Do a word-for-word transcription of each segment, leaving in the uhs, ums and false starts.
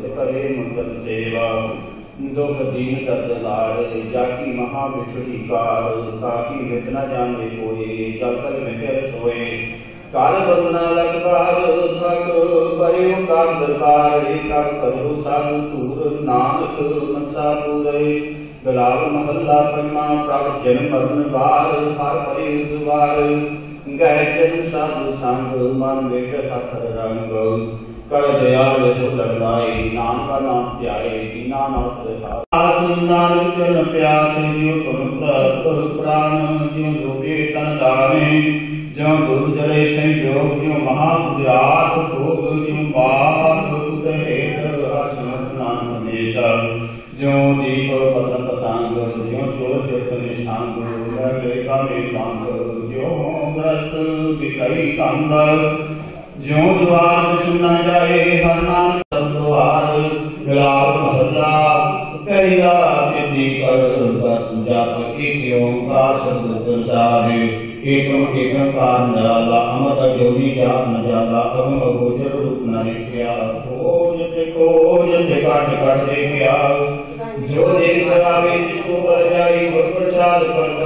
करे मुंदन सेवा दुख दीन दर्द लार जाकी महा बिछड़ी कार ताकि मिट न जाने कोई जल तक मिटे सोए काल बंदना लगवार थक परे प्राप दरबार कब करो साधु तूर नानक मनसा पूरे गलाव महला पंजवा प्रभ जन्म मरण बार हर परे उद्वार गह जन साधु संग मन बेट हथ रंग कर दयाल हो लड़ाई नाम का नाम ध्याए दीना नाथ रहास नानक चरण प्यास जो तुम प्रभ प्राण जो डूबे तन दाने जो दूर जले संयोग जो महासुरात भोग जो बात हेठ हसमत नानक नेता जो दीप पतन पतंग जो चोर चित निशांग का में कांग जो ग्रस्त बिकई कंद जो द्वार सुना जाए हर नाम द्वार गलाव महला पहला चिति कर बस जप एक ओंकार शब्द प्रसारे एकम एकंकार नराला अमर अजोनी जात न जाला अगम अगोचर रूप न देखिया खोज ते खोज ते काट काट देखिया जो देख करावे जिसको पर जाई वह प्रसाद पर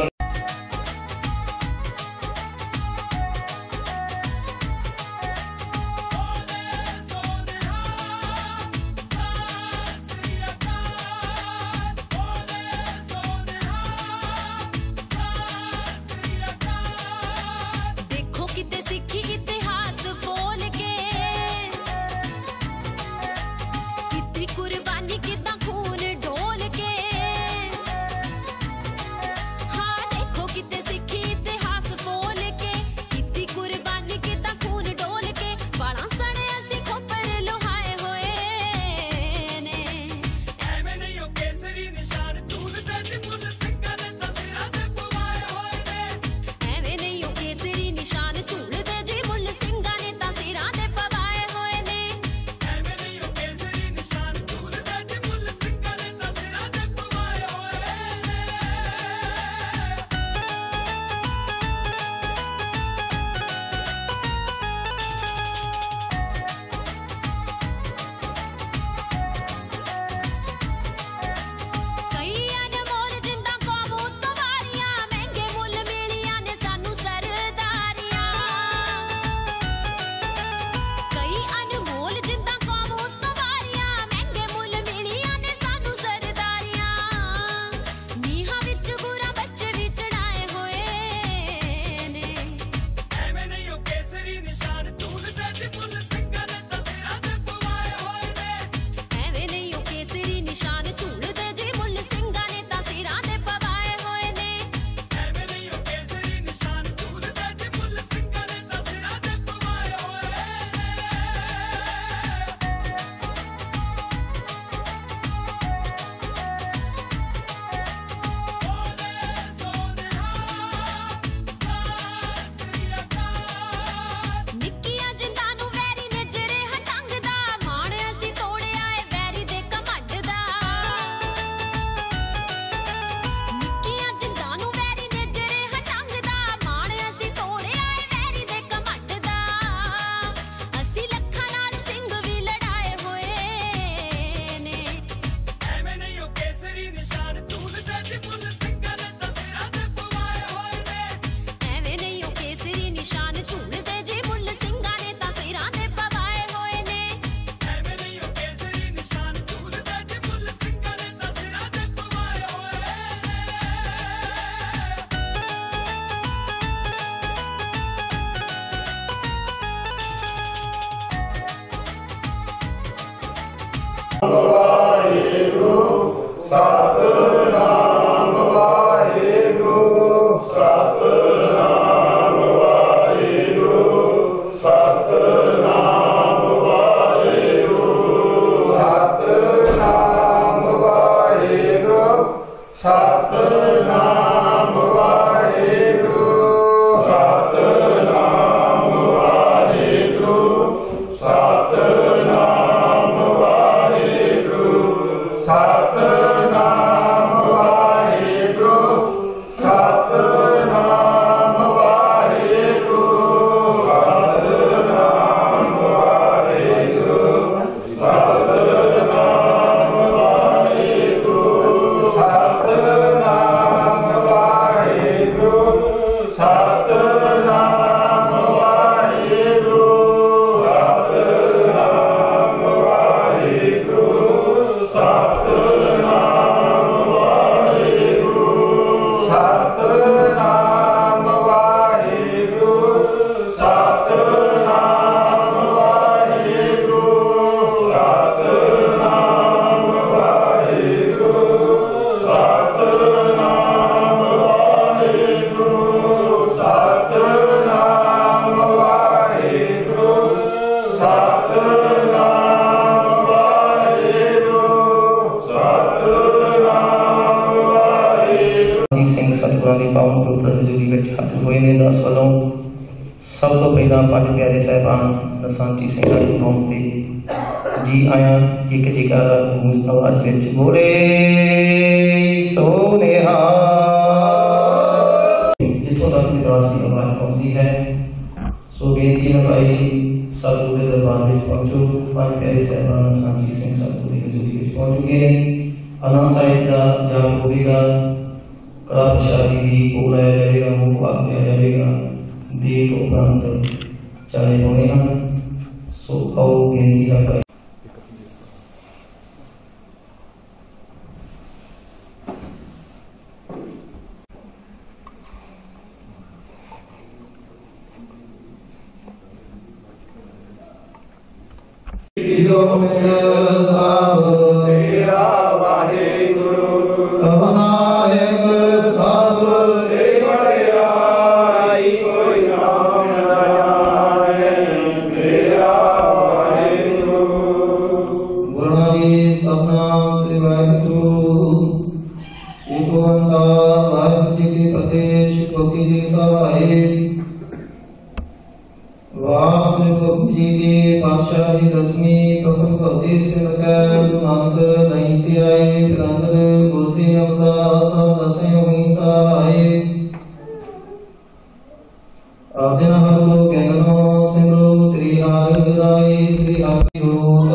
सतनाम वाहेगुरु सतनाम वाहेगुरु सतनाम वाहेगुरु सतनाम वाहेगुरु सतनाम वाहेगुरु सतनाम वाहेगुरु सतनाम वाहेगुरु सतनाम ਸਤਿਨਾਮ ਵਾਹਿਗੁਰੂ ਸਤਿਨਾਮ ਵਾਹਿਗੁਰੂ ਸਤਿਨਾਮ ਵਾਹਿਗੁਰੂ ਸਤਿਨਾਮ ਵਾਹਿਗੁਰੂ ਸਤਿਨਾਮ ਵਾਹਿਗੁਰੂ ਸਤਿਨਾਮ ਵਾਹਿਗੁਰੂ ਸਤਿਨਾਮ ਵਾਹਿਗੁਰੂ ਸਤਿਨਾਮ ਵਾਹਿਗੁਰੂ। ਜੀ ਸਿੰਘ ਸਤਿਗੁਰਾਂ ਦੀ ਪਾਵਨ ਪਵਿੱਤਰ ਹਜ਼ੂਰੀ ਵਿੱਚ ਹਾਜ਼ਰ ਹੋਏ ਨੇ। ਦਾਸ ਵੱਲੋਂ ਸਭ ਤੋਂ ਪਹਿਲਾਂ ਪੰਜ ਪਿਆਰੇ ਸਾਹਿਬਾਨ ਨਸਾਂਚੀ ਸਿੰਘਾਂ ਦੀ ਕੌਮ ਤੇ ਜੀ ਆਇਆਂ ਇੱਕ ਜੈਕਾਰਾ ਗੂੰਜ ਆਵਾਜ਼ ਵਿੱਚ ਬੋਲੇ ਸੋ ਨਿਹਾਲ। ਜਿੱਥੋਂ ਤੱਕ ਦਾਸ ਦੀ ਆਵਾਜ਼ ਪਹੁੰਚਦੀ ਹੈ ਸੋ ਬੇਨਤੀ ਹੈ ਭਾਈ ਸਤਿਗੁਰ ਦੇ ਦਰਬਾਰ ਵਿੱਚ ਪਹੁੰਚੋ। ਪੰਜ ਪਿਆਰੇ ਸਾਹਿਬਾਨ ਨਸਾਂਚੀ ਸਿੰਘ ਸਤਿਗੁਰ ਦੀ ਹਜ਼ੂਰੀ ਵਿੱਚ ਪਹੁੰਚ ਚੁੱਕੇ ਨੇ। ਆਨੰਦ ਸਾਹਿਬ ਦਾ ਜਾਪ ਹੋਵੇਗਾ, ਕੜਾ ਪ੍ਰਸ਼ਾਦੀ ਦੀ ਭੋਗ ਲਾਇਆ ਜਾਵੇਗਾ, ਮੁੱਖ ਵਾਕ ਲਿਆ ਜਾਵੇਗਾ, ਦੀਪ ਉਪਰੰਤ ਚਾਲੇ ਹੋਣੇ ਹਨ। ਸੋ ਆਓ ਬੇਨਤੀ ਹੈ ਭਾਈ ਜੋ ਮਿਲ ਸਭ ਤੇਰਾ ਵਾਹਿਗੁਰੂ ਕਵਨਾਇਕ ਸਭ ਤੇ ਵਡਿਆਈ ਕੋਈ ਨਾਮ ਨਾ ਜਾਣੇ ਮੇਰਾ ਵਾਹਿਗੁਰੂ ਗੁਰੂਆਂ ਦੀ ਸਤਿਨਾਮ ਸ੍ਰੀ ਵਾਹਿਗੁਰੂ ਏਕ ਓੰਕਾਰ ਵਾਹਿਗੁਰੂ ਜੀ ਕੀ ਫਤਿਹ। ਸ਼੍ਰੀ ਜੀ ਸਹਾਏ ਵਾਹਿਗੁਰੂ ਜੀ ਕੀ ਪਾਤਸ਼ਾਹੀ ਦਸਵੀਂ ਪ੍ਰਥਮ ਕਉਤੀ ਸਿੰਘ ਕੈ ਗੁਰੂ ਨਾਨਕ ਨਹੀਂ ਧਿਆਏ ਰੰਗ ਗੁਰਦੀ ਅਵਤਾਰ ਸਭ ਦਸੇ ਹੋਈ ਸਹਾਏ। ਆਦਿਨ ਹਰ ਲੋ ਕਹਿੰਦਨੋ ਸਿਮਰੋ ਸ੍ਰੀ ਹਰਿ ਰਾਏ ਸ੍ਰੀ ਹਰਿ ਜੋਤ।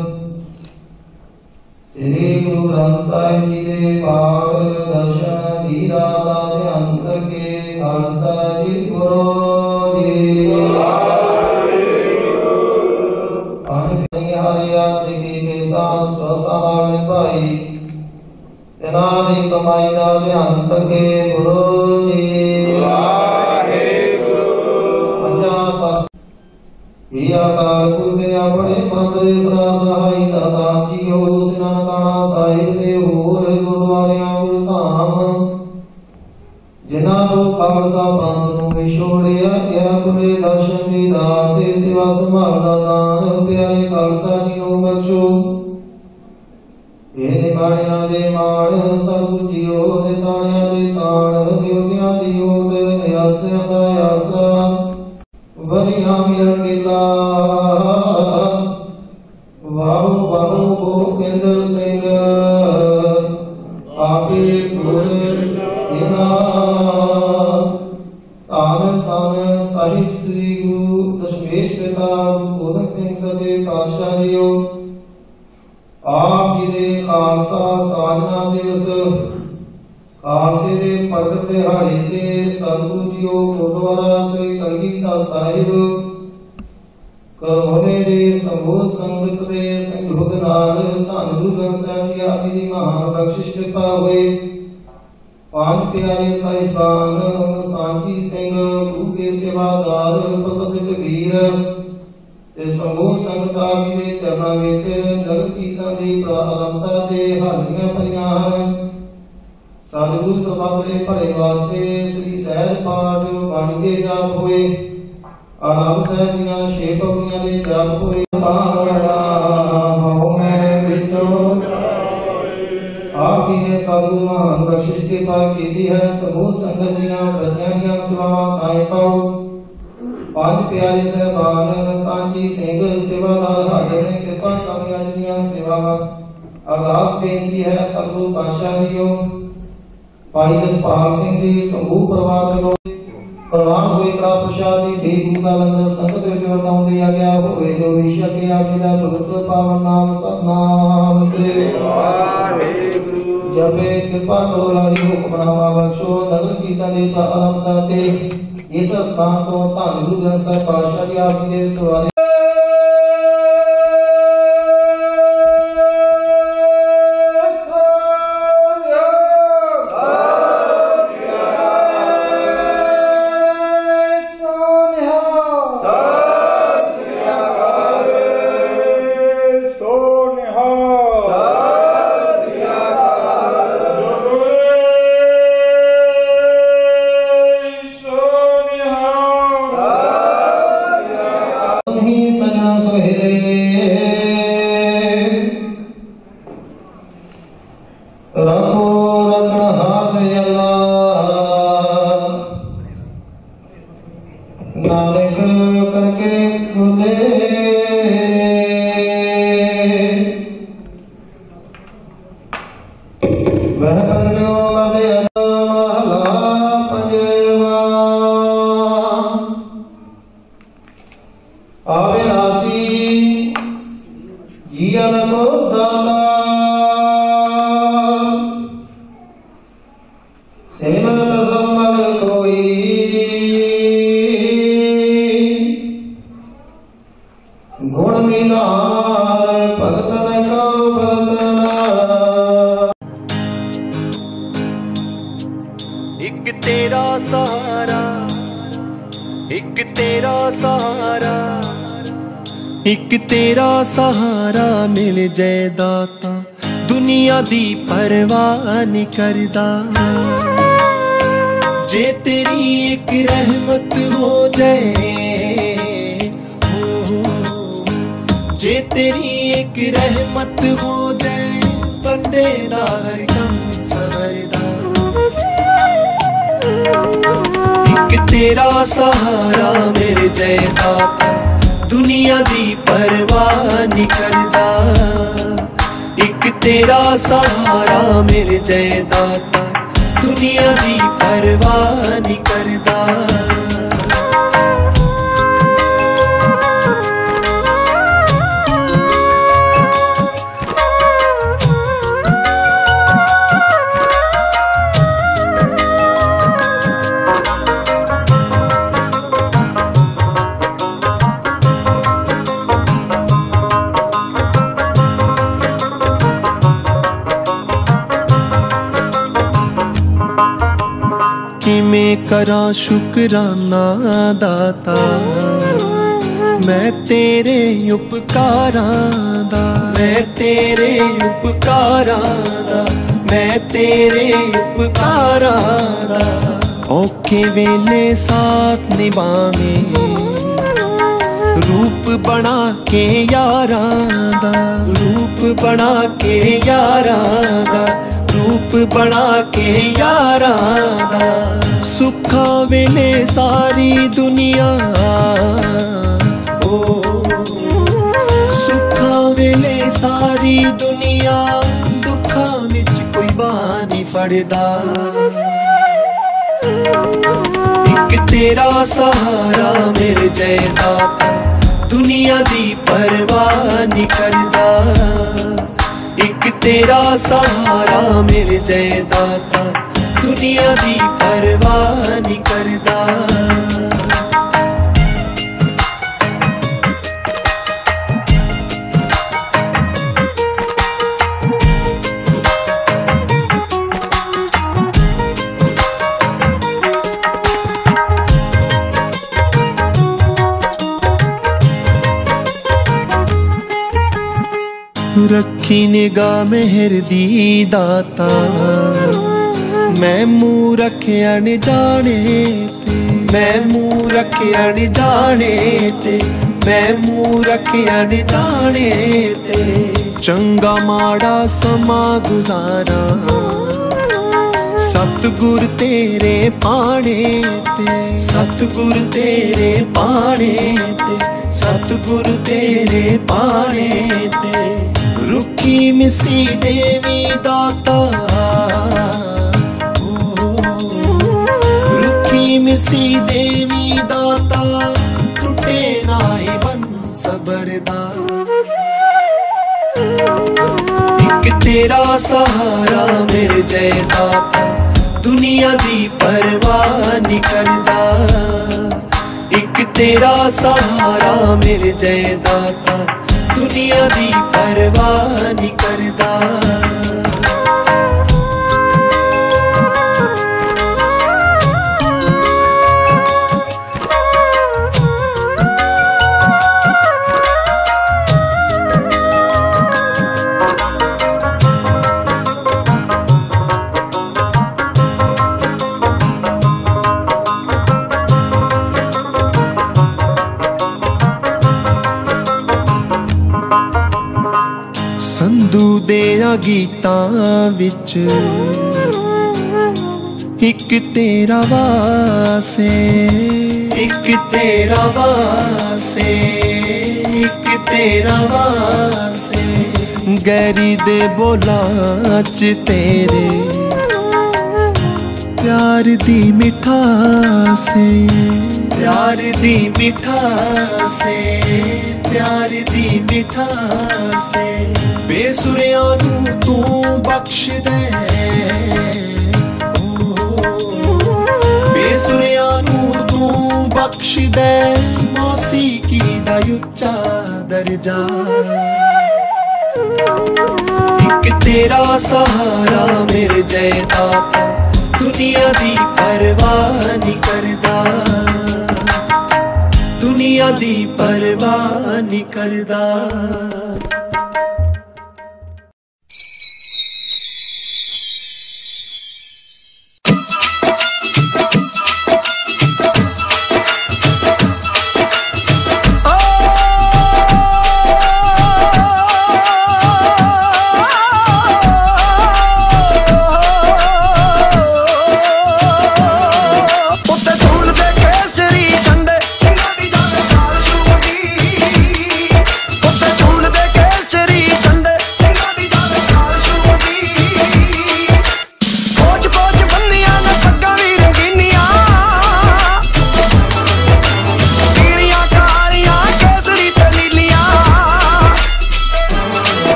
ਸ੍ਰੀ ਗੁਰੂ ਗ੍ਰੰਥ ਸਾਹਿਬ ਜੀ ਦੇ ਪਾਠ ਦਰਸ਼ਨ ਦੀ ਦਾਤਾ ਦੇ ਅੰਤਰ ਕੇ ਖਾਲਸਾ ਜੀ ਗੁਰੂ ਜੀ ਹਰਿਆ ਸਿੱਖੀ ਕੇ ਸਾਹ ਸਵਸਾਲ ਨਿਭਾਈ ਇਹਨਾਂ ਦੀ ਕਮਾਈ ਦਾ ਧਿਆਨ ਰੱਖੇ ਗੁਰੂ ਜੀ ਵਾਹਿਗੁਰੂ ਪੰਜਾਬ ਪਾਸ ਇਹ ਅਕਾਲ ਪੁਰਖ ਆਪਣੇ ਮੰਦਰੇ ਸਦਾ ਸਹਾਈ ਦਾਤਾ ਜੀਓ ਸਿਨਾਂ ਕਾਣਾ ਸਾਹਿਬ ਦੇ ਹੋਰ ਗੁਰਦੁਆਰਿਆਂ ਗੁਰੂ ਧਾਮ ਜਿਨ੍ਹਾਂ ਨੂੰ ਖਾਲਸਾ ਪੰਥ ਨੂੰ ਵਿਛੋੜਿਆ ਗਿਆ ਗੁਰੇ ਦਰਸ਼ਨ ਦੀ ਦਾਤ ਤੇ ਸੇਵਾ ਸੰਭਾਲ ਦਾ ਦਾਨ ਪਿਆਰੇ ਖਾਲਸਾ ਜੀ ਨੂੰ ਬਖਸ਼ੋ। ਇਹ ਨਿਮਾਣਿਆਂ ਦੇ ਮਾਣ ਸਤਿਗੁਰੂ ਜੀਓ ਦੇ ਤਾਣਿਆਂ ਦੇ ਤਾਣ ਯੋਗਿਆਂ ਦੀ ਯੋਗ ਆਸਰਿਆਂ ਦਾ ਆਸਰਾ ਵਰੀਆਂ ਮਿਲ ਕੇਲਾ ਵਾਹੋ ਵਾਹੋ ਗੋਬਿੰਦ ਸਿੰਘ ਆਪੇ ਗੁਰ ਇਨਾ ਧੰਨ ਧੰਨ ਸਾਹਿਬ ਸ੍ਰੀ ਗੁਰੂ ਦਸ਼ਮੇਸ਼ ਪਿਤਾ ਗੁਰੂ ਗੋਬਿੰਦ ਸਿੰਘ ਸੱਚੇ ਪਾਤਸ਼ਾਹ ਜੀਓ ਆਪ ਜੀ ਦੇ ਖਾਲਸਾ ਸਾਜਨਾ ਦਿਵਸ ਖਾਲਸੇ ਦੇ ਪ੍ਰਗਟ ਦਿਹਾੜੇ ਤੇ ਸਤਿਗੁਰੂ ਜੀਓ ਗੁਰਦੁਆਰਾ ਸ੍ਰੀ ਕਲਗੀਧਰ ਸਾਹਿਬ ਕਰਮੋਨੇ ਦੇ ਸਮੂਹ ਸੰਗਤ ਦੇ ਸੰਯੋਗ ਨਾਲ ਧੰਨ ਗੁਰੂ ਗ੍ਰੰਥ ਸਾਹਿਬ ਜੀ ਆਪ ਜੀ ਦੀ ਮਹਾਨ ਬਖਸ਼ਿਸ਼ ਕਿਰਪਾ ਹੋਏ। ਪੰਜ ਪਿਆਰੇ ਸਾਹਿਬਾਨ ਸਾਂਝੀ ਸਿੰਘ ਗੁਰੂ ਕੇ ਸੇਵਾਦਾਰ ਭਗਤ ਕਬੀਰ ਤੇ ਸਮੂਹ ਸੰਗਤ ਆਪ ਜੀ ਦੇ ਚਰਨਾਂ ਵਿੱਚ ਨਗਰ ਕੀਰਤਨ ਦੀ ਪ੍ਰਾਰੰਭਤਾ ਤੇ ਹਾਜ਼ਰੀਆਂ ਭਰੀਆਂ ਹਨ। ਸਤਿਗੁਰੂ ਸਭਾ ਦੇ ਭਲੇ ਵਾਸਤੇ ਸ੍ਰੀ ਸਹਿਜ ਪਾਠ ਬਾਣੀ ਦੇ ਜਾਪ ਹੋਏ। ਆਨੰਦ ਸਾਹਿਬ ਦੀਆਂ ਛੇ ਪੌੜੀਆਂ ਦੇ ਜਾਪ ਹੋਏ। ਪਾਵੜਾ ਹਉ ਮੈਂ ਵਿੱਚੋਂ ਆਪ ਜੀ ਨੇ ਸਾਧੂ ਮਹਾਨ ਬਖਸ਼ਿਸ਼ ਕਿਰਪਾ ਕੀਤੀ ਹੈ। ਸਮੂਹ ਸੰਗਤ ਦੀਆਂ ਬੱਚਿਆਂ ਦੀਆਂ ਸੇਵਾਵਾਂ ਕਾਇਮ ਪਾਓ। ਪੰਜ ਪਿਆਰੇ ਸਾਹਿਬਾਨ ਸਾਂਝੀ ਸਿੰਘ ਸੇਵਾਦਾਰ ਹਾਜ਼ਰ ਨੇ ਕਿਰਪਾ ਕਰਨੀ ਅੱਜ ਦੀਆਂ ਸੇਵਾਵਾਂ। ਅਰਦਾਸ ਬੇਨਤੀ ਹੈ ਸਤਿਗੁਰੂ ਪਾਤਸ਼ਾਹ ਜੀਓ ਭਾਈ ਜਸਪਾਲ ਸਿੰਘ ਜੀ ਸਮੂਹ ਪਰਿਵਾਰ ਵੱਲੋਂ ਪ੍ਰਵਾਨ ਹੋਏ ਕੜਾ ਪ੍ਰਸ਼ਾਦ ਦੀ ਦੇਗ ਦਾ ਲੰਗਰ ਸੰਗਤ ਵਿੱਚ ਵਰਤਾਉਂਦੇ ਆ ਗਿਆ ਹੋਵੇ ਜੋ ਵਿਸ਼ਾ ਕੇ ਆਪ ਜੀ ਦਾ ਪਵਿੱਤਰ ਪਾਵਨ ਨਾਮ ਸਤਨਾਮ ਸ੍ਰੀ ਵਾਹਿਗੁਰੂ ਜਪੇ ਕਿਰਪਾ ਕਰੋ ਰਾਹੀ ਹੁਕਮਨਾਮਾ ਬਖਸ਼ੋ। ਨਗਰ ਕੀਰਤਨ ਦੀ ਪ੍ਰਾਰੰਭਤਾ ਤੇ ਇਸ ਸਥਾਨ ਤੋਂ ਧੰਨ ਗੁਰੂ ਗ੍ਰੰਥ ਸਾਹਿਬ ਪਾਤਸ਼ਾਹ ਜੀ ਆਪ ਜੀ ਦੇ ਸਵਾਰੇ वह प्रगट्यो मर्दे महला पंजवा अविनाशी जियन को दाता सेमन समल कोई गुण निधान भगतन को बरतना। एक तेरा सहारा, एक तेरा सहारा, एक तेरा सहारा मिल जाए दाता, दुनिया दी परवाह नहीं करदा। जे तेरी एक रहमत हो जाए, जे तेरी एक रहमत हो जाए, बंदे दा हर कम सवरदा। एक तेरा सहारा मेरे जय दाता, दुनिया दी परवाह नहीं करदा। एक तेरा सहारा मेरे जय दाता, दुनिया दी परवाह नहीं करदा। किमें करा शुकराना दाता, मैं तेरे उपकारां दा, मैं तेरे उपकारां दा, मैं तेरे उपकारां दा। औखे वेले साथ निभावें, रूप बना के यारां दा, रूप बना के यारां दा, रूप बना के यारां दा। सुखा वेले सारी दुनिया, ओ सुखा वेले सारी दुनिया, दुखा विच कोई बाह नहीं फड़दा। एक तेरा सहारा मेरे जय दाता, दुनिया दी परवाह नहीं करदा। एक तेरा सहारा मेरे जय दाता, दुनिया दी परवाह नहीं करदा। रखी निगाह मेहर दी दाता, मैं मुँह रखिया नी जाने ते, मैं मुँह रखिया नी जाने ते, मैं मुँह रखिया नी जाने ते। चंगा माड़ा समा गुजारा, सतगुर तेरे पाने ते, सतगुर तेरे पाने ते, सतगुर तेरे पाने ते। रुखी मिसी देवी दाता, रुखी मिसी देवी दाता, टूटे नाई बन सबरदा। एक तेरा सहारा मेरे जय दाता, दुनिया दी परवाह नहीं करदा। एक तेरा सहारा मेरे जय दाता, दुनिया दी परवाह नहीं करदा। संधू देया गीतां विच एक तेरा वासे, एक तेरा वासे, एक तेरा वासे। गैरी दे बोलां च तेरे प्यार दी मिठासे, प्यार दी मिठासे, प्यार दी मिठासे। बेसुरियां नू तू बख्श दे, बेसुरियां नू तू बख्श दे, मौसीकी दा उच्चा दर्जा। एक तेरा सहारा मिल जाए दाता, दुनिया दी परवाह नहीं करदा, दुनिया दी परवाह नहीं करदा।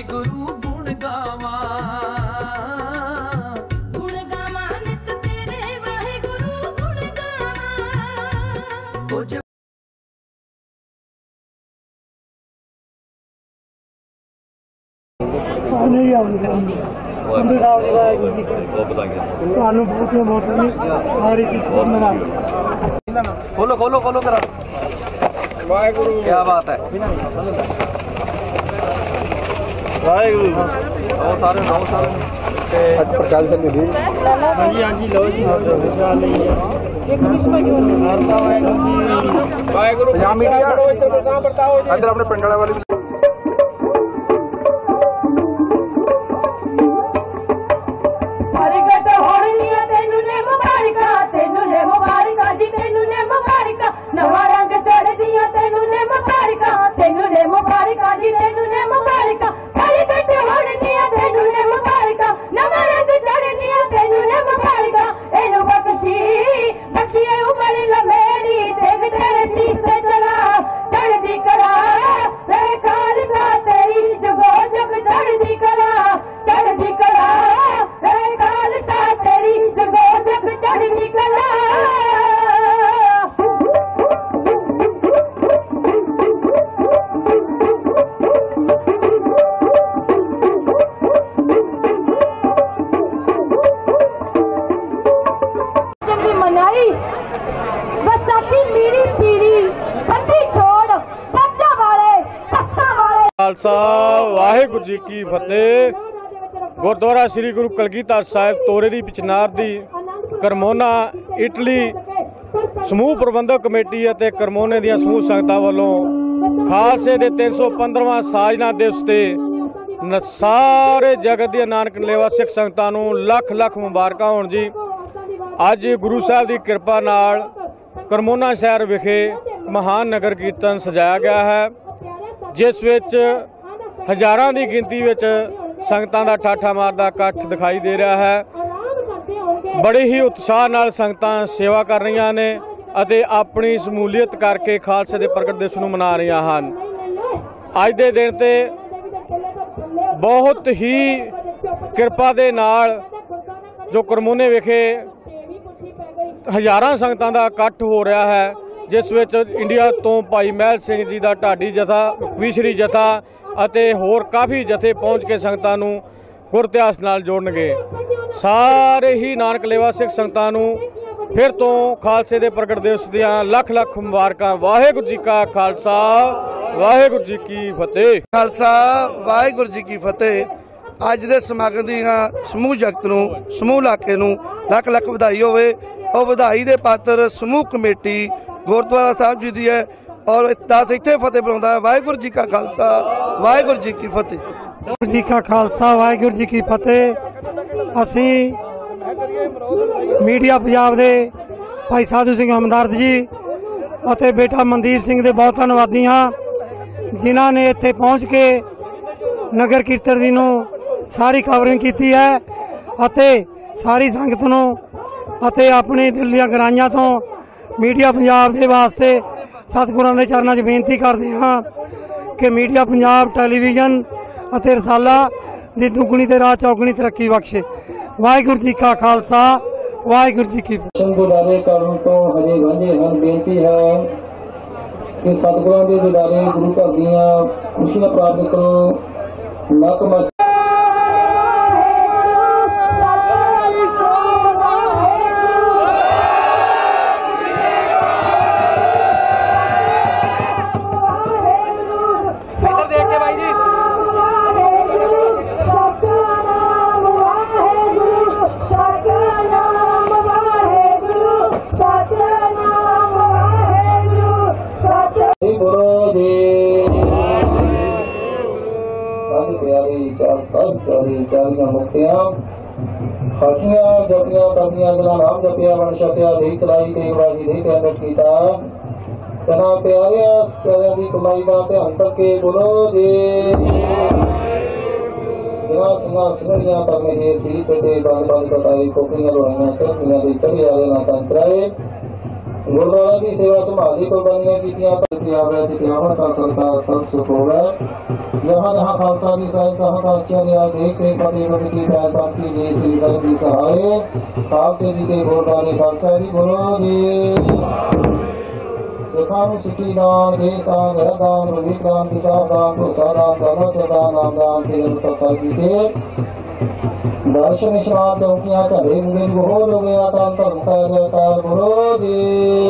वाहिगुरु गुण गावा गुण गावा नित तेरे वाहिगुरु गुण गावा। नहीं ਤੁਹਾਨੂੰ ਬਹੁਤ ਬਹੁਤ ਨਹੀਂ ਸਾਰੀ ਚੀਜ਼ खोलो खोलो खोलो करा वाहेगुरु क्या बात है वाहेगुरु बहुत सारे बहुत सारे प्रकाश से मिली हाँ जी हाँ जी लो जी वाहेगुरु इधर अपने पिंड वाली नवा रंग चढ़ दिया तेनू ने मुबारका तेनू ने मुबारका जी तेनू ने मुबारका हरी कट होड़ दिया तेनू ने मुबारका नवा रंग चढ़ दिया तेनू ने मुबारका एनु बख्शी बख्शी उमर लमेरी तेग तेरे सीस पे चला चढ़ दी करा रे खालसा तेरी जुगो जुग चढ़ दी करा चढ़ दी करा रे खालसा तेरी जुगो जुग चढ़ दी करा। खालसा वाहिगुरु जी की फतेह। गुरुद्वारा श्री गुरु कलगीधर साहिब तोरे दी पिछनार दी करमोना इटली समूह प्रबंधक कमेटी ਅਤੇ ਕਰਮੋਨੇ ਦੀਆਂ ਸਮੂਹ ਸੰਗਤਾਂ ਵੱਲੋਂ ਖਾਲਸੇ ਦੇ तीन सौ पंद्रहवां ਸਾਜਨਾ ਦਿਵਸ ਤੇ ਸਾਰੇ ਜਗਤ ਦੀਆਂ ਨਾਨਕ ਲੇਵਾ ਸਿੱਖ ਸੰਗਤਾਂ ਨੂੰ ਲੱਖ ਲੱਖ ਮੁਬਾਰਕਾਂ ਹੋਣ ਜੀ। ਅੱਜ ਗੁਰੂ ਸਾਹਿਬ ਦੀ ਕਿਰਪਾ ਨਾਲ ਕਰਮੋਨਾ ਸ਼ਹਿਰ ਵਿਖੇ ਮਹਾਨ ਨਗਰ ਕੀਰਤਨ ਸਜਾਇਆ ਗਿਆ ਹੈ, ਜਿਸ ਵਿੱਚ ਹਜ਼ਾਰਾਂ ਦੀ ਗਿਣਤੀ ਵਿੱਚ ਸੰਗਤਾਂ ਦਾ ਠਾਠਾ ਮਾਰਦਾ ਇਕੱਠ ਦਿਖਾਈ ਦੇ ਰਿਹਾ ਹੈ। ਬੜੇ ਹੀ ਉਤਸ਼ਾਹ ਨਾਲ ਸੰਗਤਾਂ ਸੇਵਾ ਕਰ ਰਹੀਆਂ ਨੇ ਅਤੇ ਆਪਣੀ ਸਮੂਲੀਅਤ ਕਰਕੇ ਖਾਲਸੇ ਦੇ ਪ੍ਰਗਟ ਦਿਵਸ ਨੂੰ ਮਨਾ ਰਹੀਆਂ ਹਨ। ਅੱਜ ਦੇ ਦਿਨ ਤੇ ਬਹੁਤ ਹੀ ਕਿਰਪਾ ਦੇ ਨਾਲ ਜੋ ਕਰਮੋਨੇ ਵਿਖੇ ਹਜ਼ਾਰਾਂ ਸੰਗਤਾਂ ਦਾ ਇਕੱਠ ਹੋ ਰਿਹਾ ਹੈ, ਜਿਸ ਵਿੱਚ ਇੰਡੀਆ ਤੋਂ ਭਾਈ ਮਹਿਲ ਸਿੰਘ ਜੀ ਦਾ ਢਾਡੀ ਜਥਾ, ਵਿਸ਼ਰੀ ਜਥਾ ਅਤੇ ਹੋਰ ਕਾਫੀ ਜਥੇ ਪਹੁੰਚ ਕੇ ਸੰਗਤਾਂ ਨੂੰ ਗੁਰ ਇਤਿਹਾਸ ਨਾਲ ਜੋੜਨਗੇ। ਸਾਰੇ ਹੀ ਨਾਨਕ ਲੇਵਾ ਸਿੱਖ ਸੰਗਤਾਂ ਨੂੰ ਫਿਰ ਤੋਂ ਖਾਲਸੇ ਦੇ ਪ੍ਰਗਟ ਦਿਵਸ ਦੀਆਂ ਲੱਖ ਲੱਖ ਮੁਬਾਰਕਾਂ। ਵਾਹਿਗੁਰੂ ਜੀ ਕਾ ਖਾਲਸਾ, ਵਾਹਿਗੁਰੂ ਜੀ ਕੀ ਫਤਿਹ। ਖਾਲਸਾ ਵਾਹਿਗੁਰੂ ਜੀ ਕੀ ਫਤਿਹ। ਅੱਜ ਦੇ ਸਮਾਗਮ ਦੀਆਂ ਸਮੂਹ ਜਗਤ ਨੂੰ, ਸਮੂਹ ਇਲਾਕੇ ਨੂੰ ਲੱਖ ਲੱਖ ਵਧਾਈ ਹੋਵੇ। ਉਹ ਵਧਾਈ ਦੇ ਪਾਤਰ ਸਮੂਹ ਕਮੇਟੀ ਗੁਰਦੁਆਰਾ ਸਾਹਿਬ ਜੀ ਦੀ ਹੈ ਔਰ ਦਸ ਇੱਥੇ ਫਤਿਹ ਬੁਲਾਉਂਦਾ ਹੈ। ਵਾਹਿਗੁਰੂ ਜੀ ਕਾ ਖਾਲਸਾ, ਵਾਹਿਗੁਰੂ ਜੀ ਕੀ ਫਤਿਹ। ਵਾਹਿਗੁਰੂ ਜੀ ਕਾ ਖਾਲਸਾ, ਵਾਹਿਗੁਰੂ ਜੀ ਕੀ ਫਤਿਹ। ਅਸੀਂ ਮੀਡੀਆ ਪੰਜਾਬ ਦੇ ਭਾਈ ਸਾਧੂ ਸਿੰਘ ਹਮਦਰਦ ਜੀ ਅਤੇ ਬੇਟਾ ਮਨਦੀਪ ਸਿੰਘ ਦੇ ਬਹੁਤ ਧੰਨਵਾਦੀ ਹਾਂ, ਜਿਨ੍ਹਾਂ ਨੇ ਇੱਥੇ ਪਹੁੰਚ ਕੇ ਨਗਰ ਕੀਰਤਨ ਦੀ ਨੂੰ ਸਾਰੀ ਕਵਰਿੰਗ ਕੀਤੀ ਹੈ ਅਤੇ ਸਾਰੀ ਸੰਗਤ ਨੂੰ ਅਤੇ ਆਪਣੀ ਦਿਲ ਦੀਆਂ ਗਹਿਰਾਈਆਂ ਤੋਂ ਮੀਡੀਆ ਪੰਜਾਬ ਦੇ ਵਾਸਤੇ ਸਤਿਗੁਰਾਂ ਦੇ ਚਰਨਾਂ 'ਚ ਬੇਨਤੀ ਕਰਦੇ ਹਾਂ ਕਿ ਮੀਡੀਆ ਪੰਜਾਬ ਟੈਲੀਵਿਜ਼ਨ ਅਤੇ ਰਸਾਲਾ ਦੀ ਦੁੱਗਣੀ ਤੇ ਰਾਹ ਚੌਗਣੀ ਤਰੱਕੀ ਬਖਸ਼ੇ। ਵਾਹਿਗੁਰੂ ਜੀ ਕਾ ਖਾਲਸਾ, ਵਾਹਿਗੁਰੂ ਜੀ ਕੀ ਫਤਿਹ। ਗੁਰਦਾਰੇ ਕਰਨ ਤੋਂ ਹਜੇ ਵਾਂਝੇ ਹਨ। ਬੇਨਤੀ ਹੈ ਕਿ ਸਤਿਗੁਰਾਂ ਦੇ ਦਿਦਾਰੇ ਗੁਰੂ ਘਰ ਦੀਆਂ ਖੁਸ਼ੀਆਂ ਪ੍ਰਾਪਤ ਕਰੋ। ਨਤਮਸਤਕ ਚਾਰੀਆਂ ਮੁਕਤੀਆਂ ਖਾਸੀਆਂ ਜਪੀਆਂ ਕਰਦੀਆਂ ਗਲਾ ਨਾਮ ਜਪਿਆ ਬਣ ਛਪਿਆ ਦੇ ਚਲਾਈ ਤੇ ਬਾਜੀ ਦੇ ਤੇ ਅੰਦਰ ਕੀਤਾ ਤਨਾ ਪਿਆਰਿਆਂ ਪਿਆਰਿਆਂ ਦੀ ਕਮਾਈ ਦਾ ਧਿਆਨ ਕਰਕੇ ਬੋਲੋ ਜੀ। ਜਿਹੜਾ ਸਿੰਘਾਂ ਸਿੰਘੀਆਂ ਕਰਨੇ ਜੇ ਸੀ ਤੇ ਬੰਦ ਬੰਦ ਕਟਾਈ ਕੋਕੀਆਂ ਲੋਹਾਈਆਂ ਚੜ੍ਹਦੀਆਂ ਦੇ ਚੜ੍ਹੇ ਵਾਲੇ ਨਾ ਤੰਤਰਾਏ ਗੁਰਦੁਆਰਾ ਦੀ ਸੇਵਾ ਸੰਭਾਲ ਦੀ ਕੁਰਬਾਨੀਆਂ ਕੀਤੀਆਂ। जिते आवे जिते अमर का सदका सब सुख होवे। जहाँ जहाँ खालसा की साहिब तहाँ तहाँ अच्छा न्याय देख के फतेह बंद की सहायता की जय श्री साहिब की सहाय खालसे जी के गुरदारे खालसा जी बोलो जी। सुखानु सुखी दान देश दान घर दान विवेक दान विशाल दान प्रोत्साहन दान सदान नाम दान से साहिब जी के दर्शन स्नान चौकियां घरे मुझे हो लोग अकाल धर्म का अकाल गुरु जी।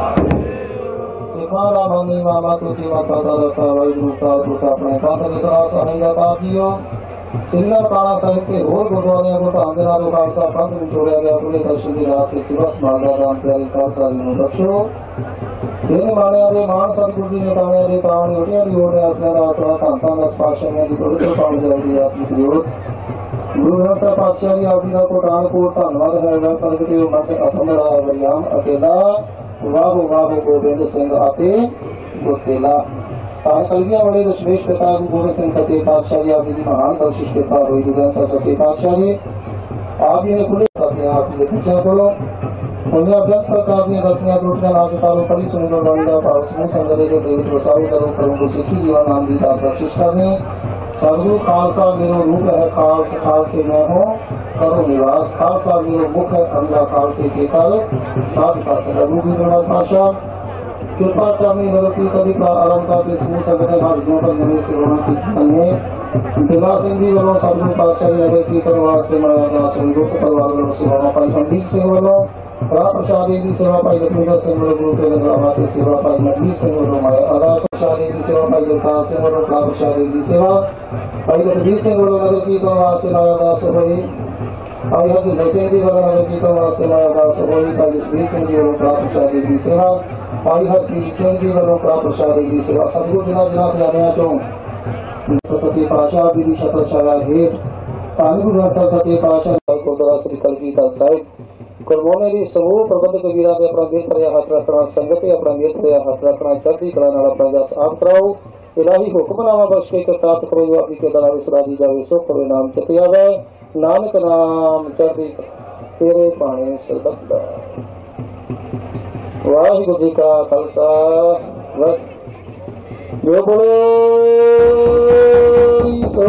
सिखारा मानी मामा तुझी माता दाता वाई गुरुता तुझा अपने पात्र निसरा सहायता पाजियो सिंगर काला साहिब के होर गुरुद्वारे को ढांगे नालों खालसा पंथ में जोड़ा गया पूरे दर्शन की रात के सिवस मांगा दान प्यारी खालसा जी ने बख्शो। दिन मानिया दे मान सतगुरु जी ने ताने दे पावनी उठिया दी ओढ़े असना आसरा धांता न स्पार्शन में दी थोड़ी तो पावन जल्दी आत्मी प्रयोग गुरु ग्रंथ साहिब पातशाह जी आप जी का कोटान कोट धन्यवाद है। वह प्रगट के मत अथमरा वरियाम अकेला वाह वाह गोबिंद सिंह आते गोतेला आज कलगिया बड़े दशमेश पिता गुरु गोबिंद सिंह सच्चे पातशाह जी आप जी महान बख्शिश पिता हुई गुरु ग्रंथ साहिब सच्चे पातशाह जी आप जी ने खुले करते आप जी पूछा बोलो उन्हें अभ्यक्त प्रकार की गलतियां त्रुटियां ना चुकालो पड़ी सुनी लो बंदा पाव समूह संगरे जो देव प्रसाद करो करो को सिखी जीवन नाम जी का बख्शिश करने सदगुरु खालसा मेरो रूप है खालस खालसे मैं हूँ करो निवास खालसा मेरो मुख है अल्लाह खालसे के कल साध शासन रूपी गुरुनाथ पाशा कृपा करनी गलती कभी का आरंभ के समूह संगठन हाजियों पर नवे से होना की अन्य दिला सिंह जी वालों सदगुरु पातशाह नगर की परिवार से मनाया गया संयुक्त परिवार वालों से होना पाई अमरीक सिंह वालों कला प्रसाद की सेवा पाई लक्ष्मीधर सिंह वालों गुरु के नगरामा की सेवा पाई मजलीस सिंह वालों माया आदास प्रसाद की सेवा पाई जगतार सिंह वालों कला प्रसाद की सेवा पाई लक्ष्मीधर सिंह वालों नगर की तो वास्ते माया दास हुई पाई हरजिंदर सिंह जी वालों नगर की तो वास्ते माया दास हुई पाई जसवीर सिंह जी वालों कला प्रसाद की सेवा पाई हरप्रीत सिंह जी वालों कला प्रसाद की सेवा सतगुरु जिला जिला जानिया चो सतती पाशाह भी शतल छाया हेठ पानी गुरु सतती पाशाह गुरुद्वारा श्री कलगीधर साहिब करमोने दी समूह प्रबंधक वीरा ने अपना नेत्र या हाथ रखना संगत अपना नेत्र या हाथ रखना चढ़ती कला नाला अपना जस आप कराओ इलाही हुक्मनामा बख्श के प्राप्त करो जो अपनी के दलावे सुराजी जावे सो करो नाम चतिया वे नानक नाम चढ़ती तेरे पाने सरबत वाहिगुरु जी का खालसा जो बोले सो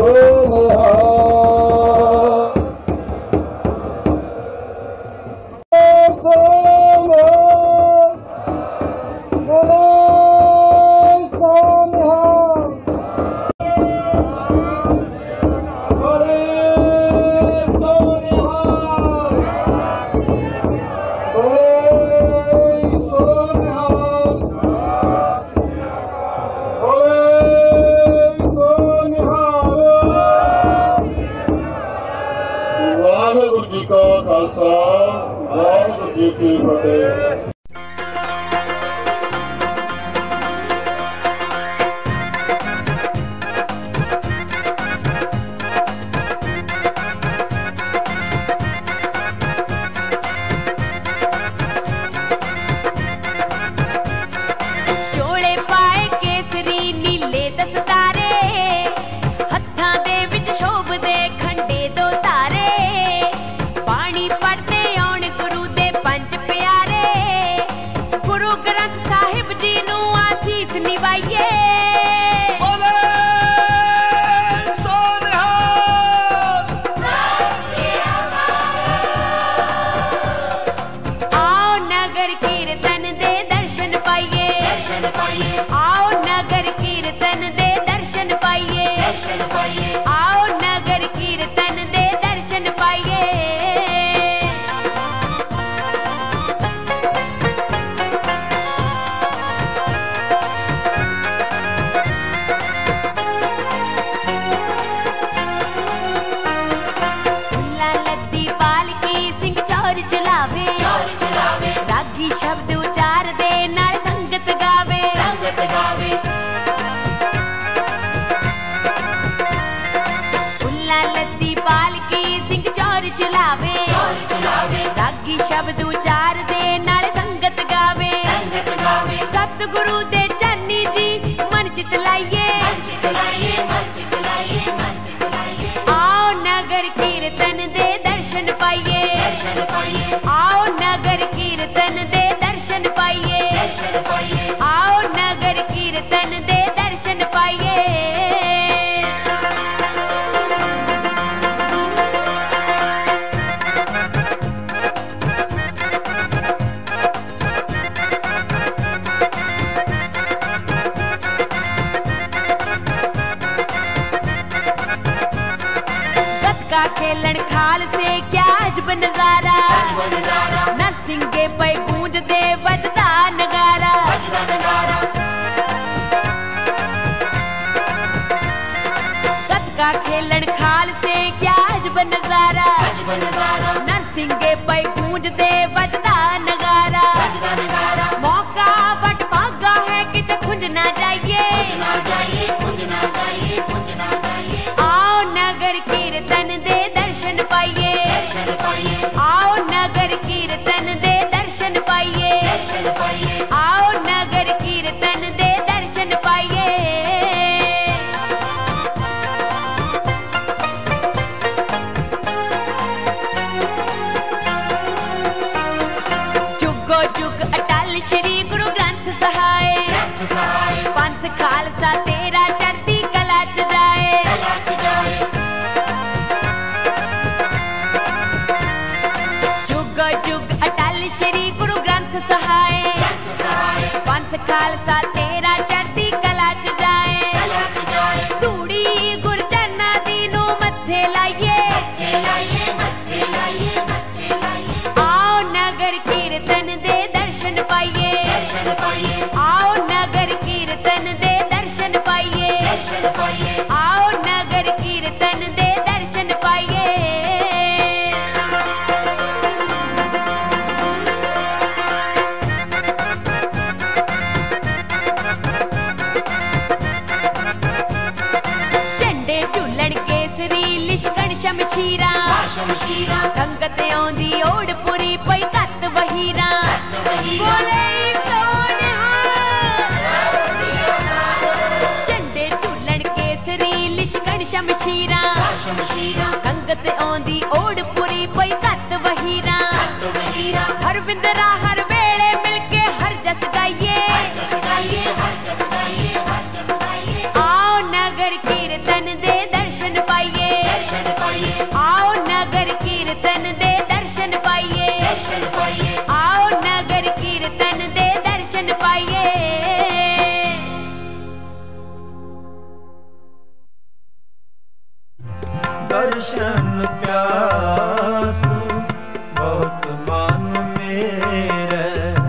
आओ नगर का खेलन खाल से क्या अजब नजारा, नरसिंगे पे गूंज दे बजदा नगारा। कत का खेलन खाल से क्या अजब नजारा, नरसिंगे पे गूंज दे बजदा नगारा। मौका बट भागा है कि खुंज ना जाइए, आओ नगर कीर्तन दे दर्शन पाइए, आओ नगर कीर्तन दे दर्शन पाइए, आओ नगर कीर्तन दे दर्शन पाइए। जुगो जुग अटल श्री गुरु ग्रंथ सहाय, पंथ खालसा तेरा चढ़ती कला च जाए। जुग जुग अटल श्री गुरु ग्रंथ सहाय, पंथ खालसा तेरा चढ़ती कला च जाए। धूड़ी गुरजना दीनू मत्थे लाइए, आओ नगर कीर्तन दे दर्शन पाइए, आओ नगर कीर्तन दे दर्शन पाइए, आओ नगर कीर्तन दे दर्शन पाइए। झंडे झूलण केसरी लिशकण शमशीरा, संगत आउंदी ओड़ पुरी पई कत वहीरा। बोले झंडे झूलण केसरी लिशकण शमशीरा, संगत आउंदी ओड़ पुरी पई कत वहीरा। हर बिंदरा हर वेले मिलके हर जस गाइए, आओ नगर कीर्तन दे दर्शन पाइए, आओ नगर कीर्तन दे दर्शन पाइए, आओ नगर कीर्तन दे दर्शन पाइए। दर्शन प्यास बहुत मन मेरे,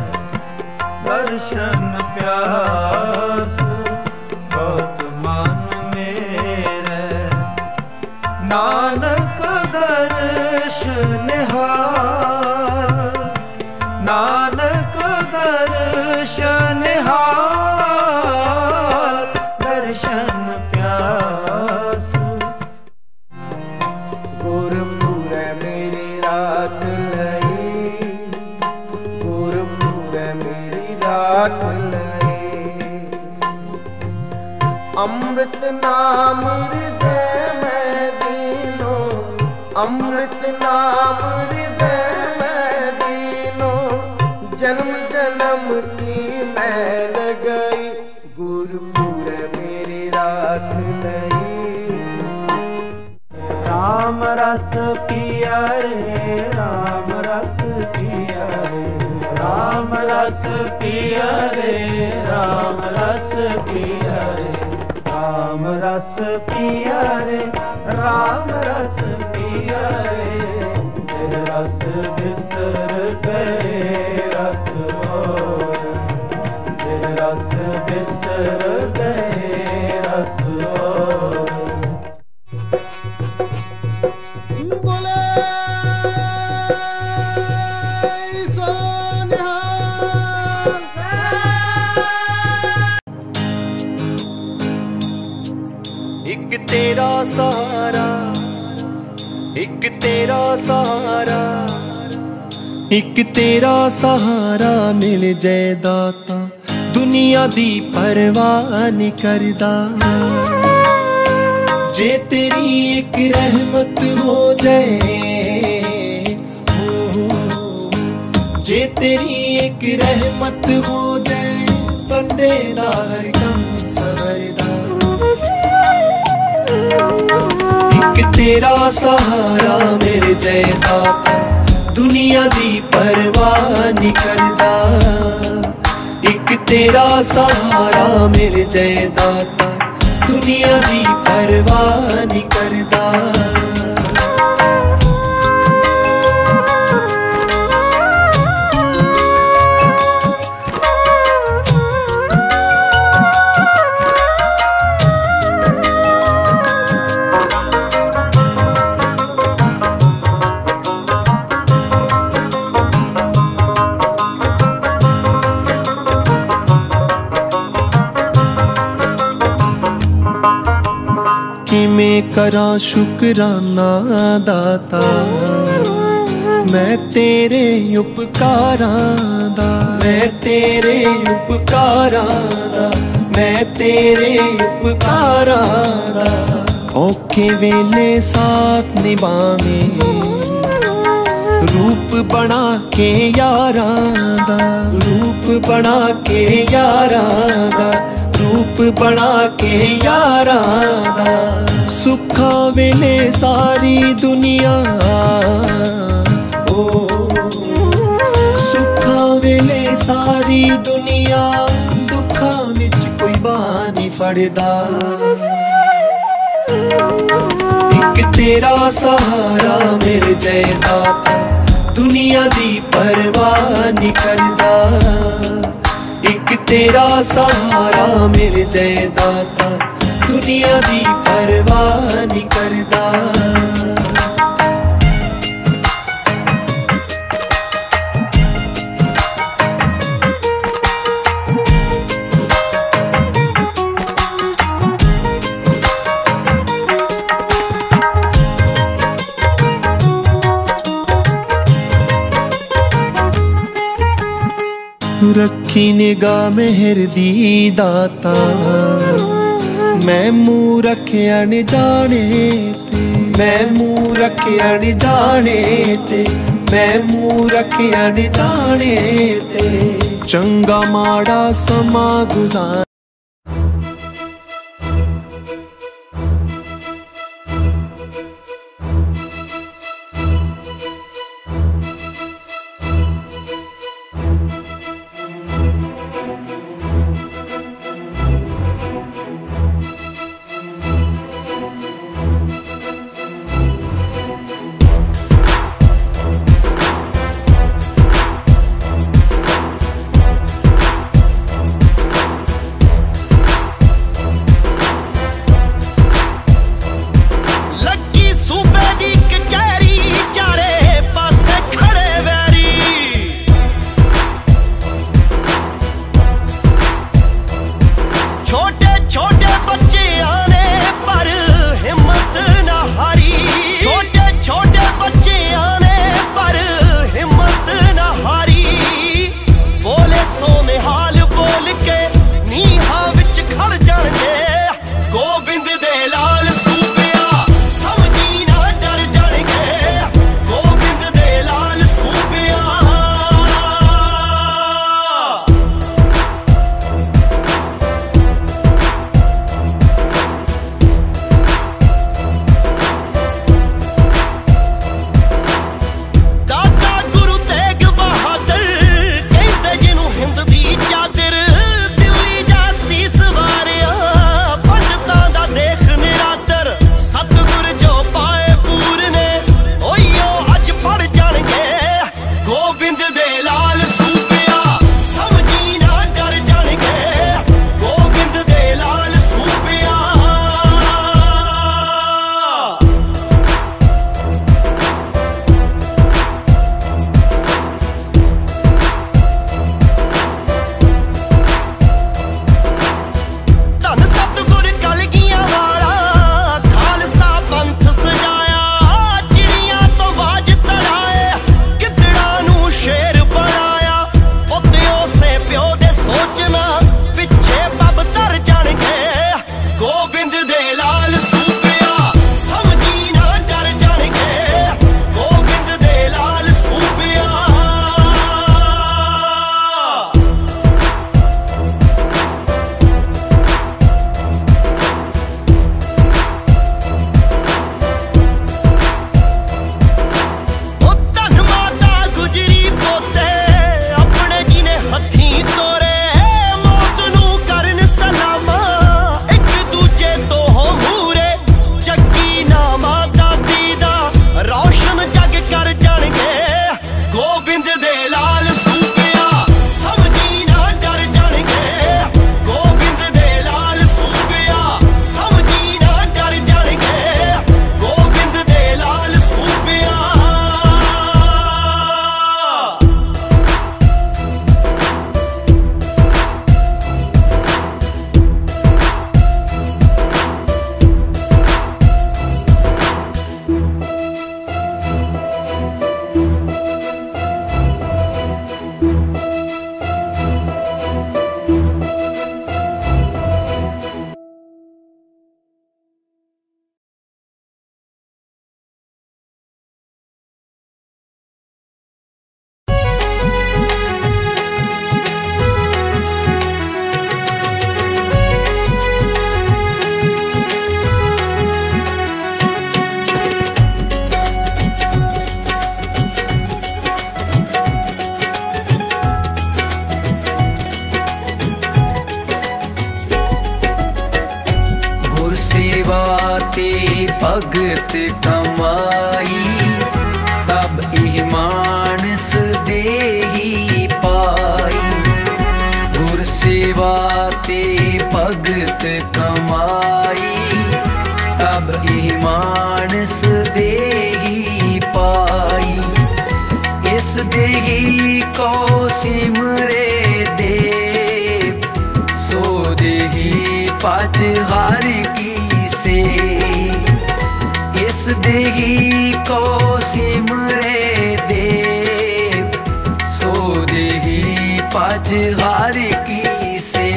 दर्शन प्यास बहुत मन मेरे। नानक दर्श निहाल, नानक दर्श निहाल, दर्शन प्यास। गुरपुरे मेरी रात लई, गुरपुरे मेरी रात लई। अमृत नाम हृदय में दीनो, अमृत नाम हृदय में दीनो। जन्म जन्म की मैल गई, गुरपुरे मेरी रात लई। राम रस पिया रे, राम रस पिया रे, राम रस पिया रे, राम रस पिया रे, राम रस पिया रे, राम रस पिया रे। फिर रस बिसर गए रस और, फिर रस बिसर गए रस और। एक तेरा सहारा, एक तेरा सहारा, एक तेरा सहारा मिल जाए दाता, दुनिया दी परवाह नहीं करदा। जे तेरी एक रहमत हो जाए, जे तेरी एक रहमत हो जाए, बंदे दा हर कम सवरदा। एक तेरा सहारा मेरे जय दाता, दुनिया दी परवाह नहीं करदा। एक तेरा सहारा मेरे जय दाता, दुनिया दी परवाह नहीं करदा। करा शुकराना दाता मैं तेरे उपकारां दा मैं तेरे उपकारां दा मैं तेरे उपकारां दा औखे वेले साथ निभावें रूप बना के यारां दा रूप बना के यारां दा रूप बना के यारां दा सुखा वेले सारी दुनिया ओ सुखा वेले सारी दुनिया दुखा विच कोई बाह नहीं फड़दा एक तेरा सहारा मेरे जयदाता दुनिया दी परवाह नहीं करदा एक तेरा सहारा मेरे जयदाता दुनिया दी परवाह नहीं करदा रखी निगाह मेहर दी दाता मैं मुँह रखिया न जाने ते मैं मुँह रखिया न जाने ते मैं मुँह रखिया न जाने ते चंगा माड़ा समा गुजार कमाई तब इह मानस देही पाई गुर सेवा ते भगत कमाई तब इह मानस देही पाई इस देही को सिमरे देव सो देही पज हर की से इस देही को सिमरे देव सो देही पज हर की से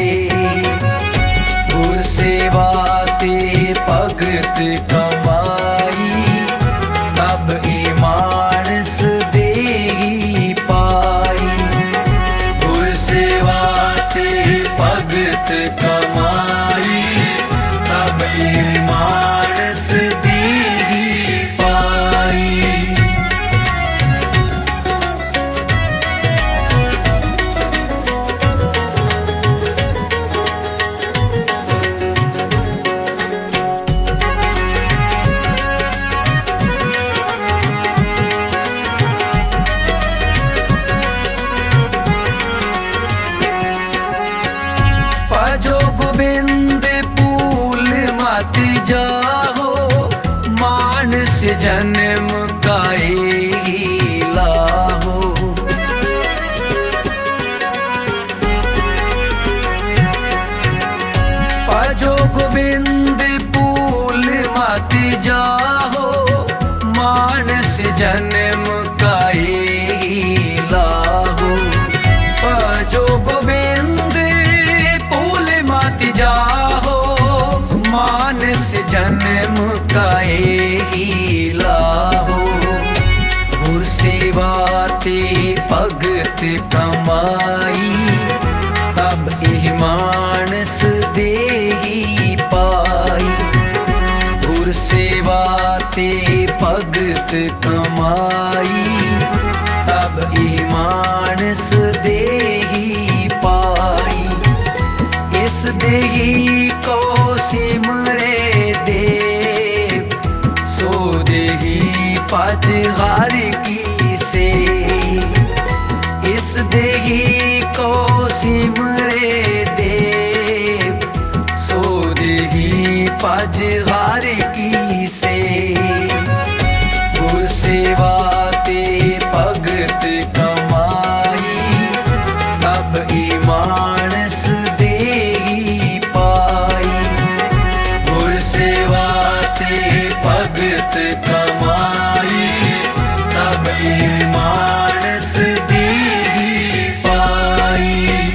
गुर सेवा ते भगत कमाई तब ई मानस देही पाई गुर सेवा ते भगत कमाई तब ई मानस देही पाई। भजो गोविंद पूल मत जाहो मानस जन्म काई लाहो भजो गोविंद पूल मत जाहो मानस जन्म काई लाहो भजो गोविंद पूल मत जाहो मानस जन्म काई लाहो गुर सेवा ते भगत कमाई तब इह मानस देही पाई गुर सेवा ते भगत कमाई तब इह मानस देही पाई इस देही को सिमरे देव सो देही पज हर की से इस देही को सिमरे देव सो देही पज हर की से गुर सेवा ते भगत कमाई तब ई मानस देही पाई गुर सेवा ते भगत कमाई तब ई मानस देही पाई।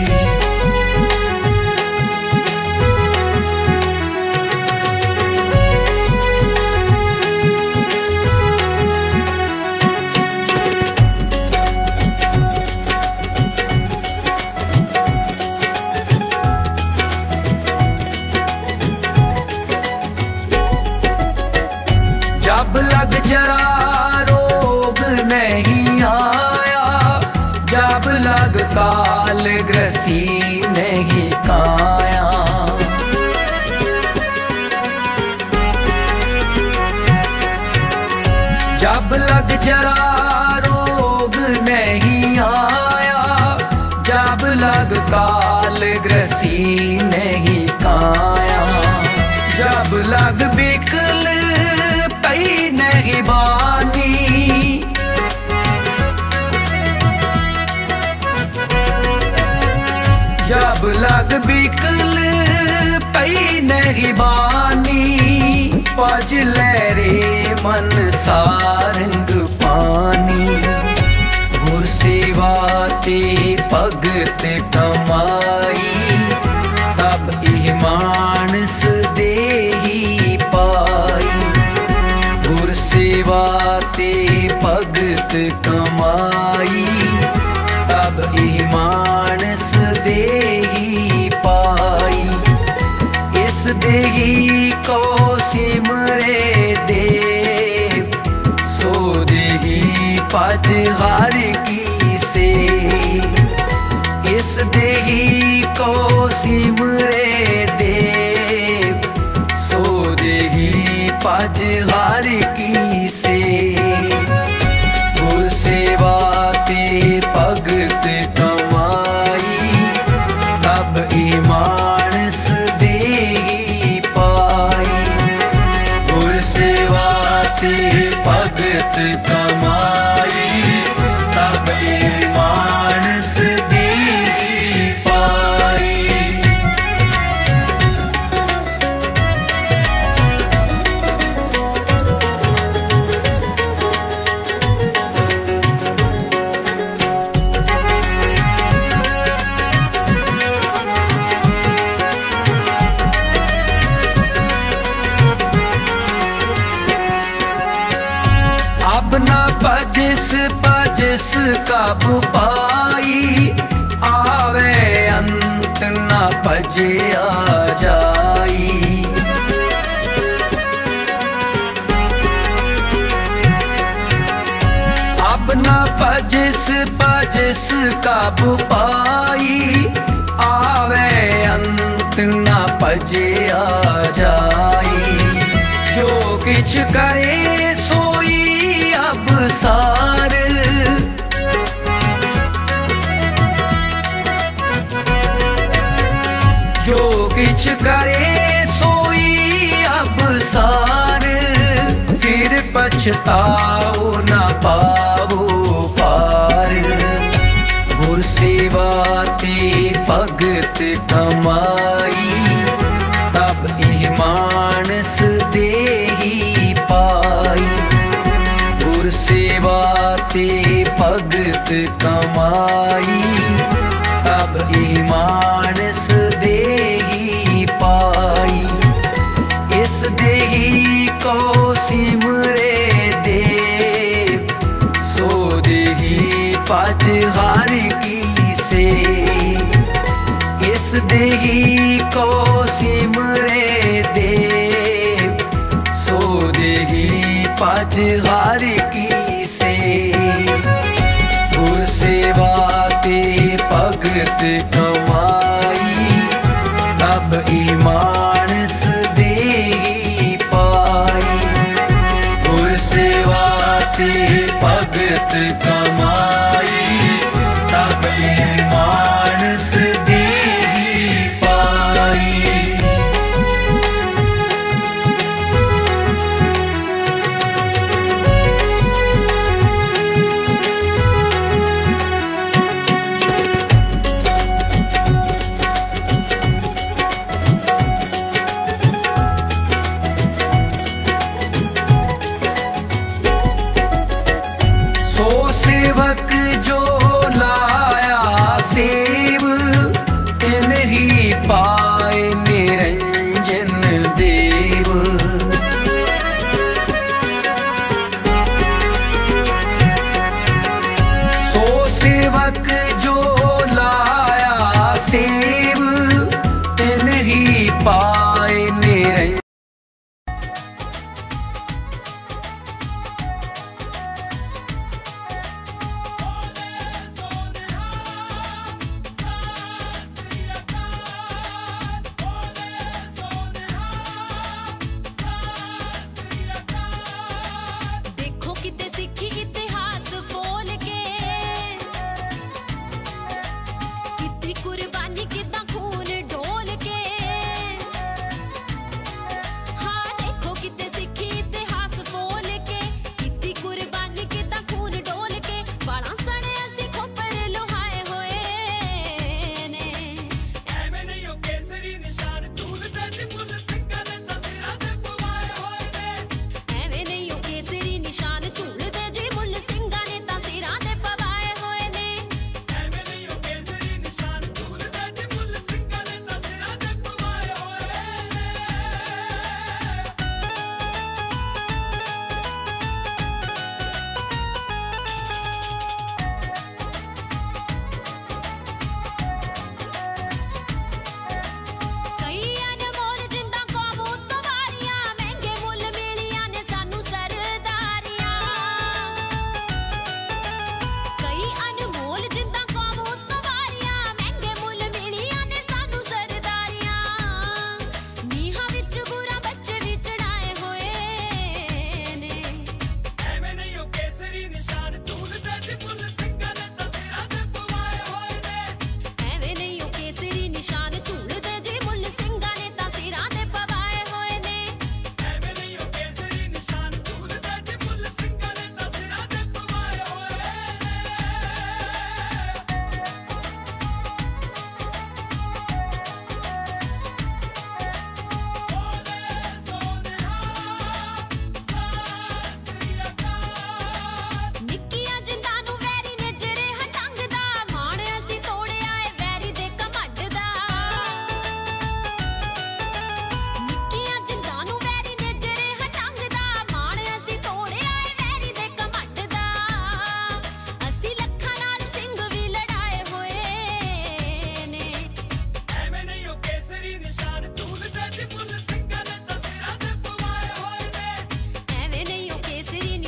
जब लग जरा रोग नहीं आया जब लग काल ग्रसी नहीं काया जब लग जरा रोग नहीं आया जब लग काल ग्रसी नहीं काया जब लग बिकल पई नहीं बानी जब लग बिकल पई नहीं बानी पज लहरे मन सारंग पानी गुर सेवा ते भगत कमाई तब इह मानस देही पाई गुर सेवा ते भगत कमाई तब इह मानस देही पाई इस देही को सिमरे देव सो देही पज हर की से इस देही को सिमरे देव सो देही पज हर की से। गुर सेवा ते भगत कमाई तब ईमानस देही पाई। गुर सेवा ते भगत कमाई तब ईमानस देही पाई। अब ना पजिस पजिस काबू पाई आवे अंत ना पजे आ जाई। अब ना पजिस पजिस काबू पाई आवे अंत ना पजे आ जाई। जो किछ करे सोई अब सार जो किछ करे सोई अब सार। फिर पछताओ न पावो पार। गुर सेवा ते भगत कमाई तब इह मानस देही पाई। गुर सेवा ते भगत कमाई तब इह मानस देही पाई। इस देही को सिमरे देव सो देही पज हर की से। इस देही को सिमरे देव सो देही पज हर की से। गुर सेवा ते भगत कमाई तब ईमानस देही पाई। गुर सेवा ते भगत कमाई तब ईमानस देही पाई। सो सेवक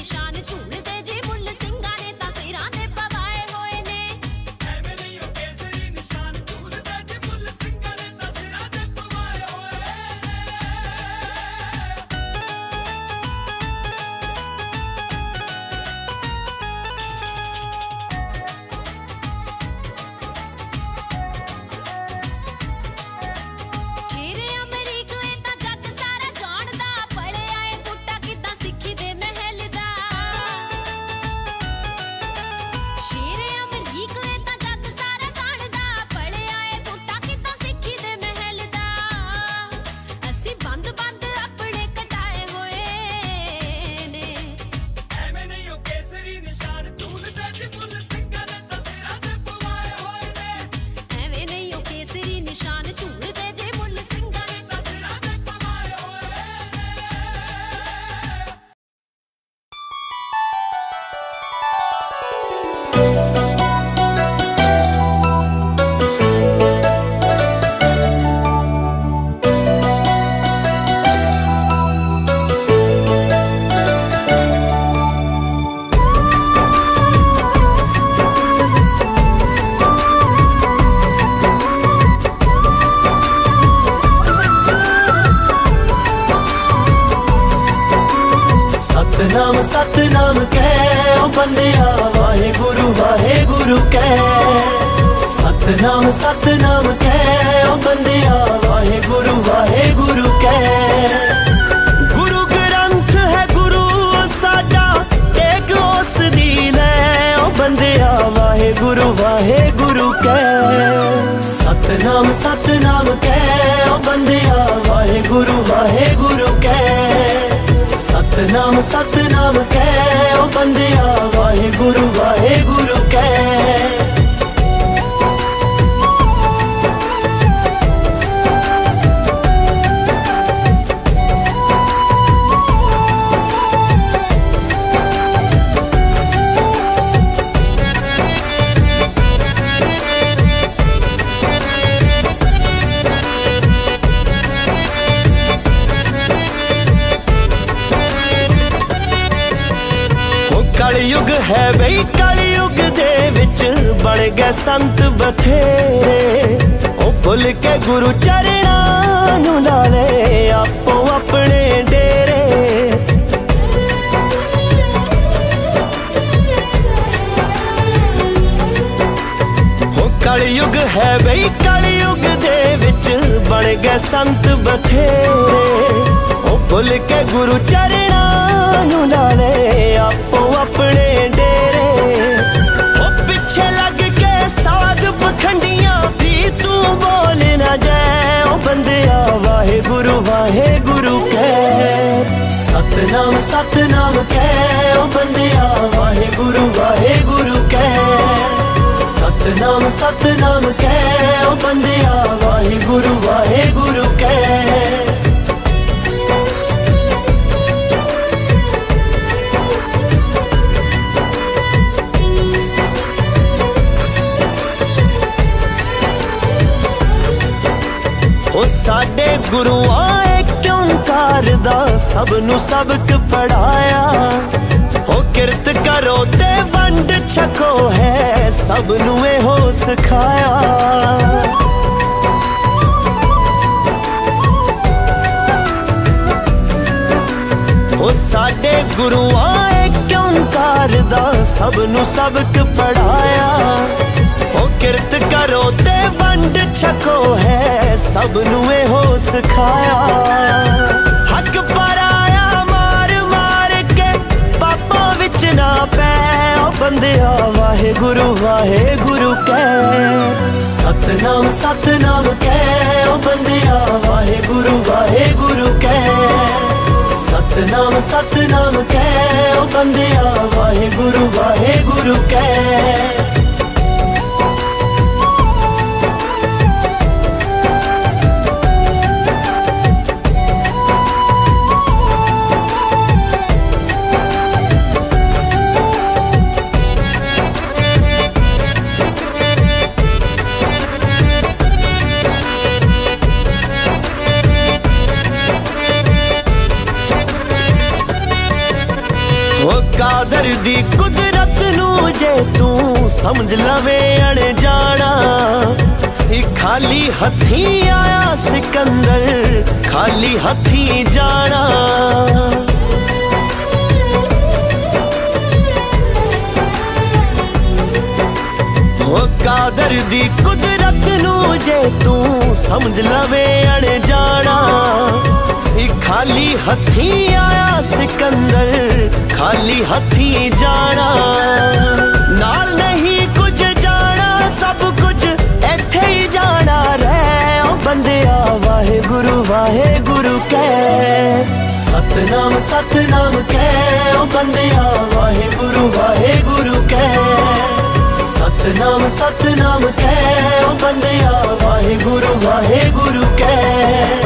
ਨਿਸ਼ਾਨ ਝੂਲਦੇ ਜੇ ਮੁੱਲ ਸਿੰਘਾਂ ਨੇ ਤਾਂ ਸਿਰਾਂ ਤੇ ਪਵਾਏ ਹੋਏ ਨੇ ਐਵੇਂ ਨਹੀਂ ਉਹ ਕੇਸਰੀ ਨਿਸ਼ਾਨ ਝੂਲਦੇ ਜੇ ਮੁੱਲ ਸਿੰਘਾਂ ਨੇ ਤਾਂ ਸਿਰਾਂ ਤੇ ਪਵਾਏ ਹੋਏ ਸ਼ੇਰ ਅਮਰੀਕ ਇਹ ਤਾਂ ਜੱਗ ਸਾਰਾ ਜਾਣਦਾ ਪੜਿਆ ਏ ਬੂਟਾ ਕਿੱਦਾਂ ਸਿੱਖੀ ਦੇ ਮਹਿਲ ਦਾ ਸ਼ੇਰ ਅਮਰੀਕ ਇਹ ਤਾਂ ਜੱਗ ਸਾਰਾ ਜਾਣਦਾ ਪੜਿਆ ਏ ਬੂਟਾ ਕਿੱਦਾਂ ਸਿੱਖੀ ਦੇ ਮਹਿਲ ਦਾ ਅਸੀਂ ਬੰਦ ਬੰਦ ਆਪਣੇ ਕਟਾਏ ਹੋਏ ਨੇ ਐਵੇਂ ਨਹੀਂ ਉਹ ਕੇਸਰੀ ਨਿਸ਼ਾਨ ਝੂਲਦੇ ਜੀ ਮੁੱਲ ਸਿੰਘਾਂ ਨੇ ਤਾਂ ਸਿਰਾਂ ਤੇ ਪਵਾਏ ਹੋਏ ਨੇ ਐਵੇਂ ਨਹੀਂ ਉਹ ਕੇਸਰੀ ਨਿਸ਼ਾਨ ਝੂਲਦੇ ਜੇ ਮੁੱਲ ਸਿੰਘਾਂ ਨੇ ਤਾਂ ਸਿਰਾਂ ਤੇ ਪਵਾਏ ਹੋਏ सतनाम सतनाम कह ओ बंदिया वाहे गुरु वाहे गुरु कह सतनाम सतनाम कह ओ बंदिया वाहे गुरु वाहे गुरु कह गुरु ग्रंथ है गुरु साडा एक उस दी लै ओ बंदिया वाहे गुरु वाहे गुरु कह सतनाम सतनाम कह ओ बंदिया वाहे गुरु वाहे गुरु कह सतनाम सतनाम कह ओ बंदिया वाहे गुरु वाहे गुरु कह कलयुग है बई कलयुग दे विच बन गए संत बथेरे ओ भुल के गुरु चरणां नूं ला ले आपो अपने डेरे ओ कलयुग है बई कलयुग दे विच बन गए संत बथेरे ओ भुल के गुरु चरणां नूं ला ले आपो अपने डेरे ओ पिछे लग के साध पखंडियां भी तू बोल ना जाए ओ बंदिया वाहे गुरु वाहे गुरु कह सतनाम सतनाम कह ओ बंदिया वाहे गुरु वाहे गुरु कह सतनाम सतनाम कह ओ बंदिया वाहे गुरु वाहे गुरु कह ओ साडे गुरुआं एक ओंकार दा सब नू सबक पढ़ाया ओ किरत करो ते वंड छको है सब नू एहो सिखाया ओ साडे गुरुआं एक ओंकार दा सब नू सबक पढ़ाया ओ किरत करो ते वंड छको है सब नू एहो सिखाया हक पर आया मार मार के पापा विच ना पै ओ बंदिया वाहे गुरु वाहे गुरु कह सतनाम सतनाम कह ओ बंदिया वाहे गुरु वाहे गुरु कह सतनाम सतनाम कह ओ बंदिया वाहे गुरु वाहे गुरु कह कादर दी कुदरत नू जे तू समझ लवे अड़ जाना सी खाली हथी आया सिकंदर खाली हथी जाना कादर दी कुदरत नू जे तू समझ लवे अड़ जाना सी खाली हथी आया सिकंदर खाली हथी जाना नाल नहीं कुछ जाना सब कुछ इत्थे ही जाना रह बंदिया वाहे गुरु वाहे गुरु कह सतनाम सतनाम कह बंदिया वाहे गुरु वाहे गुरु कह सतनाम सतनाम कह बंदिया वाहे गुरु वाहे गुरु कह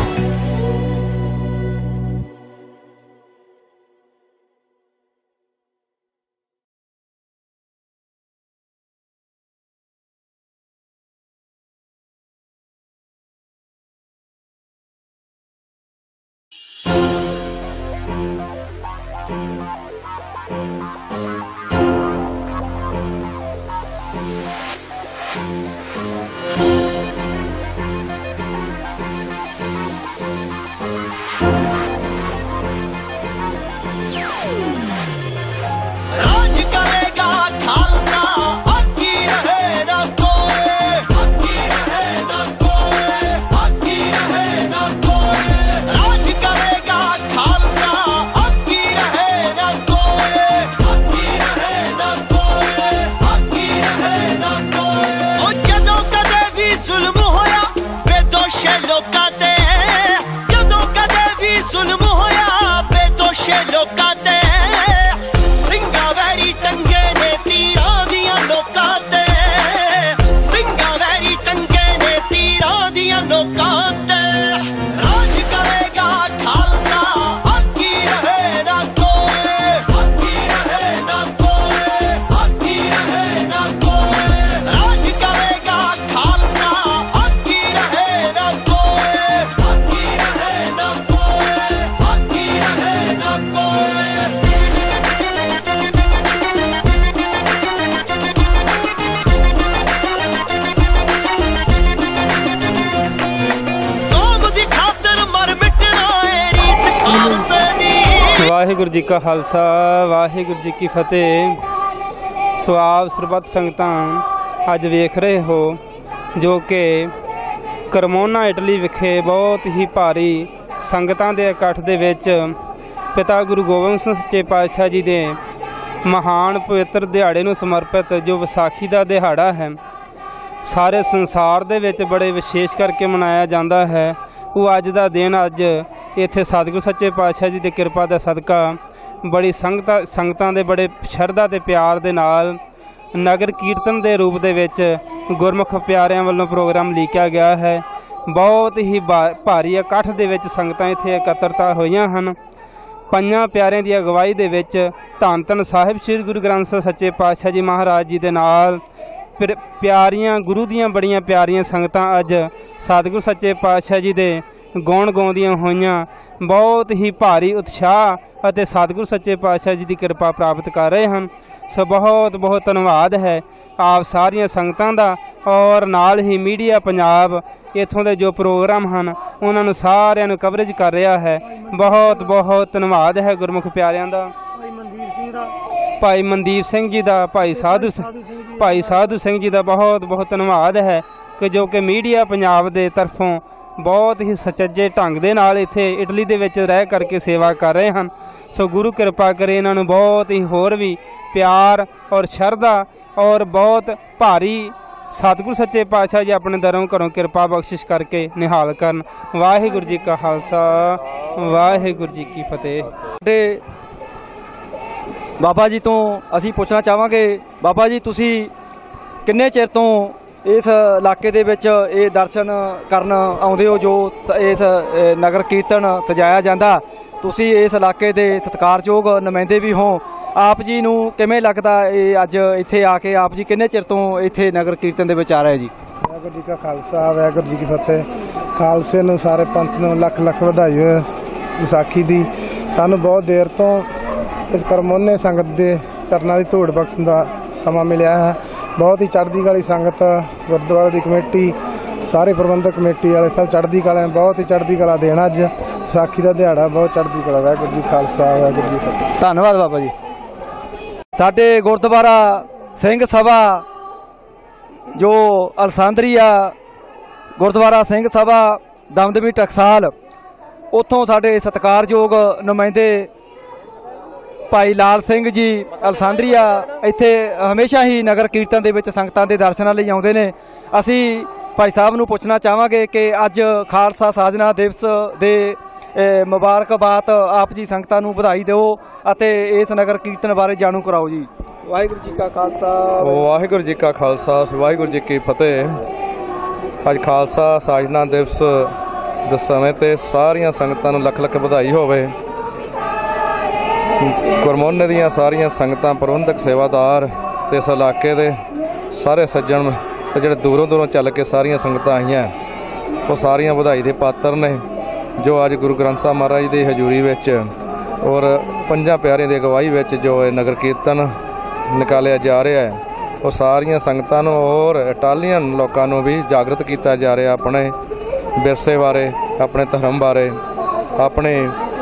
वाहिगुरु जी का खालसा वाहिगुरु जी की फतेह। सो आप सरबत संगतां अज वेख रहे हो जो कि करमोना इटली विखे बहुत ही भारी संगतां दे इकट्ठ दे विच पिता गुरु गोबिंद सिंह सच्चे पातशाह जी दे महान पवित्र दिहाड़े नूं समर्पित जो विसाखी का दिहाड़ा है सारे संसार दे विच बड़े विशेष करके मनाया जाता है। वो अज का दिन अज इत्थे सतगुरु सच्चे पातशाह जी की किरपा का सदका बड़ी संगत संगतां दे बड़े शरधा ते प्यार दे नाल नगर कीर्तन के रूप दे विच गुरमुख प्यारिਆਂ ਵੱਲੋਂ प्रोग्राम लीकिया गया है। बहुत ही भारी इकट्ठ दे विच संगतां इत्थे एकत्रता होईयां हन। पंजां प्यारिਆਂ ਦੀ अगवाई दे विच धन धन साहिब श्री गुरु ग्रंथ ਸਾਹਿਬ सच्चे पातशाह जी महाराज जी दे नाल फिर प्यारियां गुरु दियां बड़ियां प्यारियां संगतां अज सतगुरु सच्चे पातशाह जी दे गौण गाउंदियां होईयां बहुत ही भारी उत्साह अते सतगुरु सच्चे पातशाह जी की कृपा प्राप्त कर रहे हैं। सो बहुत बहुत धन्यवाद है आप सारिया संगतां दा और नाल ही मीडिया पंजाब इत्थों के जो प्रोग्राम हैं उन्होंने सारिਆਂ ਨੂੰ कवरेज कर रहा है। बहुत बहुत धन्यवाद है गुरमुख प्यारिਆਂ ਦਾ भाई मनदीप सिंह जी का भाई साधु भाई साधु सिंह जी का बहुत बहुत धन्यवाद है कि जो कि मीडिया पंजाब के तरफों बहुत ही सचज्जे ढंग दे नाल इत्थे इटली दे विच रह करके सेवा कर रहे हैं। सो गुरु कृपा करे इन्हां नूं बहुत ही होर भी प्यार और शरधा और बहुत भारी सतगुरु सच्चे पातशाह जी अपने दरों घरों कृपा बख्शिश करके निहाल करन। वाहिगुरु जी का खालसा वाहिगुरु जी की फतेह। बाबा जी तो असी पूछना चाहांगे बाबा जी तुसी किन्ने चिर तो इस इलाके दे विच ये दर्शन करन आउंदे हो जो इस नगर कीर्तन सजाया जाता तुसी इस इलाके दे सत्कारयोग नुमाइंदे भी हो आप जी नूं किवें लगदा ये अज इत्थे आके आप जी किन्ने चिर तो इत्थे नगर कीर्तन दे विच आ रहे जी। वाहिगुरू जी का खालसा वाहिगुरू जी की फतेह। खालसे नूं सारे पंथ नूं लख लख वधाई हो विसाखी दी। सानूं बहुत देर तो ਇਸ ਕਰਮੋਨੇ ਸੰਗਤ ਦੇ ਚਰਨਾਂ ਦੀ ਧੂੜ ਬਖਸ਼ਣ ਦਾ ਸਮਾਂ ਮਿਲਿਆ ਹੈ। ਬਹੁਤ ਹੀ ਚੜ੍ਹਦੀ ਕਲਾ ਸੰਗਤ, ਗੁਰਦੁਆਰੇ ਦੀ ਕਮੇਟੀ, ਸਾਰੇ ਪ੍ਰਬੰਧਕ ਕਮੇਟੀ ਵਾਲੇ ਸਭ ਚੜ੍ਹਦੀ ਕਲਾ, ਬਹੁਤ ਹੀ ਚੜ੍ਹਦੀ ਕਲਾ ਦੇਣਾ। ਅੱਜ ਵਿਸਾਖੀ ਦਾ ਦਿਹਾੜਾ, ਬਹੁਤ ਚੜ੍ਹਦੀ ਕਲਾ। ਵਾਹਿਗੁਰੂ ਜੀ ਖਾਲਸਾ, ਵਾਹਿਗੁਰੂ ਜੀ ਫਤਿਹ। ਧੰਨਵਾਦ ਬਾਬਾ ਜੀ। ਸਾਡੇ ਗੁਰਦੁਆਰਾ ਸਿੰਘ ਸਭਾ ਜੋ ਅਲਸਾਂਦਰੀਆ ਗੁਰਦੁਆਰਾ ਸਿੰਘ ਸਭਾ ਦਮਦਮੀ ਟਕਸਾਲ, ਉੱਥੋਂ ਸਾਡੇ ਸਤਿਕਾਰਯੋਗ ਨੁਮਾਇੰਦੇ ਭਾਈ ਲਾਲ ਸਿੰਘ ਜੀ ਅਲਸਾਂਦਰੀਆ ਇੱਥੇ ਹਮੇਸ਼ਾ ਹੀ ਨਗਰ ਕੀਰਤਨ ਦੇ ਵਿੱਚ ਸੰਗਤਾਂ ਦੇ ਦਰਸ਼ਨਾਂ ਲਈ ਆਉਂਦੇ ਨੇ। ਅਸੀਂ ਭਾਈ ਸਾਹਿਬ ਨੂੰ ਪੁੱਛਣਾ ਚਾਹਾਂਗੇ ਕਿ ਅੱਜ ਖਾਲਸਾ ਸਾਜਨਾ ਦਿਵਸ ਦੇ ਮੁਬਾਰਕਬਾਦ ਆਪ ਜੀ ਸੰਗਤਾਂ ਨੂੰ ਵਧਾਈ ਦਿਓ ਅਤੇ ਇਸ ਨਗਰ ਕੀਰਤਨ ਬਾਰੇ ਜਾਣੂ ਕਰਾਓ ਜੀ। ਵਾਹਿਗੁਰੂ ਜੀ ਕਾ ਖਾਲਸਾ, ਵਾਹਿਗੁਰੂ ਜੀ ਕਾ ਖਾਲਸਾ, ਵਾਹਿਗੁਰੂ ਜੀ ਕੀ ਫਤਿਹ। ਅੱਜ ਖਾਲਸਾ ਸਾਜਨਾ ਦਿਵਸ ਦੇ ਸਮੇਂ ਤੇ ਸਾਰੀਆਂ ਸੰਗਤਾਂ ਨੂੰ ਲੱਖ ਲੱਖ ਵਧਾਈ ਹੋਵੇ। ਕਰਮੋਨੇ ਦੀਆਂ ਸਾਰੀਆਂ ਸੰਗਤਾਂ, ਪ੍ਰਬੰਧਕ, ਸੇਵਾਦਾਰ ਤੇ ਇਸ ਇਲਾਕੇ ਦੇ ਸਾਰੇ ਸੱਜਣ ਤੇ ਜਿਹੜੇ ਦੂਰੋਂ ਦੂਰੋਂ ਚੱਲ ਕੇ ਸਾਰੀਆਂ ਸੰਗਤਾਂ ਆਈਆਂ, ਉਹ ਸਾਰੀਆਂ ਵਧਾਈ ਦੇ ਪਾਤਰ ਨੇ। ਜੋ ਅੱਜ ਗੁਰੂ ਗ੍ਰੰਥ ਸਾਹਿਬ ਮਹਾਰਾਜ ਦੀ ਹਜ਼ੂਰੀ ਵਿੱਚ ਔਰ ਪੰਜਾਂ ਪਿਆਰਿਆਂ ਦੀ ਅਗਵਾਈ ਵਿੱਚ ਜੋ ਇਹ ਨਗਰ ਕੀਰਤਨ ਨਿਕਾਲਿਆ ਜਾ ਰਿਹਾ ਹੈ, ਉਹ ਸਾਰੀਆਂ ਸੰਗਤਾਂ ਨੂੰ ਔਰ ਇਟਾਲੀਅਨ ਲੋਕਾਂ ਨੂੰ ਵੀ ਜਾਗਰਤ ਕੀਤਾ ਜਾ ਰਿਹਾ ਆਪਣੇ ਵਿਰਸੇ ਬਾਰੇ, ਆਪਣੇ ਧਰਮ ਬਾਰੇ, ਆਪਣੇ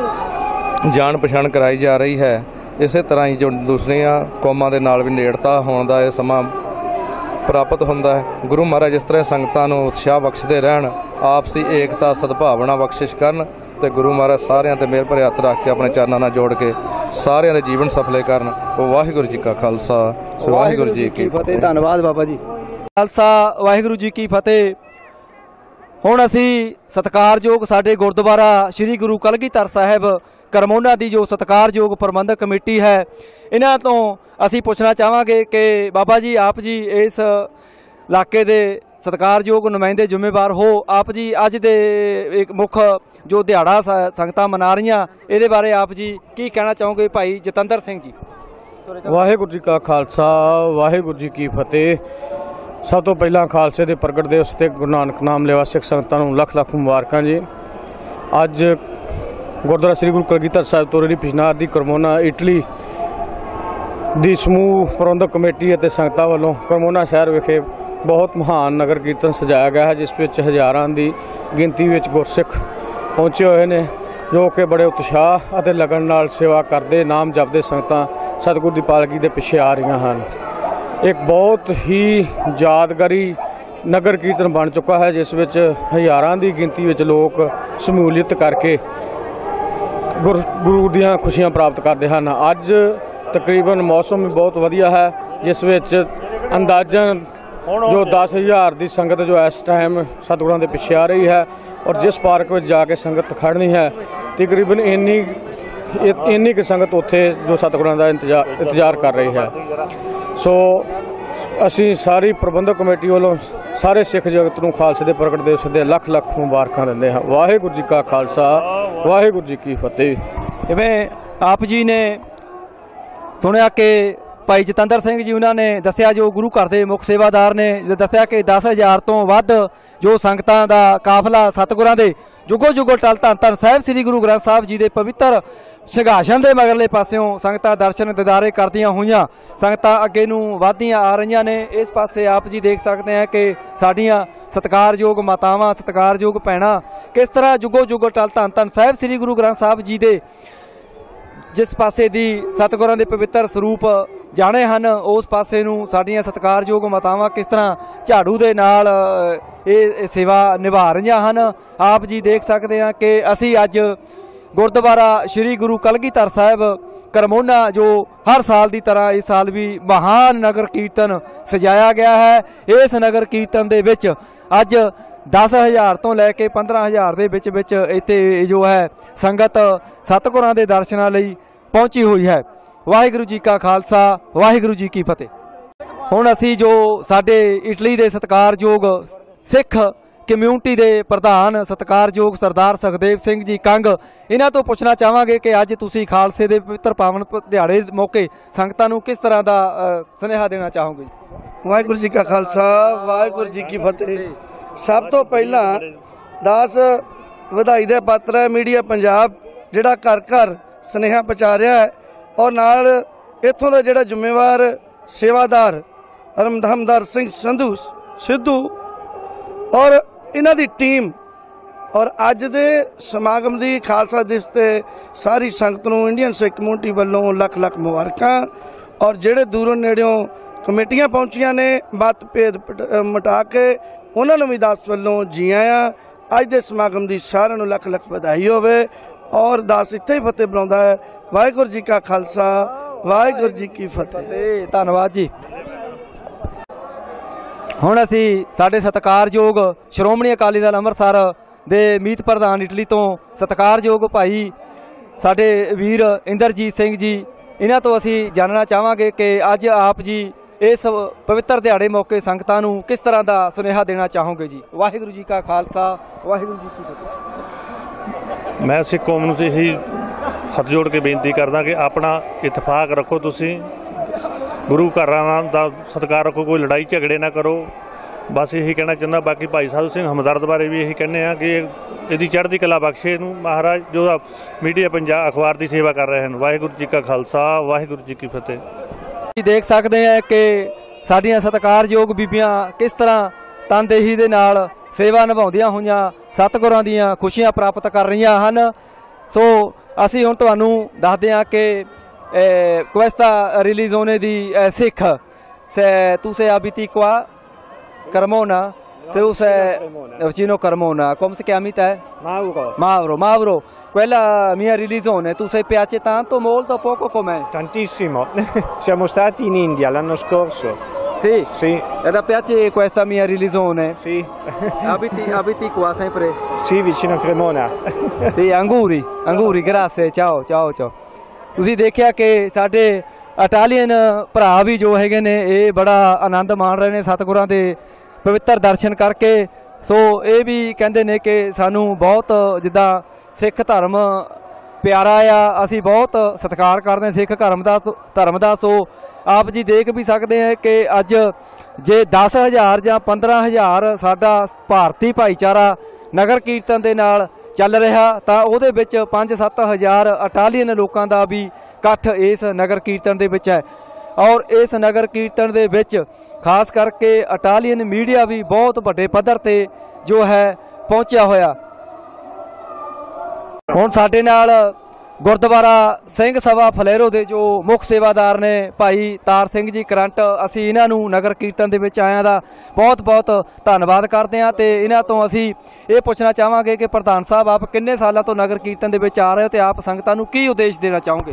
ਜਾਣ ਪਛਾਣ ਕਰਾਈ ਜਾ ਰਹੀ ਹੈ। ਇਸੇ ਤਰ੍ਹਾਂ ਹੀ ਜੋ ਦੂਸਰੀਆਂ ਕੌਮਾਂ ਦੇ ਨਾਲ ਵੀ ਨੇੜਤਾ ਹੋਣ ਦਾ ਇਹ ਸਮਾਂ ਪ੍ਰਾਪਤ ਹੁੰਦਾ ਹੈ। ਗੁਰੂ ਮਹਾਰਾਜ ਇਸ ਤਰ੍ਹਾਂ ਸੰਗਤਾਂ ਨੂੰ ਉਤਸ਼ਾਹ ਬਖਸ਼ਦੇ ਰਹਿਣ, ਆਪਸੀ ਏਕਤਾ ਸਦਭਾਵਨਾ ਬਖਸ਼ਿਸ਼ ਕਰਨ ਤੇ ਗੁਰੂ ਮਹਾਰਾਜ ਸਾਰਿਆਂ ਤੇ ਮਿਹਰ ਭਰੇ ਹੱਥ ਰੱਖ ਕੇ ਆਪਣੇ ਚਰਨਾਂ ਨਾਲ ਜੋੜ ਕੇ ਸਾਰਿਆਂ ਦੇ ਜੀਵਨ ਸਫਲੇ ਕਰਨ। ਵਾਹਿਗੁਰੂ ਜੀ ਕਾ ਖਾਲਸਾ, ਵਾਹਿਗੁਰੂ ਜੀ ਕੀ ਫਤਿਹ। ਧੰਨਵਾਦ ਬਾਬਾ ਜੀ। ਖਾਲਸਾ, ਵਾਹਿਗੁਰੂ ਜੀ ਕੀ ਫਤਿਹ। ਹੁਣ ਅਸੀਂ ਸਤਿਕਾਰਯੋਗ ਸਾਡੇ ਗੁਰਦੁਆਰਾ ਸ੍ਰੀ ਗੁਰੂ ਕਲਗੀਧਰ ਸਾਹਿਬ ਕਰਮੋਨਾ ਦੀ ਜੋ ਸਤਿਕਾਰਯੋਗ ਪ੍ਰਬੰਧਕ ਕਮੇਟੀ ਹੈ, ਇਹਨਾਂ ਤੋਂ ਅਸੀਂ ਪੁੱਛਣਾ ਚਾਹਾਂਗੇ ਕਿ ਬਾਬਾ ਜੀ ਆਪ ਜੀ ਇਸ ਇਲਾਕੇ ਦੇ ਸਤਿਕਾਰਯੋਗ ਨੁਮਾਇੰਦੇ ਜ਼ਿੰਮੇਵਾਰ ਹੋ, ਆਪ ਜੀ ਅੱਜ ਦੇ ਇੱਕ ਮੁੱਖ ਜੋ ਦਿਹਾੜਾ ਸੰਗਤਾਂ ਮਨਾ ਰਹੀਆਂ, ਇਹਦੇ ਬਾਰੇ ਆਪ ਜੀ ਕੀ ਕਹਿਣਾ ਚਾਹੋਗੇ? ਭਾਈ ਜਤਿੰਦਰ ਸਿੰਘ ਜੀ। ਵਾਹਿਗੁਰੂ ਜੀ ਕਾ ਖਾਲਸਾ, ਵਾਹਿਗੁਰੂ ਜੀ ਕੀ ਫਤਿਹ। ਸਭ ਤੋਂ ਪਹਿਲਾਂ ਖਾਲਸੇ ਦੇ ਪ੍ਰਗਟ ਦਿਵਸ ਤੇ ਗੁਰੂ ਨਾਨਕ ਨਾਮ ਲੈਵਾ ਸਿੱਖ ਸੰਗਤਾਂ ਨੂੰ ਲੱਖ ਲੱਖ ਮੁਬਾਰਕਾਂ ਜੀ। ਅੱਜ gurdwara Sri Guru Kalgidhar Sahib Torre de' Picenardi ਦੀ ਕਰਮੋਨਾ ਇਟਲੀ ਦੀ ਸਮੂਹ ਪ੍ਰਬੰਧਕ ਕਮੇਟੀ ਅਤੇ ਸੰਗਤਾਂ ਵੱਲੋਂ ਕਰਮੋਨਾ ਸ਼ਹਿਰ ਵਿਖੇ ਬਹੁਤ ਮਹਾਨ ਨਗਰ ਕੀਰਤਨ ਸਜਾਇਆ ਗਿਆ ਹੈ, ਜਿਸ ਵਿੱਚ ਹਜ਼ਾਰਾਂ ਦੀ ਗਿਣਤੀ ਵਿੱਚ ਗੁਰਸਿੱਖ ਪਹੁੰਚੇ ਹੋਏ ਨੇ, ਜੋ ਕਿ ਬੜੇ ਉਤਸ਼ਾਹ ਅਤੇ ਲਗਨ ਨਾਲ ਸੇਵਾ ਕਰਦੇ, ਨਾਮ ਜਪਦੇ ਸੰਗਤਾਂ ਸਤਿਗੁਰ ਦੀ ਪਾਲਕੀ ਦੇ ਪਿੱਛੇ ਆ ਰਹੀਆਂ ਹਨ। ਇੱਕ ਬਹੁਤ ਹੀ ਯਾਦਗਾਰੀ ਨਗਰ ਕੀਰਤਨ ਬਣ ਚੁੱਕਾ ਹੈ, ਜਿਸ ਵਿੱਚ ਹਜ਼ਾਰਾਂ ਦੀ ਗਿਣਤੀ ਵਿੱਚ ਲੋਕ ਸ਼ਮੂਲੀਅਤ ਕਰਕੇ ਗੁਰ ਗੁਰੂ ਦੀਆਂ ਖੁਸ਼ੀਆਂ ਪ੍ਰਾਪਤ ਕਰਦੇ ਹਨ। ਅੱਜ ਤਕਰੀਬਨ ਮੌਸਮ ਵੀ ਬਹੁਤ ਵਧੀਆ ਹੈ, ਜਿਸ ਵਿੱਚ ਅੰਦਾਜ਼ਨ ਜੋ ਦਸ ਹਜ਼ਾਰ ਦੀ ਸੰਗਤ ਜੋ ਇਸ ਟਾਈਮ ਸਤਿਗੁਰਾਂ ਦੇ ਪਿੱਛੇ ਆ ਰਹੀ ਹੈ, ਔਰ ਜਿਸ ਪਾਰਕ ਵਿੱਚ ਜਾ ਕੇ ਸੰਗਤ ਖੜ੍ਹਨੀ ਹੈ, ਤਕਰੀਬਨ ਇੰਨੀ ਇੰਨੀ ਕੁ ਸੰਗਤ ਉੱਥੇ ਜੋ ਸਤਿਗੁਰਾਂ ਦਾ ਇੰਤਜ਼ਾਰ ਇੰਤਜ਼ਾਰ ਕਰ ਰਹੀ ਹੈ। ਸੋ ਅਸੀਂ ਸਾਰੀ ਪ੍ਰਬੰਧਕ ਕਮੇਟੀ ਵੱਲੋਂ ਸਾਰੇ ਸਿੱਖ ਜਗਤ ਨੂੰ ਖਾਲਸੇ ਦੇ ਪ੍ਰਗਟ ਦਿਵਸ ਦੇ ਲੱਖ ਲੱਖ ਮੁਬਾਰਕਾਂ ਦਿੰਦੇ ਹਾਂ। ਵਾਹਿਗੁਰੂ ਜੀ ਕਾ ਖਾਲਸਾ, ਵਾਹਿਗੁਰੂ ਜੀ ਕੀ ਫਤਿਹ। ਜਿਵੇਂ ਆਪ ਜੀ ਨੇ ਸੁਣਿਆ ਕਿ ਭਾਈ ਜਤਿੰਦਰ ਸਿੰਘ ਜੀ ਉਹਨਾਂ ਨੇ ਦੱਸਿਆ, ਜੋ ਗੁਰੂ ਘਰ ਦੇ ਮੁੱਖ ਸੇਵਾਦਾਰ ਨੇ ਦੱਸਿਆ ਕਿ ਦਸ ਹਜ਼ਾਰ ਤੋਂ ਵੱਧ ਜੋ ਸੰਗਤਾਂ ਦਾ ਕਾਫਲਾ ਸਤਿਗੁਰਾਂ ਦੇ ਜੁਗੋ ਜੁਗੋ ਟਲ ਧੰਨ ਧੰਨ ਸਾਹਿਬ ਸ੍ਰੀ ਗੁਰੂ ਗ੍ਰੰਥ ਸਾਹਿਬ ਜੀ ਦੇ ਪਵਿੱਤਰ ਸਿੰਘਾਸਨ ਦੇ ਮਗਰਲੇ ਪਾਸਿਓਂ ਸੰਗਤਾਂ ਦਰਸ਼ਨ ਦਿਦਾਰੇ ਕਰਦੀਆਂ ਹੋਈਆਂ ਸੰਗਤਾਂ ਅੱਗੇ ਨੂੰ ਵਧਦੀਆਂ ਆ ਰਹੀਆਂ ਨੇ। ਇਸ ਪਾਸੇ ਆਪ ਜੀ ਦੇਖ ਸਕਦੇ ਆ ਕਿ ਸਾਡੀਆਂ ਸਤਿਕਾਰਯੋਗ ਮਾਤਾਵਾਂ, ਸਤਿਕਾਰਯੋਗ ਭੈਣਾਂ ਕਿਸ ਤਰ੍ਹਾਂ ਜੁਗੋ ਜੁਗੋ ਟਲ ਧੰਨ ਧੰਨ ਸਾਹਿਬ ਸ੍ਰੀ ਗੁਰੂ ਗ੍ਰੰਥ ਸਾਹਿਬ ਜੀ ਦੇ ਜਿਸ ਪਾਸੇ ਦੀ ਸਤਿਗੁਰਾਂ ਦੇ ਪਵਿੱਤਰ ਸਰੂਪ ਜਾਣੇ ਹਨ, ਉਸ ਪਾਸੇ ਨੂੰ ਸਾਡੀਆਂ ਸਤਿਕਾਰਯੋਗ ਮਾਤਾਵਾਂ ਕਿਸ ਤਰ੍ਹਾਂ ਝਾੜੂ ਦੇ ਨਾਲ ਇਹ ਸੇਵਾ ਨਿਭਾ ਰਹੀਆਂ ਹਨ। ਆਪ ਜੀ ਦੇਖ ਸਕਦੇ ਆ ਕਿ ਅਸੀਂ ਅੱਜ ਗੁਰਦੁਆਰਾ ਸ੍ਰੀ ਗੁਰੂ ਕਲਗੀਧਰ ਸਾਹਿਬ ਕਰਮੋਨਾ ਜੋ ਹਰ ਸਾਲ ਦੀ ਤਰ੍ਹਾਂ ਇਸ ਸਾਲ ਵੀ ਮਹਾਨ ਨਗਰ ਕੀਰਤਨ ਸਜਾਇਆ ਗਿਆ ਹੈ। ਇਸ ਨਗਰ ਕੀਰਤਨ ਦੇ ਵਿੱਚ ਅੱਜ ਦਸ ਹਜ਼ਾਰ ਤੋਂ ਲੈ ਕੇ ਪੰਦਰਾਂ ਹਜ਼ਾਰ ਦੇ ਵਿੱਚ ਵਿੱਚ ਇੱਥੇ ਜੋ ਹੈ ਸੰਗਤ ਸਤਿਗੁਰਾਂ ਦੇ ਦਰਸ਼ਨਾਂ ਲਈ ਪਹੁੰਚੀ ਹੋਈ ਹੈ। ਵਾਹਿਗੁਰੂ ਜੀ ਕਾ ਖਾਲਸਾ, ਵਾਹਿਗੁਰੂ ਜੀ ਕੀ ਫਤਿਹ। ਹੁਣ ਅਸੀਂ ਜੋ ਸਾਡੇ ਇਟਲੀ ਦੇ ਸਤਿਕਾਰਯੋਗ ਸਿੱਖ ਕਮਿਊਨਿਟੀ ਦੇ ਪ੍ਰਧਾਨ ਸਤਿਕਾਰਯੋਗ ਸਰਦਾਰ ਸੁਖਦੇਵ ਸਿੰਘ ਜੀ ਕੰਗ, ਇਹਨਾਂ ਤੋਂ ਪੁੱਛਣਾ ਚਾਹਾਂਗੇ ਕਿ ਅੱਜ ਤੁਸੀਂ ਖਾਲਸੇ ਦੇ ਪਵਿੱਤਰ ਪਾਵਨ ਦਿਹਾੜੇ ਮੌਕੇ ਸੰਗਤਾਂ ਨੂੰ ਕਿਸ ਤਰ੍ਹਾਂ ਦਾ ਸੁਨੇਹਾ ਦੇਣਾ ਚਾਹੋਗੇ? ਵਾਹਿਗੁਰੂ ਜੀ ਕਾ ਖਾਲਸਾ, ਵਾਹਿਗੁਰੂ ਜੀ ਕੀ ਫਤਿਹ। ਸਭ ਤੋਂ ਪਹਿਲਾਂ ਦਾਸ ਵਧਾਈ ਦੇ ਪਾਤਰ ਹੈ ਮੀਡੀਆ ਪੰਜਾਬ, ਜਿਹੜਾ ਘਰ ਘਰ ਸੁਨੇਹਾ ਪਹੁੰਚਾ ਰਿਹਾ ਹੈ। ਔਰ ਨਾਲ ਇੱਥੋਂ ਦਾ ਜਿਹੜਾ ਜ਼ਿੰਮੇਵਾਰ ਸੇਵਾਦਾਰ ਹਮਦਰ ਸਿੰਘ ਸੰਧੂ ਸਿੱਧੂ ਔਰ ਇਹਨਾਂ ਦੀ ਟੀਮ ਔਰ ਅੱਜ ਦੇ ਸਮਾਗਮ ਦੀ ਖਾਲਸਾ ਦਿਵਸ ਤੇ ਸਾਰੀ ਸੰਗਤ ਨੂੰ ਇੰਡੀਅਨ ਸਿੱਖ ਕਮਿਊਨਿਟੀ ਵੱਲੋਂ ਲੱਖ ਲੱਖ ਮੁਬਾਰਕਾਂ। ਔਰ ਜਿਹੜੇ ਦੂਰੋਂ ਨੇੜਿਓਂ ਕਮੇਟੀਆਂ ਪਹੁੰਚੀਆਂ ਨੇ ਮਤਭੇਦ ਮਿਟਾ ਕੇ ਉਹਨਾਂ ਨੂੰ ਵੀ ਦਾਸ ਵੱਲੋਂ ਜੀ ਆਇਆਂ। ਅੱਜ ਦੇ ਸਮਾਗਮ ਦੀ ਸਾਰਿਆਂ ਨੂੰ ਲੱਖ ਲੱਖ ਵਧਾਈ ਹੋਵੇ ਔਰ ਦਾਸ ਇੱਥੇ ਹੀ ਫਤਿਹ ਬੁਲਾਉਂਦਾ ਹੈ। ਵਾਹਿਗੁਰੂ ਜੀ ਕਾ ਖਾਲਸਾ ਵਾਹਿਗੁਰੂ ਜੀ ਕੀ ਫਤਿਹ। ਧੰਨਵਾਦ ਜੀ। ਹੁਣ ਅਸੀਂ ਸਾਡੇ ਸਤਿਕਾਰਯੋਗ ਸ਼੍ਰੋਮਣੀ ਅਕਾਲੀ ਦਲ ਅੰਮ੍ਰਿਤਸਰ ਦੇ ਮੀਤ ਪ੍ਰਧਾਨ ਇਟਲੀ ਤੋਂ ਸਤਿਕਾਰਯੋਗ ਭਾਈ ਸਾਡੇ ਵੀਰ ਇੰਦਰਜੀਤ ਸਿੰਘ ਜੀ, ਇਹਨਾਂ ਤੋਂ ਅਸੀਂ ਜਾਣਨਾ ਚਾਹਾਂਗੇ ਕਿ ਅੱਜ ਆਪ ਜੀ ਇਸ ਪਵਿੱਤਰ ਦਿਹਾੜੇ ਮੌਕੇ ਸੰਗਤਾਂ ਨੂੰ ਕਿਸ ਤਰ੍ਹਾਂ ਦਾ ਸੁਨੇਹਾ ਦੇਣਾ ਚਾਹੋਗੇ ਜੀ। ਵਾਹਿਗੁਰੂ ਜੀ ਕਾ ਖਾਲਸਾ ਵਾਹਿਗੁਰੂ ਜੀ ਕੀ ਫਤਿਹ। ਮੈਂ ਸਿੱਖ ਕੌਮ ਨੂੰ ਇਹੀ ਹੱਥ ਜੋੜ ਕੇ ਬੇਨਤੀ ਕਰਦਾ ਕਿ ਆਪਣਾ ਇਤਫਾਕ ਰੱਖੋ, ਤੁਸੀਂ ਗੁਰੂ ਘਰਾਂ ਦਾ ਸਤਿਕਾਰ ਰੱਖੋ, ਕੋਈ ਲੜਾਈ ਝਗੜੇ ਨਾ ਕਰੋ। ਬਸ ਇਹੀ ਕਹਿਣਾ ਚਾਹੁੰਦਾ। ਬਾਕੀ ਭਾਈ ਸਾਧੂ ਸਿੰਘ ਹਮਦਰਦ ਬਾਰੇ ਵੀ ਇਹੀ ਕਹਿੰਦੇ ਆ ਕਿ ਇਹਦੀ ਚੜ੍ਹਦੀ ਕਲਾ ਬਖਸ਼ੇ ਇਹਨੂੰ ਮਹਾਰਾਜ, ਜੋ ਮੀਡੀਆ ਪੰਜਾਬ ਅਖਬਾਰ ਦੀ ਸੇਵਾ ਕਰ ਰਹੇ ਹਨ। ਵਾਹਿਗੁਰੂ ਜੀ ਕਾ ਖਾਲਸਾ ਵਾਹਿਗੁਰੂ ਜੀ ਕੀ ਫਤਿਹ। ਦੇਖ ਸਕਦੇ ਆ ਕਿ ਸਾਡੀਆਂ ਸਤਿਕਾਰਯੋਗ ਬੀਬੀਆਂ ਕਿਸ ਤਰ੍ਹਾਂ ਤਨਦੇਹੀ ਦੇ ਨਾਲ ਸੇਵਾ ਨਿਭਾਉਂਦੀਆਂ ਹੋਈਆਂ ਸਤਿਗੁਰਾਂ ਦੀਆਂ ਖੁਸ਼ੀਆਂ ਪ੍ਰਾਪਤ ਕਰ ਰਹੀਆਂ ਹਨ। ਸੋ ਅਸੀਂ ਹੁਣ ਤੁਹਾਨੂੰ ਦੱਸਦੇ ਹਾਂ ਕਿ questa religione di eh, Sikh, se tu sei abiti qua Carmona, se tu sei vicino Carmona, come si chiami te? Mauro. Mauro, Mauro, quella mia religione, tu sei piace tanto, molto, poco com'è? Tantissimo, siamo stati in India l'anno scorso. Sì? Sì. E ti piace questa mia religione? Sì. Abiti, abiti qua sempre? Sì, vicino a Cremona. Sì, anguri, anguri, grazie, ciao, ciao, ciao. ਤੁਸੀਂ ਦੇਖਿਆ ਕਿ ਸਾਡੇ Italian ਭਰਾ ਵੀ ਜੋ ਹੈਗੇ ਨੇ ਇਹ ਬੜਾ ਆਨੰਦ ਮਾਣ ਰਹੇ ਨੇ ਸਤਿਗੁਰਾਂ ਦੇ ਪਵਿੱਤਰ ਦਰਸ਼ਨ ਕਰਕੇ। ਸੋ ਇਹ ਵੀ ਕਹਿੰਦੇ ਨੇ ਕਿ ਸਾਨੂੰ ਬਹੁਤ ਜਿੱਦਾਂ ਸਿੱਖ ਧਰਮ ਪਿਆਰਾ ਆ, ਅਸੀਂ ਬਹੁਤ ਸਤਿਕਾਰ ਕਰਦੇ ਹਾਂ ਸਿੱਖ ਧਰਮ ਦਾ ਧਰਮ ਦਾ। ਸੋ ਆਪ ਜੀ ਦੇਖ ਵੀ ਸਕਦੇ ਆ ਕਿ ਅੱਜ ਜੇ ਦਸ ਹਜ਼ਾਰ ਜਾਂ ਪੰਦਰਾਂ ਹਜ਼ਾਰ ਸਾਡਾ ਭਾਰਤੀ ਭਾਈਚਾਰਾ ਨਗਰ ਕੀਰਤਨ ਦੇ ਨਾਲ ਚੱਲ ਰਿਹਾ ਤਾਂ ਉਹਦੇ ਵਿੱਚ ਪੰਜ ਸੱਤ ਹਜ਼ਾਰ ਇਟਾਲੀਅਨ ਲੋਕਾਂ ਦਾ ਵੀ ਇਕੱਠ ਇਸ ਨਗਰ ਕੀਰਤਨ ਦੇ ਵਿੱਚ ਹੈ। ਔਰ ਇਸ ਨਗਰ ਕੀਰਤਨ ਦੇ ਵਿੱਚ ਖਾਸ ਕਰਕੇ ਇਟਾਲੀਅਨ ਮੀਡੀਆ ਵੀ ਬਹੁਤ ਵੱਡੇ ਪੱਧਰ ਤੇ ਜੋ ਹੈ ਪਹੁੰਚਿਆ ਹੋਇਆ। ਹੁਣ ਸਾਡੇ ਨਾਲ ਗੁਰਦੁਆਰਾ ਸਿੰਘ ਸਭਾ ਫਲੇਰੋ ਦੇ ਜੋ ਮੁੱਖ ਸੇਵਾਦਾਰ ਨੇ ਭਾਈ ਤਾਰ ਸਿੰਘ ਜੀ ਕਰੰਟ, ਅਸੀਂ ਇਹਨਾਂ ਨੂੰ ਨਗਰ ਕੀਰਤਨ ਦੇ ਵਿੱਚ ਆਇਆਂ ਦਾ ਬਹੁਤ ਬਹੁਤ ਧੰਨਵਾਦ ਕਰਦੇ ਹਾਂ ਤੇ ਇਹਨਾਂ ਤੋਂ ਅਸੀਂ ਇਹ ਪੁੱਛਣਾ ਚਾਹਾਂਗੇ ਕਿ ਪ੍ਰਧਾਨ ਸਾਹਿਬ ਆਪ ਕਿੰਨੇ ਸਾਲਾਂ ਤੋਂ ਨਗਰ ਕੀਰਤਨ ਦੇ ਵਿੱਚ ਆ ਰਹੇ ਹੋ ਤੇ ਆਪ ਸੰਗਤਾਂ ਨੂੰ ਕੀ ਉਦੇਸ਼ ਦੇਣਾ ਚਾਹੋਗੇ।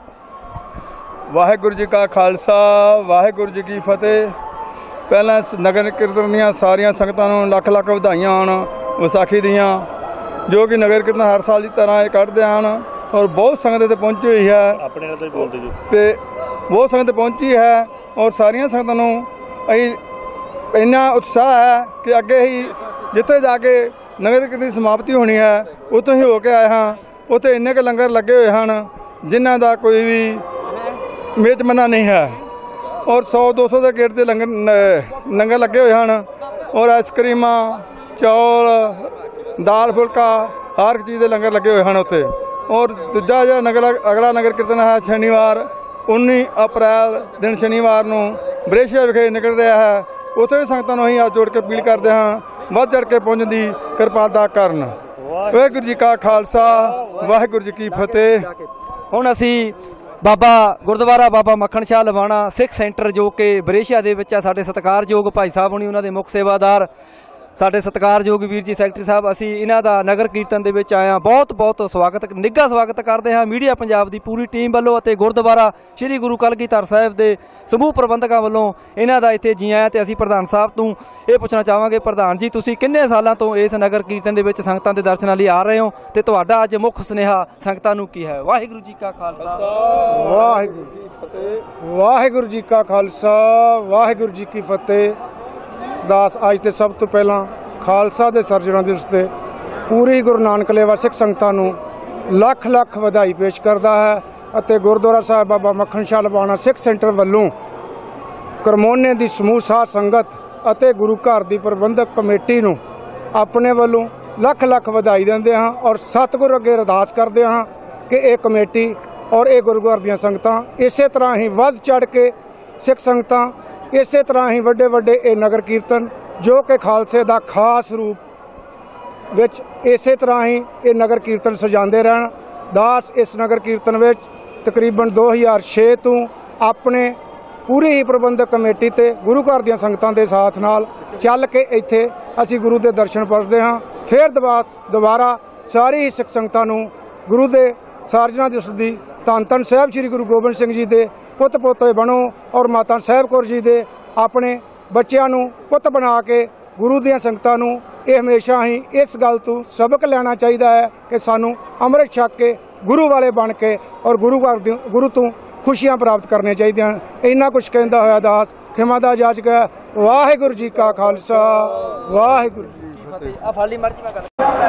ਵਾਹਿਗੁਰੂ ਜੀ ਕਾ ਖਾਲਸਾ ਵਾਹਿਗੁਰੂ ਜੀ ਕੀ ਫਤਿਹ। ਪਹਿਲਾਂ ਨਗਰ ਕੀਰਤਨ ਦੀਆਂ ਸਾਰੀਆਂ ਸੰਗਤਾਂ ਨੂੰ ਲੱਖ ਲੱਖ ਵਧਾਈਆਂ ਹੋਣ ਵਿਸਾਖੀ ਦੀਆਂ, ਜੋ ਕਿ ਨਗਰ ਕੀਰਤਨ ਹਰ ਸਾਲ ਦੀ ਤਰ੍ਹਾਂ ਇਹ ਕੱਢਦੇ ਹਨ ਔਰ ਬਹੁਤ ਸੰਗਤ ਇੱਥੇ ਪਹੁੰਚੀ ਹੋਈ ਹੈ ਆਪਣੇ ਨਾਲ ਤਾਂ ਬੋਲਦੇ ਜੀ ਤੇ ਬਹੁਤ ਸੰਗਤ ਪਹੁੰਚੀ ਹੈ ਔਰ ਸਾਰੀਆਂ ਸੰਗਤਾਂ ਨੂੰ ਅਸੀਂ ਇੰਨਾ ਉਤਸ਼ਾਹ ਹੈ ਕਿ ਅੱਗੇ ਹੀ ਜਿੱਥੇ ਜਾ ਕੇ ਨਗਰ ਕੀਰਤਨ ਦੀ ਸਮਾਪਤੀ ਹੋਣੀ ਹੈ ਉੱਥੋਂ ਹੀ ਹੋ ਕੇ ਆਏ ਹਾਂ। ਉੱਥੇ ਇੰਨੇ ਕੁ ਲੰਗਰ ਲੱਗੇ ਹੋਏ ਹਨ ਜਿਨ੍ਹਾਂ ਦਾ ਕੋਈ ਵੀ ਮੇਜ਼ਬਾਨੀ ਨਹੀਂ ਹੈ ਔਰ ਸੌ ਦੋ ਸੌ ਦੇ ਗੇੜ ਦੇ ਲੰਗਰ ਲੰਗਰ ਲੱਗੇ ਹੋਏ ਹਨ ਔਰ ਆਈਸਕ੍ਰੀਮਾਂ, ਚੌਲ, ਦਾਲ ਫੁਲਕਾ ਹਰ ਇੱਕ ਚੀਜ਼ ਦੇ ਲੰਗਰ ਲੱਗੇ ਹੋਏ ਹਨ ਉੱਥੇ। ਔਰ ਦੂਜਾ ਜਿਹੜਾ ਨਗਰ ਅਗਲਾ ਨਗਰ ਕੀਰਤਨ ਹੈ ਸ਼ਨੀਵਾਰ ਉੱਨੀ ਅਪ੍ਰੈਲ ਦਿਨ ਸ਼ਨੀਵਾਰ ਨੂੰ ਬਰੇਸ਼ੀਆ ਵਿਖੇ ਨਿਕਲ ਰਿਹਾ ਹੈ। ਉੱਥੇ ਵੀ ਸੰਗਤਾਂ ਨੂੰ ਅਸੀਂ ਹੱਥ ਜੋੜ ਕੇ ਅਪੀਲ ਕਰਦੇ ਹਾਂ ਵੱਧ ਚੜ੍ਹ ਕੇ ਪਹੁੰਚਣ ਦੀ ਕਿਰਪਾਲਤਾ ਕਰਨ। ਵਾਹਿਗੁਰੂ ਜੀ ਕਾ ਖਾਲਸਾ ਵਾਹਿਗੁਰੂ ਜੀ ਕੀ ਫਤਿਹ। ਹੁਣ ਅਸੀਂ ਬਾਬਾ ਗੁਰਦੁਆਰਾ ਬਾਬਾ ਮੱਖਣ ਸ਼ਾਹ ਲਵਾਣਾ ਸਿੱਖ ਸੈਂਟਰ ਜੋ ਕਿ ਬਰੇਸ਼ੀਆ ਦੇ ਵਿੱਚ ਆ, ਸਾਡੇ ਸਤਿਕਾਰਯੋਗ ਭਾਈ ਸਾਹਿਬ ਹੋਣੀ ਉਹਨਾਂ ਦੇ ਮੁੱਖ ਸੇਵਾਦਾਰ ਸਾਡੇ ਸਤਿਕਾਰਯੋਗ ਵੀਰ ਜੀ ਸੈਕਟਰੀ ਸਾਹਿਬ, ਅਸੀਂ ਇਹਨਾਂ ਦਾ ਨਗਰ ਕੀਰਤਨ ਦੇ ਵਿੱਚ ਆਏ ਹਾਂ। ਬਹੁਤ ਬਹੁਤ ਸਵਾਗਤ, ਨਿੱਘਾ ਸਵਾਗਤ ਕਰਦੇ ਹਾਂ ਮੀਡੀਆ ਪੰਜਾਬ ਦੀ ਪੂਰੀ ਟੀਮ ਵੱਲੋਂ ਅਤੇ ਗੁਰਦੁਆਰਾ ਸ੍ਰੀ ਗੁਰੂ ਕਲਗੀਧਰ ਸਾਹਿਬ ਦੇ ਸਮੂਹ ਪ੍ਰਬੰਧਕਾਂ ਵੱਲੋਂ ਇਹਨਾਂ ਦਾ ਇੱਥੇ ਜੀ ਆਇਆਂ। ਤੇ ਅਸੀਂ ਪ੍ਰਧਾਨ ਸਾਹਿਬ ਤੋਂ ਇਹ ਪੁੱਛਣਾ ਚਾਹਾਂਗੇ, ਪ੍ਰਧਾਨ ਜੀ ਤੁਸੀਂ ਕਿੰਨੇ ਸਾਲਾਂ ਤੋਂ ਇਸ ਨਗਰ ਕੀਰਤਨ ਦੇ ਵਿੱਚ ਸੰਗਤਾਂ ਦੇ ਦਰਸ਼ਨਾਂ ਲਈ ਆ ਰਹੇ ਹੋ ਤੇ ਤੁਹਾਡਾ ਅੱਜ ਮੁੱਖ ਸੁਨੇਹਾ ਸੰਗਤਾਂ ਨੂੰ ਕੀ ਹੈ। ਵਾਹਿਗੁਰੂ ਜੀ ਕਾ ਖਾਲਸਾ ਵਾਹਿਗੁਰੂ ਜੀ ਕੀ ਫਤਿਹ। ਵਾਹਿਗੁਰੂ ਜੀ ਕਾ ਖਾਲਸਾ ਵਾਹਿਗੁਰੂ ਜੀ ਕੀ ਫਤਿਹ। ਦਾਸ ਅੱਜ ਤੇ ਸਭ ਤੋਂ ਪਹਿਲਾਂ ਖਾਲਸਾ ਦੇ ਸਰਜਣਾ ਦਿਵਸ ਤੇ ਪੂਰੀ ਗੁਰੂ ਨਾਨਕ ਲੇਵਾ ਸਿੱਖ ਸੰਗਤਾਂ ਨੂੰ ਲੱਖ ਲੱਖ ਵਧਾਈ ਪੇਸ਼ ਕਰਦਾ ਹੈ ਅਤੇ ਗੁਰਦੁਆਰਾ ਸਾਹਿਬ ਬਾਬਾ ਮੱਖਣ ਸ਼ਾਹ ਲਵਾਣਾ ਸਿੱਖ ਸੈਂਟਰ ਵੱਲੋਂ ਕਰਮੋਨੇ ਦੀ ਸਮੂਹ ਸਾਧ ਸੰਗਤ ਅਤੇ ਗੁਰੂ ਘਰ ਦੀ ਪ੍ਰਬੰਧਕ ਕਮੇਟੀ ਨੂੰ ਆਪਣੇ ਵੱਲੋਂ ਲੱਖ ਲੱਖ ਵਧਾਈ ਦਿੰਦੇ ਹਾਂ ਔਰ ਸਤਿਗੁਰ ਅੱਗੇ ਅਰਦਾਸ ਕਰਦੇ ਹਾਂ ਕਿ ਇਹ ਕਮੇਟੀ ਔਰ ਇਹ ਗੁਰੂ ਘਰ ਦੀਆਂ ਸੰਗਤਾਂ ਇਸੇ ਤਰ੍ਹਾਂ ਹੀ ਵੱਧ ਚੜ੍ਹ ਕੇ ਸਿੱਖ ਸੰਗਤਾਂ ਇਸੇ ਤਰ੍ਹਾਂ ਹੀ ਵੱਡੇ ਵੱਡੇ ਇਹ ਨਗਰ ਕੀਰਤਨ ਜੋ ਕਿ ਖਾਲਸੇ ਦਾ ਖਾਸ ਰੂਪ ਵਿੱਚ ਇਸੇ ਤਰ੍ਹਾਂ ਹੀ ਇਹ ਨਗਰ ਕੀਰਤਨ ਸਜਾਉਂਦੇ ਰਹਿਣ। ਦਾਸ ਇਸ ਨਗਰ ਕੀਰਤਨ ਵਿੱਚ ਤਕਰੀਬਨ ਦੋ ਹਜ਼ਾਰ ਛੇ ਤੋਂ ਆਪਣੇ ਪੂਰੀ ਹੀ ਪ੍ਰਬੰਧਕ ਕਮੇਟੀ ਤੇ ਗੁਰੂ ਘਰ ਦੀਆਂ ਸੰਗਤਾਂ ਦੇ ਸਾਥ ਨਾਲ ਚੱਲ ਕੇ ਇੱਥੇ ਅਸੀਂ ਗੁਰੂ ਦੇ ਦਰਸ਼ਨ ਪਰਸਦੇ ਹਾਂ। ਫਿਰ ਦਵਾਸ ਦੁਬਾਰਾ ਸਾਰੀ ਹੀ ਸਿੱਖ ਸੰਗਤਾਂ ਨੂੰ ਗੁਰੂ ਦੇ ਸਾਰਜਨਾ ਦਿਵਸ ਦੀ ਧੰਨ ਧੰਨ ਸਾਹਿਬ ਸ੍ਰੀ ਗੁਰੂ ਗੋਬਿੰਦ ਸਿੰਘ ਜੀ ਦੇ ਪੁੱਤ ਪੋਤੇ ਬਣੋ ਔਰ ਮਾਤਾ ਸਾਹਿਬ ਕੌਰ ਜੀ ਦੇ ਆਪਣੇ ਬੱਚਿਆਂ ਨੂੰ ਪੁੱਤ ਬਣਾ ਕੇ ਗੁਰੂ ਦੀਆਂ ਸੰਗਤਾਂ ਨੂੰ ਇਹ ਹਮੇਸ਼ਾ ਹੀ ਇਸ ਗੱਲ ਤੋਂ ਸਬਕ ਲੈਣਾ ਚਾਹੀਦਾ ਹੈ ਕਿ ਸਾਨੂੰ ਅੰਮ੍ਰਿਤ ਛਕ ਕੇ ਗੁਰੂ ਵਾਲੇ ਬਣ ਕੇ ਔਰ ਗੁਰੂ ਘਰ ਦੀ ਗੁਰੂ ਤੋਂ ਖੁਸ਼ੀਆਂ ਪ੍ਰਾਪਤ ਕਰਨੀਆਂ ਚਾਹੀਦੀਆਂ। ਇੰਨਾ ਕੁਛ ਕਹਿੰਦਾ ਹੋਇਆ ਦਾਸ ਖਿਮਾ ਦਾ ਜਾਚ ਗਿਆ। ਵਾਹਿਗੁਰੂ ਜੀ ਕਾ ਖਾਲਸਾ ਵਾਹਿਗੁਰੂ ਜੀ ਕੀ ਫਤਿਹ। ਆ ਫਾਲੀ ਮਰਜ਼ੀ ਮੈਂ ਕਰ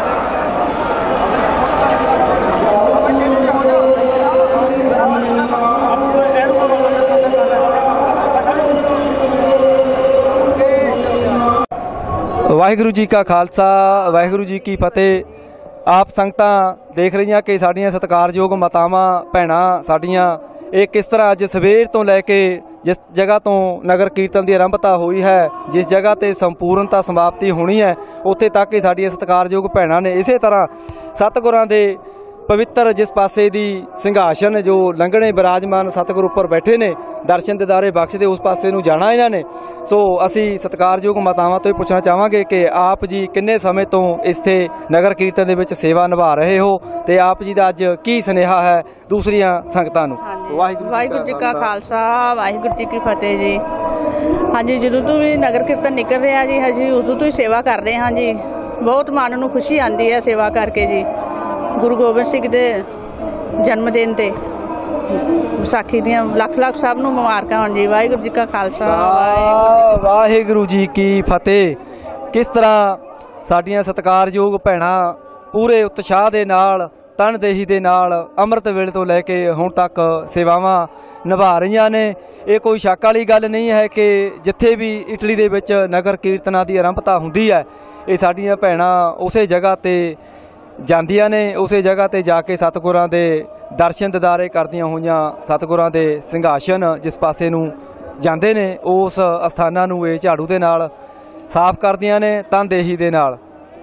ਵਾਹਿਗੁਰੂ ਜੀ ਕਾ ਖਾਲਸਾ ਵਾਹਿਗੁਰੂ ਜੀ ਕੀ ਫਤਿਹ। ਆਪ ਸੰਗਤਾਂ ਦੇਖ ਰਹੀਆਂ ਕਿ ਸਾਡੀਆਂ ਸਤਿਕਾਰਯੋਗ ਮਾਤਾਵਾਂ ਭੈਣਾਂ ਸਾਡੀਆਂ ਇਹ ਕਿਸ ਤਰ੍ਹਾਂ ਅੱਜ ਸਵੇਰ ਤੋਂ ਲੈ ਕੇ ਜਿਸ ਜਗ੍ਹਾ ਤੋਂ ਨਗਰ ਕੀਰਤਨ ਦੀ ਆਰੰਭਤਾ ਹੋਈ ਹੈ, ਜਿਸ ਜਗ੍ਹਾ ਤੇ ਸੰਪੂਰਨਤਾ ਸਮਾਪਤੀ ਹੋਣੀ ਹੈ, ਉੱਥੇ ਤੱਕ ਹੀ ਸਾਡੀਆਂ ਸਤਿਕਾਰਯੋਗ ਭੈਣਾਂ ਨੇ ਇਸੇ ਤਰ੍ਹਾਂ ਸਤਿਗੁਰਾਂ ਦੇ ਪਵਿੱਤਰ ਜਿਸ ਪਾਸੇ ਦੀ ਸਿੰਘਾਸਨ ਜੋ ਲੰਘਣੇ ਬਿਰਾਜਮਾਨ ਸਤਿਗੁਰ ਉੱਪਰ ਬੈਠੇ ਨੇ ਦਰਸ਼ਨ ਦਿਦਾਰੇ ਬਖਸ਼ਦੇ ਉਸ ਪਾਸੇ ਨੂੰ ਜਾਣਾ ਇਹਨਾਂ ਨੇ। ਸੋ ਅਸੀਂ ਸਤਿਕਾਰਯੋਗ ਮਾਤਾਵਾਂ ਤੋਂ ਹੀ ਪੁੱਛਣਾ ਚਾਹਾਂਗੇ ਕਿ ਆਪ ਜੀ ਕਿੰਨੇ ਸਮੇਂ ਤੋਂ ਇੱਥੇ ਨਗਰ ਕੀਰਤਨ ਦੇ ਵਿੱਚ ਸੇਵਾ ਨਿਭਾ ਰਹੇ ਹੋ ਤੇ ਆਪ ਜੀ ਦਾ ਅੱਜ ਕੀ ਸੁਨੇਹਾ ਹੈ ਦੂਸਰੀਆਂ ਸੰਗਤਾਂ ਨੂੰ। ਵਾਹਿਗੁਰੂ ਜੀ ਕਾ ਖਾਲਸਾ ਵਾਹਿਗੁਰੂ ਜੀ ਕੀ ਫਤਿਹ ਜੀ। ਹਾਂਜੀ, ਜਦੋਂ ਤੋਂ ਵੀ ਨਗਰ ਕੀਰਤਨ ਨਿਕਲ ਰਿਹਾ ਜੀ ਅਸੀਂ ਉਦੋਂ ਤੋਂ ਹੀ ਸੇਵਾ ਕਰ ਰਹੇ ਹਾਂ ਜੀ। ਬਹੁਤ ਮਨ ਨੂੰ ਖੁਸ਼ੀ ਆਉਂਦੀ ਹੈ ਸੇਵਾ ਕਰਕੇ ਜੀ। ਗੁਰੂ ਗੋਬਿੰਦ ਸਿੰਘ ਦੇ ਜਨਮ ਦਿਨ ਤੇ ਵਿਸਾਖੀ ਦੀਆਂ ਲੱਖ ਲੱਖ ਸਭ ਨੂੰ ਮੁਬਾਰਕਾਂ ਹੋਣ ਜੀ। ਵਾਹਿਗੁਰੂ ਜੀ ਕਾ ਖਾਲਸਾ ਵਾਹਿਗੁਰੂ ਜੀ ਕੀ ਫਤਿਹ। ਕਿਸ ਤਰ੍ਹਾਂ ਸਾਡੀਆਂ ਸਤਿਕਾਰਯੋਗ ਭੈਣਾਂ ਪੂਰੇ ਉਤਸ਼ਾਹ ਦੇ ਨਾਲ ਤਨਦੇਹੀ ਦੇ ਨਾਲ ਅੰਮ੍ਰਿਤ ਵੇਲੇ ਤੋਂ ਲੈ ਕੇ ਹੁਣ ਤੱਕ ਸੇਵਾਵਾਂ ਨਿਭਾ ਰਹੀਆਂ ਨੇ। ਇਹ ਕੋਈ ਸ਼ੱਕ ਵਾਲੀ ਗੱਲ ਨਹੀਂ ਹੈ ਕਿ ਜਿੱਥੇ ਵੀ ਇਟਲੀ ਦੇ ਵਿੱਚ ਨਗਰ ਕੀਰਤਨਾਂ ਦੀ ਆਰੰਭਤਾ ਹੁੰਦੀ ਹੈ ਇਹ ਸਾਡੀਆਂ ਭੈਣਾਂ ਉਸੇ ਜਗ੍ਹਾ ਤੇ ਜਾਂਦੀਆਂ ਨੇ, ਉਸੇ ਜਗ੍ਹਾ ਤੇ ਜਾ ਕੇ ਸਤਿਗੁਰਾਂ ਦੇ ਦਰਸ਼ਨ ਦਿਦਾਰੇ ਕਰਦੀਆਂ ਹੋਈਆਂ ਸਤਿਗੁਰਾਂ ਦੇ ਸਿੰਘਾਸਨ ਜਿਸ ਪਾਸੇ ਨੂੰ ਜਾਂਦੇ ਨੇ ਉਸ ਅਸਥਾਨਾਂ ਨੂੰ ਇਹ ਝਾੜੂ ਦੇ ਨਾਲ ਸਾਫ਼ ਕਰਦੀਆਂ ਨੇ ਤਨਦੇਹੀ ਦੇ ਨਾਲ।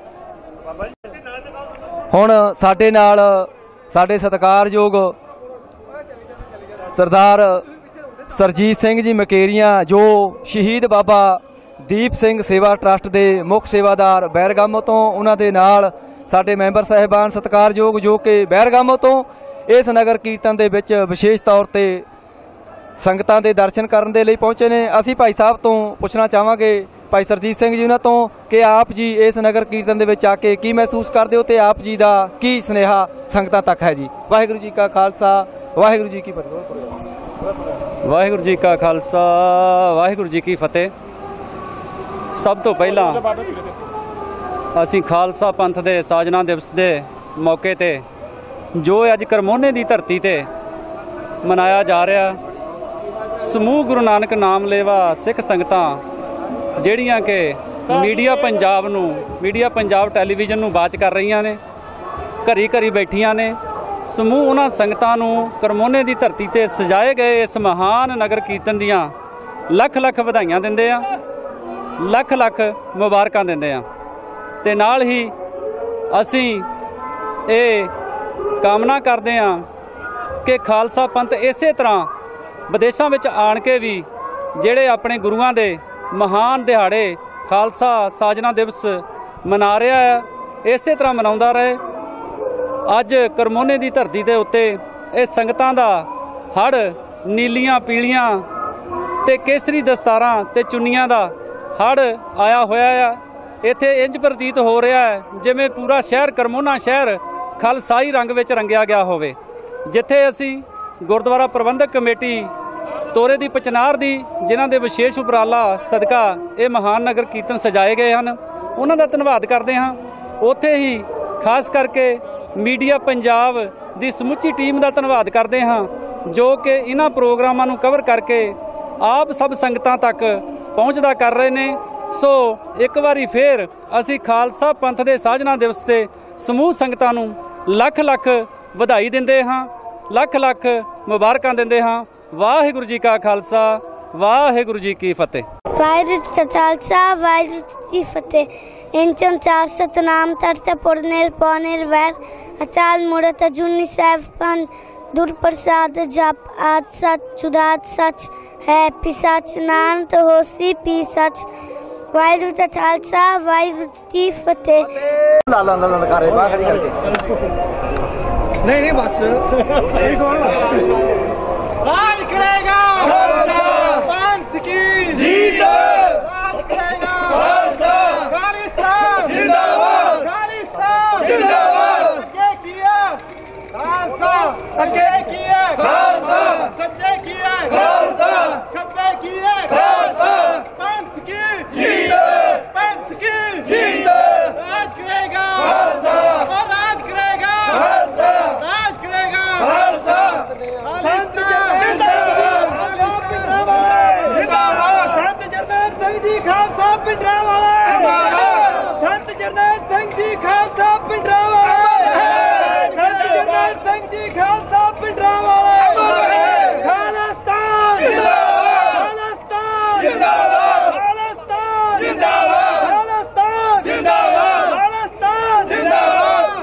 ਹੁਣ ਸਾਡੇ ਨਾਲ ਸਾਡੇ ਸਤਿਕਾਰਯੋਗ ਸਰਦਾਰ ਸਰਜੀਤ ਸਿੰਘ ਜੀ ਮਕੇਰੀਆਂ ਜੋ ਸ਼ਹੀਦ ਬਾਬਾ ਦੀਪ ਸਿੰਘ ਸੇਵਾ ਟਰੱਸਟ ਦੇ ਮੁੱਖ ਸੇਵਾਦਾਰ ਬੈਰਗਾਮੋ ਤੋਂ, ਉਹਨਾਂ ਦੇ ਨਾਲ ਸਾਡੇ ਮੈਂਬਰ ਸਾਹਿਬਾਨ ਸਤਿਕਾਰਯੋਗ ਜੋ ਕਿ ਬੈਰਗਾਮੋ ਤੋਂ ਇਸ ਨਗਰ ਕੀਰਤਨ ਦੇ ਵਿੱਚ ਵਿਸ਼ੇਸ਼ ਤੌਰ ਤੇ ਸੰਗਤਾਂ ਦੇ ਦਰਸ਼ਨ ਕਰਨ ਦੇ ਲਈ ਪਹੁੰਚੇ ਨੇ। ਅਸੀਂ ਭਾਈ ਸਾਹਿਬ ਤੋਂ ਪੁੱਛਣਾ ਚਾਹਾਂਗੇ ਭਾਈ ਸਰਜੀਤ ਸਿੰਘ ਜੀ ਉਹਨਾਂ ਤੋਂ ਕਿ ਆਪ ਜੀ ਇਸ ਨਗਰ ਕੀਰਤਨ ਦੇ ਵਿੱਚ ਆ ਕੇ ਕੀ ਮਹਿਸੂਸ ਕਰਦੇ ਹੋ ਤੇ ਆਪ ਜੀ ਦਾ ਕੀ ਸੁਨੇਹਾ ਸੰਗਤਾਂ ਤੱਕ ਹੈ ਜੀ। ਵਾਹਿਗੁਰੂ ਜੀ ਕਾ ਖਾਲਸਾ ਵਾਹਿਗੁਰੂ ਜੀ ਕੀ ਫਤਿਹ। ਵਾਹਿਗੁਰੂ ਜੀ ਕਾ ਖਾਲਸਾ ਵਾਹਿਗੁਰੂ ਜੀ ਕੀ ਫਤਿਹ। ਸਭ ਤੋਂ ਪਹਿਲਾਂ ਅਸੀਂ ਖਾਲਸਾ ਪੰਥ ਦੇ ਸਾਜਨਾ ਦਿਵਸ ਦੇ ਮੌਕੇ ਤੇ ਜੋ ਅੱਜ ਕਰਮੋਨੇ ਦੀ ਧਰਤੀ ਤੇ ਮਨਾਇਆ ਜਾ ਰਿਹਾ ਸਮੂਹ ਗੁਰੂ ਨਾਨਕ ਨਾਮ ਲੇਵਾ ਸਿੱਖ ਸੰਗਤਾਂ ਜਿਹੜੀਆਂ ਕਿ ਮੀਡੀਆ ਪੰਜਾਬ ਨੂੰ ਮੀਡੀਆ ਪੰਜਾਬ ਟੈਲੀਵਿਜ਼ਨ ਨੂੰ ਬਾਚ ਕਰ ਰਹੀਆਂ ਨੇ, ਘਰੀ ਘਰੀ ਬੈਠੀਆਂ ਨੇ, ਸਮੂਹ ਉਹਨਾਂ ਸੰਗਤਾਂ ਨੂੰ ਕਰਮੋਨੇ ਦੀ ਧਰਤੀ ਤੇ ਸਜਾਏ ਗਏ ਇਸ ਮਹਾਨ ਨਗਰ ਕੀਰਤਨ ਦੀਆਂ ਲੱਖ ਲੱਖ ਵਧਾਈਆਂ ਦਿੰਦੇ ਆ, ਲੱਖ ਲੱਖ ਮੁਬਾਰਕਾਂ ਦਿੰਦੇ ਆ। ਤੇ ਨਾਲ ਹੀ ਅਸੀਂ ਇਹ ਕਾਮਨਾ ਕਰਦੇ ਹਾਂ ਕਿ ਖਾਲਸਾ ਪੰਥ ਇਸੇ ਤਰ੍ਹਾਂ ਵਿਦੇਸ਼ਾਂ ਵਿੱਚ ਆਣ ਕੇ ਵੀ ਜਿਹੜੇ ਆਪਣੇ ਗੁਰੂਆਂ ਦੇ ਮਹਾਨ ਦਿਹਾੜੇ ਖਾਲਸਾ ਸਾਜਨਾ ਦਿਵਸ ਮਨਾ ਰਿਹਾ ਹੈ ਇਸੇ ਤਰ੍ਹਾਂ ਮਨਾਉਂਦਾ ਰਹੇ। ਅੱਜ ਕਰਮੋਨੇ ਦੀ ਧਰਤੀ ਦੇ ਉੱਤੇ ਇਹ ਸੰਗਤਾਂ ਦਾ ਹੜ੍ਹ ਨੀਲੀਆਂ ਪੀਲੀਆਂ ਤੇ ਕੇਸਰੀ ਦਸਤਾਰਾਂ ਤੇ ਚੁੰਨੀਆਂ ਦਾ ਹੜ੍ਹ ਆਇਆ ਹੋਇਆ ਆ। ਇੱਥੇ ਇੰਜ ਪ੍ਰਤੀਤ ਹੋ ਰਿਹਾ ਹੈ ਜਿਵੇਂ ਪੂਰਾ ਸ਼ਹਿਰ ਕਰਮੋਨਾ ਸ਼ਹਿਰ ਖਾਲਸਾਈ ਰੰਗ ਵਿੱਚ ਰੰਗਿਆ ਗਿਆ ਹੋਵੇ। ਜਿੱਥੇ ਅਸੀਂ ਗੁਰਦੁਆਰਾ ਪ੍ਰਬੰਧਕ ਕਮੇਟੀ ਤੋਰੇ ਦੀ ਪਚਨਾਰ ਦੀ ਜਿਨ੍ਹਾਂ ਦੇ ਵਿਸ਼ੇਸ਼ ਉਪਰਾਲਾ ਸਦਕਾ ਇਹ ਮਹਾਨ ਨਗਰ ਕੀਰਤਨ ਸਜਾਏ ਗਏ ਹਨ ਉਹਨਾਂ ਦਾ ਧੰਨਵਾਦ ਕਰਦੇ ਹਾਂ। ਉੱਥੇ ਹੀ ਖਾਸ ਕਰਕੇ ਮੀਡੀਆ ਪੰਜਾਬ ਦੀ ਸਮੁੱਚੀ ਟੀਮ ਦਾ ਧੰਨਵਾਦ ਕਰਦੇ ਹਾਂ ਜੋ ਕਿ ਇਹਨਾਂ ਪ੍ਰੋਗਰਾਮਾਂ ਨੂੰ ਕਵਰ ਕਰਕੇ ਆਪ ਸਭ ਸੰਗਤਾਂ ਤੱਕ ਪਹੁੰਚਦਾ ਕਰ ਰਹੇ ਨੇ। ਸੋ ਇੱਕ ਵਾਰੀ ਫੇਰ ਅਸੀਂ ਖਾਲਸਾ ਪੰਥ ਦੇ ਸਾਜਨਾ ਦਿਵਸ ਤੇ ਸਮੂਹ ਸੰਗਤਾਂ ਨੂੰ ਲੱਖ ਲੱਖ ਵਧਾਈ ਦਿੰਦੇ ਹਾਂ ਲੱਖ ਲੱਖ ਮੁਬਾਰਕਾਂ ਦਿੰਦੇ ਹਾਂ। ਵਾਹਿਗੁਰੂ ਜੀ ਕਾ ਖਾਲਸਾ, ਵਾਹਿਗੁਰੂ ਜੀ ਕੀ ਫਤਿਹ। ਵਾਹਿਗੁਰੂ ਜੀ ਕਾ ਖਾਲਸਾ, ਵਾਹਿਗੁਰੂ ਜੀ ਕੀ ਫਤਿਹ। ਇੰਚਮ ਚਾਰ ਸਤਨਾਮ ਤਰਤਾ ਪੁਰਨਿਰ ਪੌਨਿਰ ਵੈਰ ਅਚਾਲ ਮੂਰਤ ਅਜੂਨੀ ਸਾਹਿਬ ਪਨ ਦੁਰ ਪ੍ਰਸਾਦ ਜਪ ਆਦ ਸਚ ਜੁਦਾਤ ਸਚ ਹੈ ਪੀ ਸਚ ਨਾਨਕ ਹੋਸੀ ਪੀ ਸਚ। ਵਾਹਿਗੁਰੂ ਜੀ ਕਾ ਖਾਲਸਾ, ਵਾਹਿਗੁਰੂ ਜੀ ਕੀ ਫਤਿਹ। ਲਾ ਲਾ ਲਾ ਨਕਾਰੇ ਬਾਹਰ ਖੜੀ ਕਰਕੇ नहीं नहीं बस राज करेगा पंथ की जीत, राज करेगा खालिस्तान जिंदाबाद, खालिस्तान जिंदाबाद। आगे किया खालसा, आगे किया खालसा, सच्चे किया खालसा, खब्बे किया खालसा। पंथ की जीत, पंथ की जीत, राज करेगा खालसा, और राज करेगा खालसा, राज करेगा खालसा। संत जरनैल सिंह जी खालसा पिंडरांवाले, संत जरनैल सिंह जी खालसा पिंडरांवाले, संत जरनैल सिंह जी खालसा पिंडरांवाले। खालिस्तान जिंदाबाद, खालिस्तान जिंदाबाद, खालिस्तान जिंदाबाद, खालिस्तान जिंदाबाद।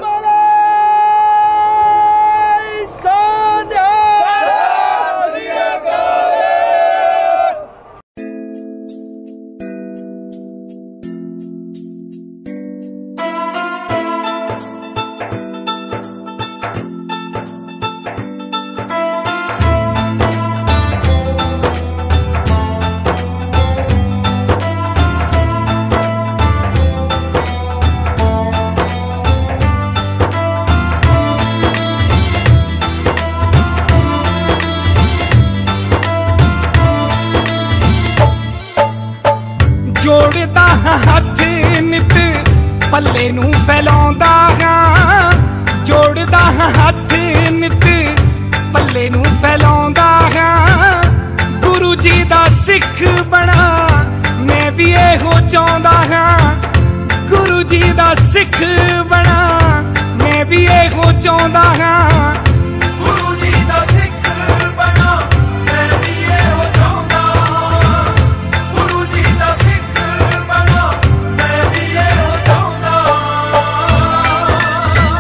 जोड़दा हथ नित पल्ले नूं फैलाउंदा हां, जोड़दा हथ नित पल्ले नूं फैलाउंदा हां। गुरु जी दा सिख बना मैं भी इहो चाहुंदा हां, गुरु जी दा सिख बना मैं भी इहो चाहुंदा हां। गुरु जी दा सिख बना मैं भी इहो चाहुंदा हां, गुरु जी दा सिख बना मैं भी इहो चाहुंदा हां।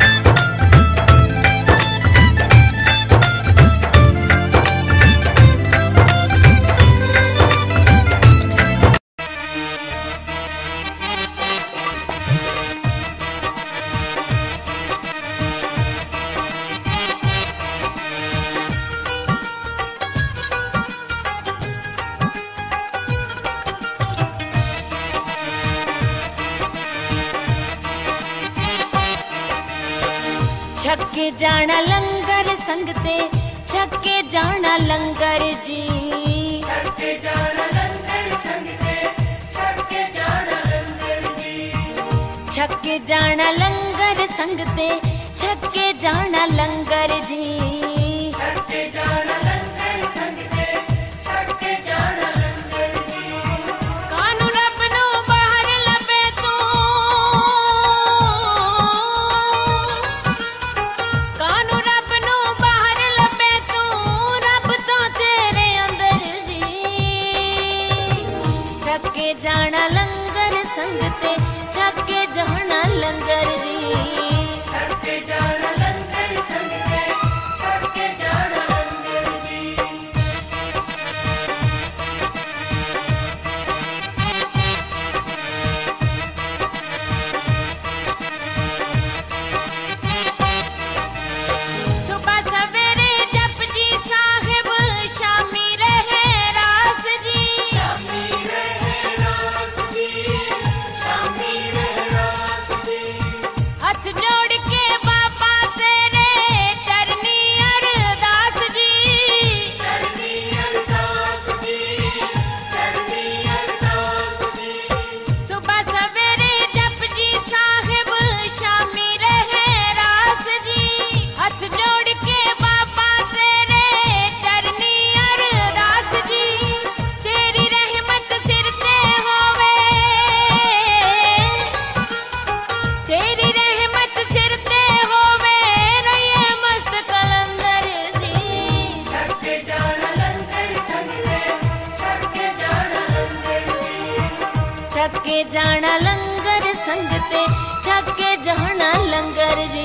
छक्के जाना लंगर संगते, छक्के जाना लंगर जी, छक्के जाना लंगर संगते, छक्के जाना लंगर जी। छक्के जाना लंगर संगते, छक्के जाना लंगर जी, छक्के जाना लंगर संगते, छक्के जाना लंगर जी। कानू रब नू बाहर लबे तू, कानू रब नू बाहर लबे तू, रब तो तेरे अंदर जी। छक्के जाना लंगर संगते, छक्के जाना लंगर जी, छक्के जाना लंगर संगते। छक के जाना लंगर संगते छक के जाना लंगर जी।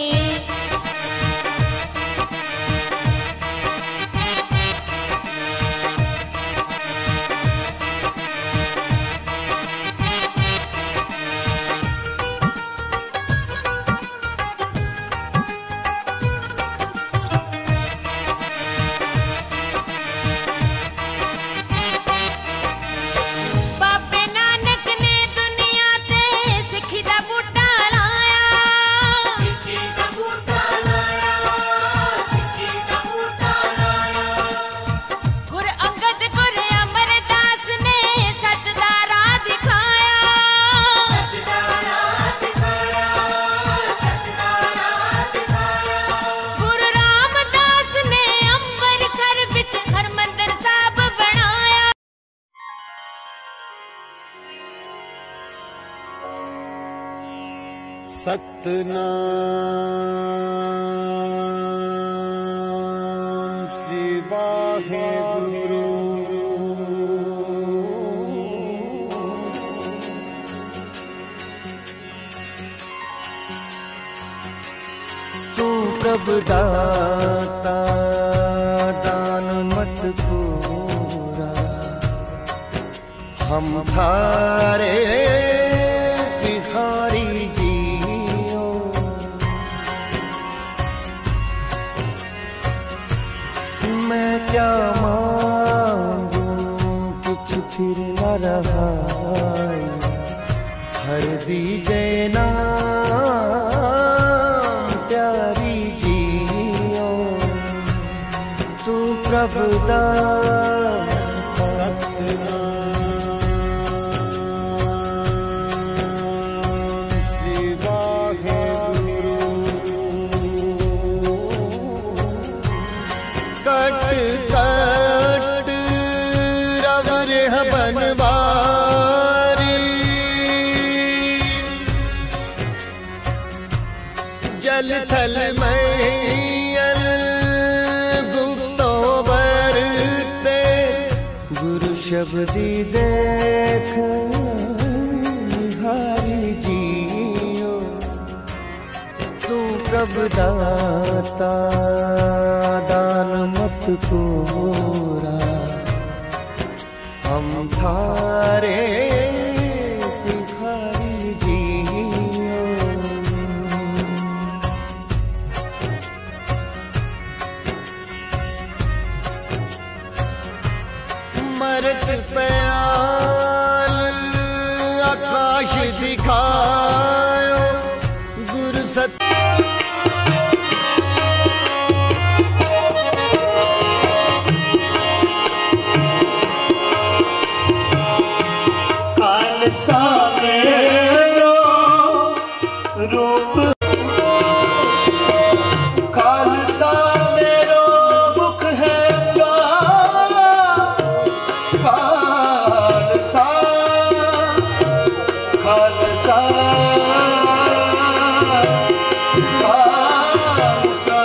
सतनाम श्री वाहेगुरु। तू प्रभु दाता दान मत पूरा, हम थारे भिखारी जी। मैं क्या मांगू कुछ फिर न रहा, हर दीजे नाम प्यारी जियो। तू प्रभु दाता सतनाम श्री वाहेगुरु। कट कट रवर बनवारी, जल थल मैयल गुप्तों बरते, गुरु शब्दी देख निहारी जियो। तू प्रभु दाता दान मत पूरा, हम थारे भिखारी जियो। मरत प्याल आकाश दिखायो, गुरु सत खालसा मेरो रूप, खालसा मेरो मुख है खालसा खालसा खालसा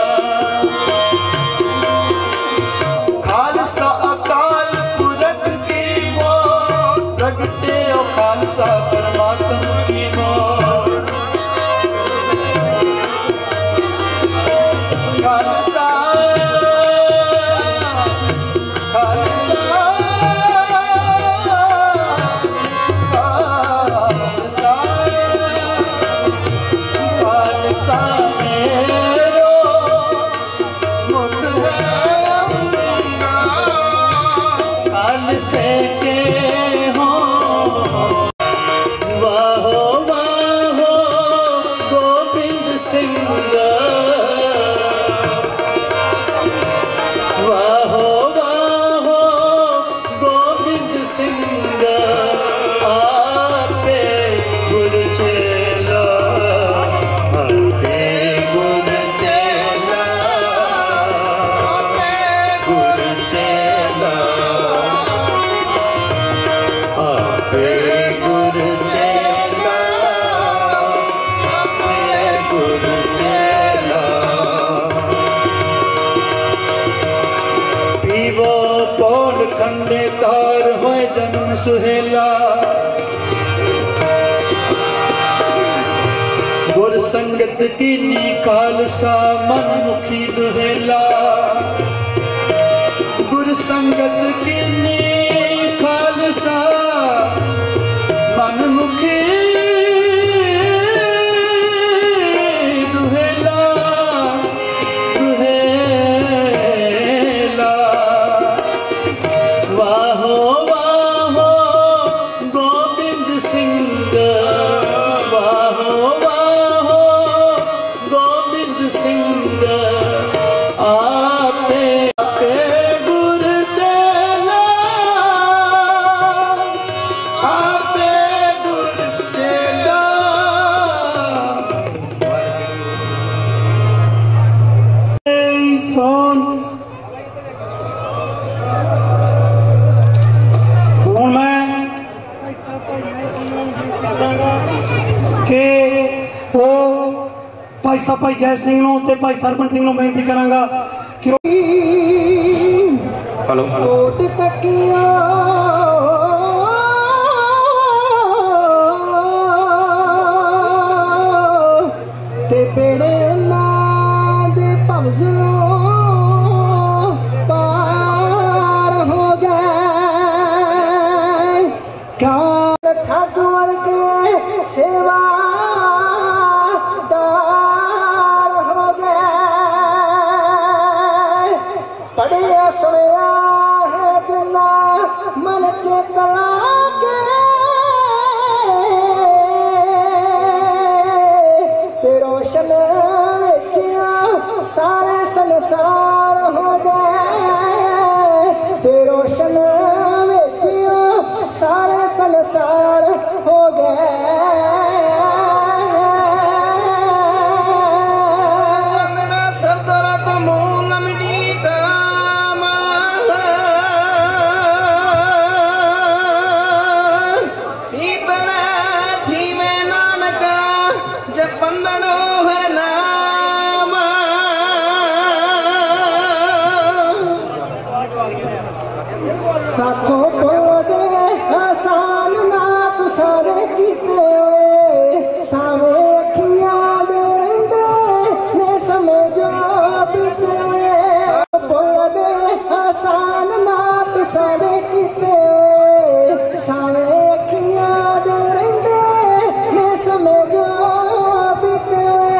खालसा अकाल पुरख की वो प्रगटे ओ खालसा परमात्मा की मोर। खालसा खालसा खालसा खालसा मेरो मुख है खालसे के हो। वाहो वाहो गोविंद सिंह, वाहो वाहो गोविंद सिंह, आपे गुरु चेला, आपे गुरु चेला, आपे गुरु चेला, आपे गुरु चेला, आपे गुरु चेला। पीवो पौल खंडे तार होए जन्म सुहेला, गुर संगत कीनी खालसा मन मुखी दुहेला गुर संगत कीनी खालसा मन मुखी दुहेला दुहेला वाहो वाहो गोबिंद सिंह वाहो वाहो गोबिंद सिंह आपे आपे गुर चेला आपे गुर चेला सोन हूँ मैं कि वो भाई साहब भाई जय सिंह नूं ते भाई सरपंच सिंह नूं बेनती करांगा कि हेलो कोट तकिया ते बेड़े उन्हां दे भवजलों पार हो गए काल ठग वर्गे सेवादार हो गए पढ़िया सुनिया है जिन्ना मन चेतला के ते रोशन विचिया सारे संसार हो गए ते रोशन विचिया सारे संसार हो गए चंदना सरदरा तो मूल मिटी काम सीतरा थी में नानका जब पंदड़ो हर नाम साथों बोले आसान ना तू सारे कीते होए सावे अखियां दे रंदे ने समझो बीते हुए बोले आसान ना तू सारे कीते होए सावे अखियां दे रंदे ने समझो बीते हुए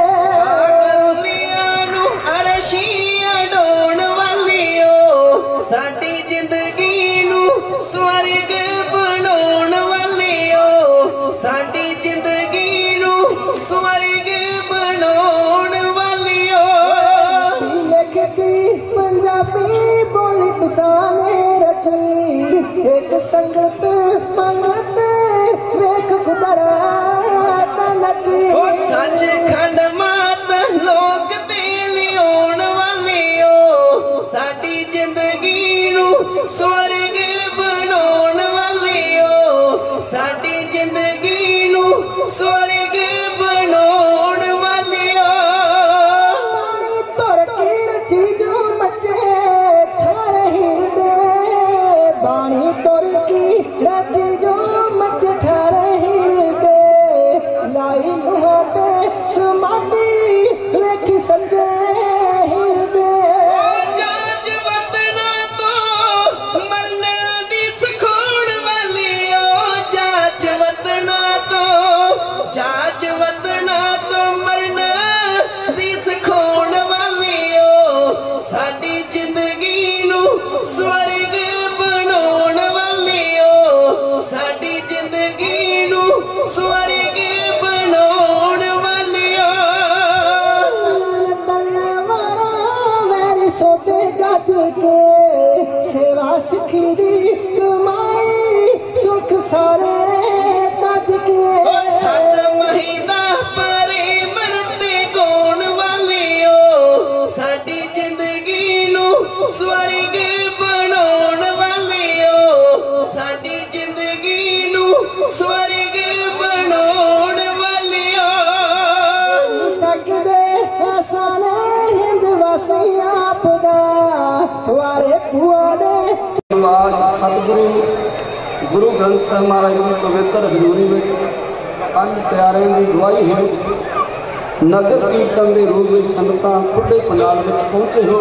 अरशिया डोण वालियो साडी जिंदगी स्वर्ग बनाउण वालियो साडी जिंदगी नू स्वर्ग बनाउण वालियो लिखती पंजाबी बोली तुसाने रची एक संगत पंगत वेख खुदरा नची सच खंड मात लोक ते लियाउण वालियो साडी जिंदगी नू स्वर्ग बनाउण वालियो साडी जिंदगी नू स्वर्ग बनाउण वालियो पानी तुर के रची जो मचे ठार हिरदे बाणी तुर की रची जो मचे ठार हिरदे लाई मुहाते समाती वेखी संजे हिरदे जाज वतना तो मरने दी सखोण वालियो जाच वतना तो जाच वतना तो मरना दी सखोण वालियो साडी जिंदगी नू स्वर्ग बनाउण वालियो साडी जिंदगी नू स्वर्ग बनाउण वालियो तलवारा मेरी सोते गज के सेवा सिखी दी कमाई सुख सारे तज के सत महीना परे मरते गौण वालियो साडी जिंदगी नू स्वर्ग बनाउण वालियो साडी जिंदगी नू स्वर्ग बनाउण वालियो सकदे सारे हिंद वासी आपदा वारे पुआ दे आज सतगुरु गुरु ग्रंथ साहिब महाराज की पवित्र हजूरी में पंज प्यारे की गवाही हेठ ਨਗਰ ਕੀਰਤਨ ਦੇ ਰੂਪ ਵਿੱਚ ਸੰਗਤਾਂ ਖੁੱਡੇ ਪੰਡਾਲ ਵਿੱਚ ਪਹੁੰਚੇ ਹੋ।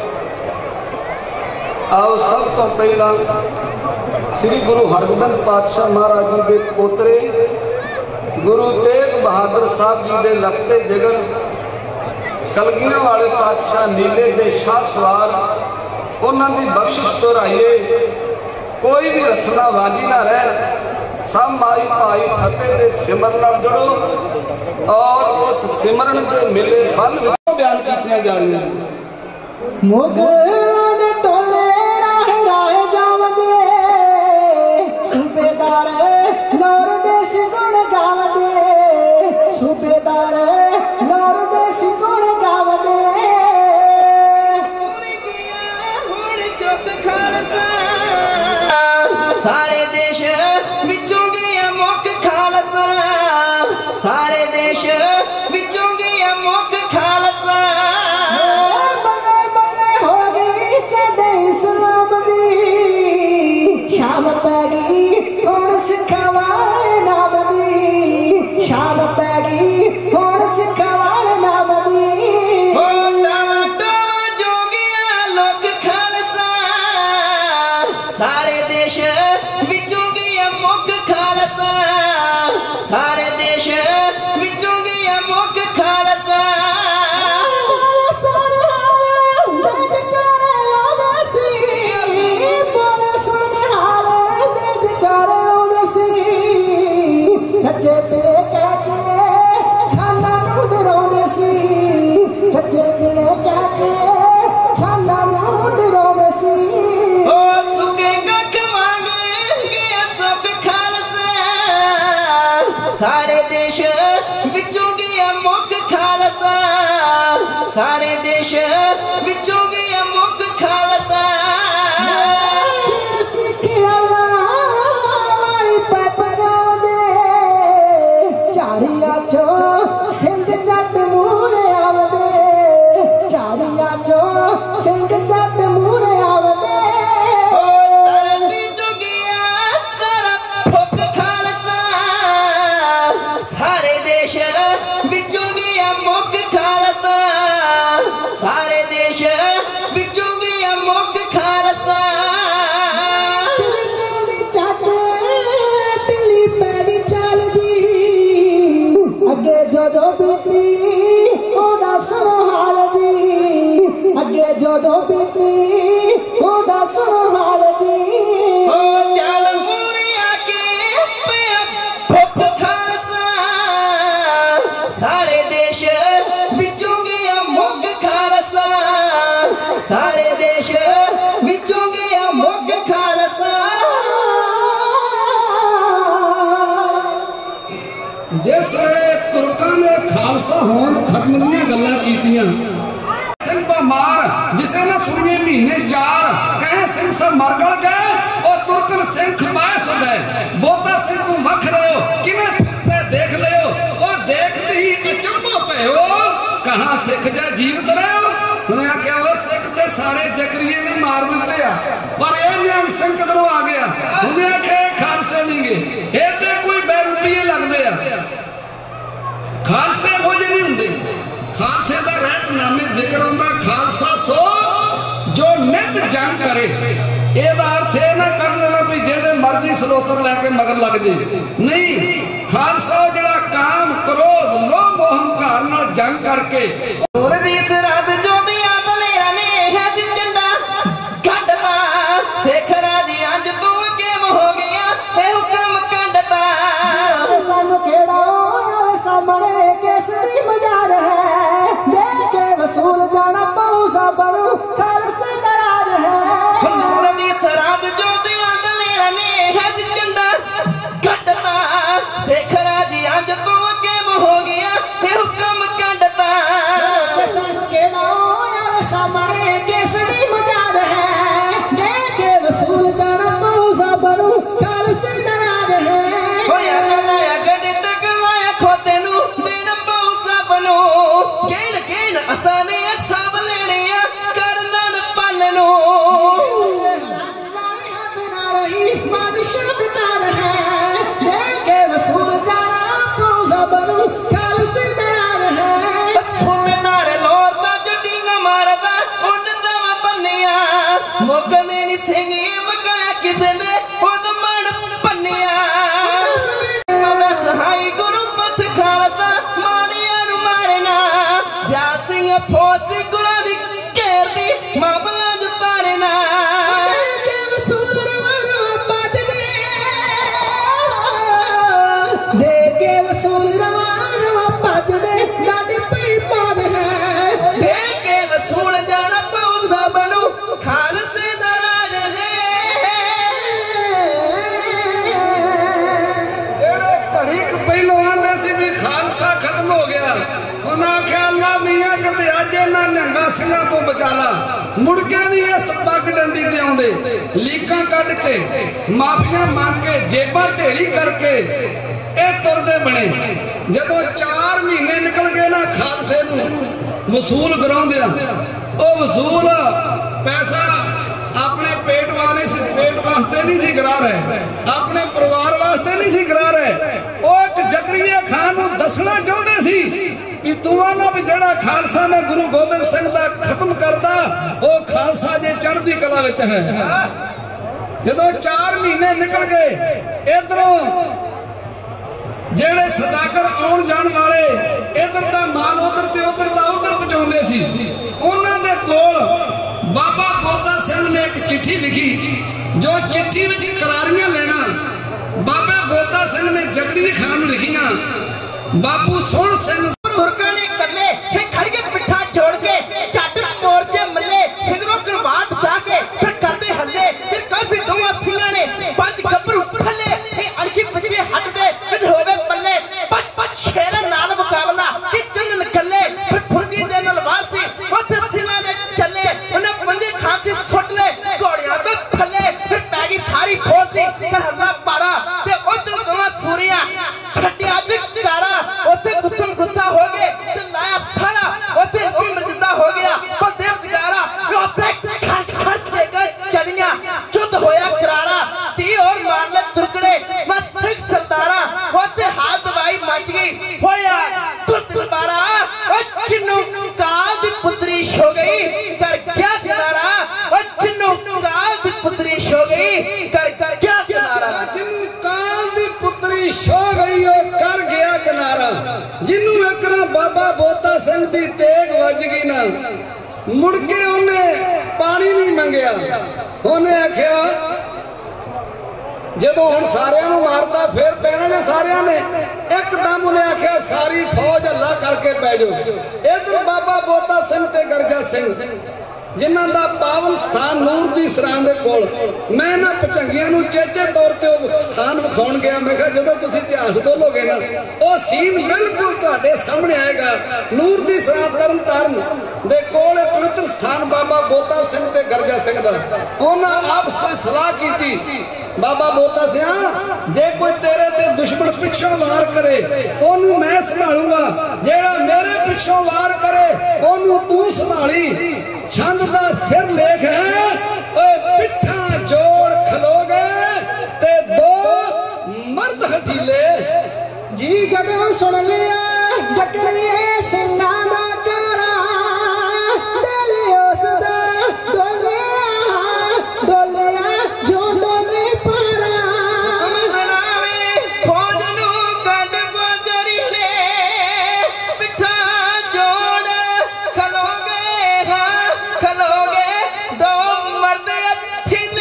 ਆਓ ਸਭ ਤੋਂ ਪਹਿਲਾਂ ਸ੍ਰੀ ਗੁਰੂ ਹਰਗੋਬਿੰਦ ਪਾਤਸ਼ਾਹ ਮਹਾਰਾਜ ਜੀ ਦੇ ਪੋਤਰੇ ਗੁਰੂ ਤੇਗ ਬਹਾਦਰ ਸਾਹਿਬ ਜੀ ਦੇ ਲਖਤੇ ਜਿਗਰ ਕਲਗੀਆਂ ਵਾਲੇ ਪਾਤਸ਼ਾਹ ਨੀਲੇ ਦੇ ਸ਼ਾਹ ਸਵਾਰ ਉਹਨਾਂ ਦੀ ਬਖਸ਼ਿਸ਼ ਦੁਹਰਾਈਏ। ਕੋਈ ਵੀ ਰਸਨਾ ਵਾਜੀ ਨਾ ਰਹਿ। ਸਭ ਮਾਈ ਭਾਈ ਫਤਿਹ ਦੇ ਸਿਮਰਨ ਨਾਲ ਜੁੜੋ ਔਰ ਉਸ ਸਿਮਰਨ ਦੇ ਮਿਲੇ ਬਲ ਵਿੱਚ ਬਿਆਨ ਕੀਤੀਆਂ ਜਾ ਰਹੀਆਂ ਨੇ। ਮੁਗਲਾਂ ਦੇ ਟੋਲੇ ਰਾਹੇ ਰਾਹੇ ਜਾਵਦੇ ਸੂਬੇਦਾਰ ਨੌਰ ਦੇਸ ਗੁਣ ਗਾਵਦੇ ਸੂਬੇਦਾਰ ਨੌਰ ਦੇਸ ਗੁਣ ਗਾਵਦੇ ਪੂਰੀ ਗਿਆ ਹੁਣ ਚੁੱਕ ਖਾਲਸਾ ਸਾਰੇ ਦੇਸ਼ ਵਿੱਚੋਂ ਗਿਆ ਮੁੱਖ ਖਾਲਸਾ ਸਾਰੇ ਦੇਸ਼ ਵਿੱਚੋਂ ਗਿਆ ਮੁੱਖ ਖਾਲਸਾ ਬੱਲੇ ਬੱਲੇ ਹੋ ਗਈ ਸਾਡੇ ਇਸਲਾਮ ਦੀ ਸ਼ਾਮ ਪੈ ਗਈ ਹੁਣ ਸਿੱਖਾਂ ਵਾਲੇ ਨਾਮ ਦੀ ਸ਼ਾਮ ਪੈ ਗਈ ਹੁਣ ਸਿੱਖਾਂ ਵਾਲੇ ਨਾਮ ਦੀ ਹੋ ਟਾਵਾ ਟਾਵਾ ਜੋਗੀਆਂ ਲੋਕ ਖਾਲਸਾ ਸਾਰੇ ਦੇਸ਼ ਵਿੱਚੋਂ ਗਿਆ ਮੁੱਖ ਖਾਲਸਾ ਸਾਰੇ ਦੇਸ਼ ਵਿੱਚੋਂ ਗਿਆ ਮੁੱਖ ਖਾਲਸਾ ਸਾਰੇ ਦੇਸ਼ ਵਿੱਚੋਂ ਗਿਆ ਮੁੱਖ ਖਾਲਸਾ ਸਾਰੇ ਦੇਸ਼ ਵਿੱਚੋਂ ਗਿਆ ਮੁੱਖ ਖਾਲਸਾ ਫਿਰ ਸਿੱਖਿਆ ਵਾਲੀ ਪੈਪ ਗਾਵਦੇ ਝਾੜੀਆਂ ਚੋਂ ਸਿੰਘ ਜੱਟ ਮੂਹਰੇ ਆਵਦੇ ਝਾੜੀਆਂ ਚੋਂ ਸਿੰਘ ਜੱਟ ਮੂਹਰੇ ਆਵਦੇ ਤਰੰਦੀ ਜੁਗਿਆ ਸਾਰਾ ਫੁੱਕ ਖਾਲਸਾ ਸਾਰੇ ਦੇਸ਼ ਵਿੱਚੋਂ ਗਿਆ ਮੁੱਖ ਖਾਲਸਾ ਸਾਰੇ ਦੇਸ਼ ਵਿੱਚੋਂ ਗਿਆ ਮੁੱਖ ਖਾਲਸਾ ਤਿਰੰਗੇ ਦੀ ਚੱਟ ਦਿੱਲੀ ਪੈਰੀ ਚੱਲ ਜੀ ਅੱਗੇ ਜਦੋਂ ਬੀਤੀ ਉਹਦਾ ਸੁਣੋ ਹਾਲ ਜੀ ਅੱਗੇ ਜਦੋਂ ਬੀਤੀ ਉਹਦਾ ਸੁਣੋ ਹਾਲ ਜੀ ਉਹ ਚੱਲ ਮੂਰੀਆਂ ਕੇ ਪਿਆ ਫੁੱਕ ਖਾਲਸਾ ਸਾਰੇ ਦੇਸ਼ ਵਿੱਚੋਂ ਗਿਆ ਮੁੱਖ ਖਾਲਸਾ ਸਾਰੇ ਦੇਸ਼ ਵਿੱਚੋਂ ਗਿਆ ਮੁੱਖ ਖਾਲਸਾ ਜਿਸ ਵੇਲੇ ਤੁਰਕਾਂ ਨੇ ਖਾਲਸਾ ਹੋਂਦ ਖਤਮ ਦੀਆਂ ਗੱਲਾਂ ਕੀਤੀਆਂ ਸਿੰਘ ਦਾ ਮਾਰ ਜਿਸੇ ਨਾ ਸੁਣੀਏ ਮਹੀਨੇ ਚਾਰ ਕਹੇ ਸਿੰਘ ਸਭ ਮਰ ਗਲ ਗਏ ਉਹ ਤੁਰਕਨ ਸਿੰਘ ਖਪਾਏ ਸੁਦੇ ਬੋਤਾ ਸਿੰਘ ਤੂੰ ਵਖ ਰਿਓ ਕਿਵੇਂ ਫਿਰਦੇ ਦੇਖ ਲਿਓ ਉਹ ਦੇਖਦੇ ਹੀ ਅਚੰਭਾ ਭਇਓ ਕਹਾਂ ਸਿੱਖ ਜਾ ਜੀਵਤ ਰਹਿਓ ਉਹਨੇ ਆਖਿਆ ਉਹ ਸਿੱਖ ਤੇ ਸਾਰੇ ਜਕਰੀਏ ਨੇ ਮਾਰ ਦਿੱਤੇ ਆ ਪਰ ਇਹ ਨਿਹੰਗ ਸਿੰਘ ਕਦੋਂ ਆ ਗਿਆ ਉਹਨੇ ਆਖਿਆ ਖਾਲਸੇ ਨਹੀਂ ਗਏ ਇਹ ਤੇ ਕੋਈ ਬੇਰੁਪਈਏ ਲੱਗਦੇ ਆ ਖਾਲਸੇ ਹੋ ਜੇ ਨਹੀਂ ਹੁੰਦੇ ਖਾਲਸੇ ਦਾ ਰਹਿਤਨਾਮੇ ਜ਼ਿਕਰ ਹੁੰਦਾ ਖਾਲਸਾ ਸੋ ਜੋ ਨਿਤ ਜੰਗ ਕਰੇ ਇਹਦਾ ਅਰਥ ਇਹ ਨਾ ਕਰ ਲੈਣਾ ਵੀ ਜਿਹਦੇ ਮਰਜ਼ੀ ਸਲੋਤਰ ਲੈ ਕੇ ਮਗਰ ਲੱਗ ਜੇ ਨਹੀਂ ਖਾਲਸਾ ਜਿਹੜਾ ਕਾਮ ਕ੍ਰੋਧ ਲੋਭ ਮੋਹ ਹੰਕਾਰ ਨਾਲ ਜੰਗ ਕਰਕੇ ਹੋਰ ਦੀ ਸਰਹੱਦ ਜੋਦੀਆਂ ਦਲੇਰਾਂ ਨੇ ਹੈ ਸੀ ਝੰਡਾ ਕੱਢਦਾ ਸਿੱਖ ਰਾਜੀ ਅੱਜ ਤੂੰ ਕਿਵੇਂ ਹੋ ਗਿਆ ਇਹ ਹੁਕਮ ਕੱਢਦਾ ਸਾਨੂੰ ਕਿਹੜਾ ਆਵੇ ਸਾਹਮਣੇ ਕਿਸ ਦੀ ਮਜ਼ਾਰ ਹੈ ਦੇ ਕੇ ਵਸੂਲ ਜਾਣਾ ਪਊ ਸਾਬਰੂ ਖਾਲਸੇ ਦਾ ਰਾਜ ਹੈ ਹੋਰ ਦੀ ਸਰਹੱਦ ਜੋਦੀਆਂ ਦਲੇਰਾਂ ਨੇ ਹੈ ਸੀ ਝੰਡਾ ਕੱਢਦਾ ਸਿੱਖ ਰਾਜੀ ਅੱਜ ਤੂੰ ਕਿਵੇਂ ਹੋ ਗਿਆ ਇਹ ਹੁਕਮ ਕੱਢਦਾ ਸਾਨੂੰ ਕਿਹੜਾ ਆਵੇ ਸਾਹਮਣੇ ਕਿਸ ਦੀ ਮਜ਼ਾਰ ਹੈ ਦੇ ਕੇ ਵਸੂਲ ਜਾਣਾ ਪਊ ਸਾਬਰੂ ਖਾਲਸੇ ਦਾ ਰਾਜ ਹੈ ਹੋਇਆ ਲਾਇਆ ਗੱਡੀ ਤੱਕ ਲਾਇਆ ਖੋਤੇ ਨੂੰ ਦੇਣ ਪਊ ਸਭ ਨੂੰ ਕਿਹਨ ਕਿਹਨ ਅਸਾਨੇ ਸਭ ਲੈਣੇ ਆ ਕਰਨਣ ਪਲ ਨੂੰ ਵਾਲੇ ਹੱਥ ਨਾ ਰਹੀ ਬਾਦਸ਼ਾਹ ਬਿਤਾਰ ਹੈ ਦੇ ਕੇ ਵਸੂਲ ਜਾਣਾ ਪਊ ਸਭ ਨੂੰ ਖਾਲਸੇ ਦਾ ਰਾਜ ਹੈ कदे नी सिंह बकाया किसे दे उद मन भन्निया सहाई गुरु पथ खालसा माड़िया नू मारना दयाल सिंह फौसी गुरा दी घेर दी माबला द तारना दे के वसूल रवा रवा भज दे लाडी पई मार है दे के वसूल जाना पऊ सबनू खालसे दा राज है जेड़े घड़ी क पहलों आंदे सी भी खालसा खत्म हो गया उन्हें आख्या अल्लाह मियां किते अज इन्हां निहंगा सिंहां तो बचा ला मुड़ के नहीं इस पग डंडी ते आउंदे लीकां कढ के माफियां मंग के जेबां ढेरी करके ए तुरदे बने जदों चार महीने निकल गए ना खालसे नूं वसूल कराउंदियां ओ वसूल पैसा अपने पेट वाले से पेट वास्ते नहीं सी करा रहे अपने परिवार वास्ते नहीं सी करा रहे ओ एक जकरिया खान नूं दसना चाहुंदे सी भी तू आना भी जेड़ा खालसा ने गुरु गोबिंद सिंह दा खत्म करदा ओ खालसा जे चढ़दी कला विच है जदों चार महीने निकल गए इधरों जेड़े सदागर आउण जाण वाले इधर दा माल उधर ते उधर दा उधर पहुंचाउंदे सी उन्हां दे कोल बाबा बोता सिंह ने एक चिट्ठी लिखी जो चिट्ठी विच करारियां लेना बाबा बोता सिंह ने जकरी खान नूं लिखियां बापू सोहण सिंह हुरका ने कल्ले से खड़ के पिठा जोड़ के चट मोर्चे मल्ले सिंगरों करवात जाके फिर करदे हल्ले फिर काफी दोवा सिंहां ने पंज गब्बरू फल्ले ए अणकी बच्चे हट दे फिर होवे पल्ले पट पट शेर नाल मुकाबला कि चलन कल्ले फिर फुर्दी दे नाल वासी ओथे सिंहां दे चले उन्हें पंजे खांसी सुट ले घोड़ियां दे थल्ले फिर पै गई सारी खोसी फिर हल्ला पाड़ा ते उधर दोवा सूरिया छड्डिया अज कारा ओथे गुत्तम गुत्ता हो गए चलाया सारा ओथे उम्र जिंदा हो गया बलदेव जगारा ओथे खट खट के गए चलियां चुद होया करारा ती और मार ले तुरकड़े बस सिख सरदारा ओथे हाथ दवाई मच गई होया तुरत बारा ओ चिन्नू काल दी पुत्री हो गई कर क्या किनारा ओ चिन्नू काल दी पुत्री हो गई कर कर क्या किनारा चिन्नू काल दी पुत्री हो गई ओ कर गया किनारा जिन्नू एकरा बाबा बोता सिंह दी तेग वज गई ना मुड़ के उन्हें पानी नहीं मंगया उन्हें आख्या जदों हुण सारियां नूं मारदा फिर पैणा ने सारियां ने एकदम उन्हें आख्या सारी फौज हल्ला करके पै जाओ इधर बाबा बोता सिंह ते गरजा सिंह जिन्हां दा पावन स्थान नूर दी सरां दे कोल मैं ना भचंगियां नूं चेचे तौर ते वो स्थान विखाउण गया मैं कहा जदों तुसीं इतिहास बोलोगे ना वो सीन बिल्कुल तुहाडे सामने आएगा नूर दी सरां तरन ताਰਨ दे कोल पवित्र स्थान बाबा बोता सिंह ते गरजा सिंह दा उन्हां आपस विच सलाह कीती बाबा बोता सिंह जे कोई तेरे ते दुश्मन पिछों वार करे ओनू मैं संभालूंगा जेड़ा मेरे पिछों वार करे ओनू तू संभाली छंद दा सिर लेख है ओए पिठा जोड़ खलोगे ते दो मर्द हठीले जी जदों सुन लिया जकरिए सिंहां दा करा दिल उसदा डोलिया डोलिया जो डोले पारा सुनावे फौज नूं कढ बजरी ले पिठा जोड़ खलोगे हां खलोगे दो मर्द हठी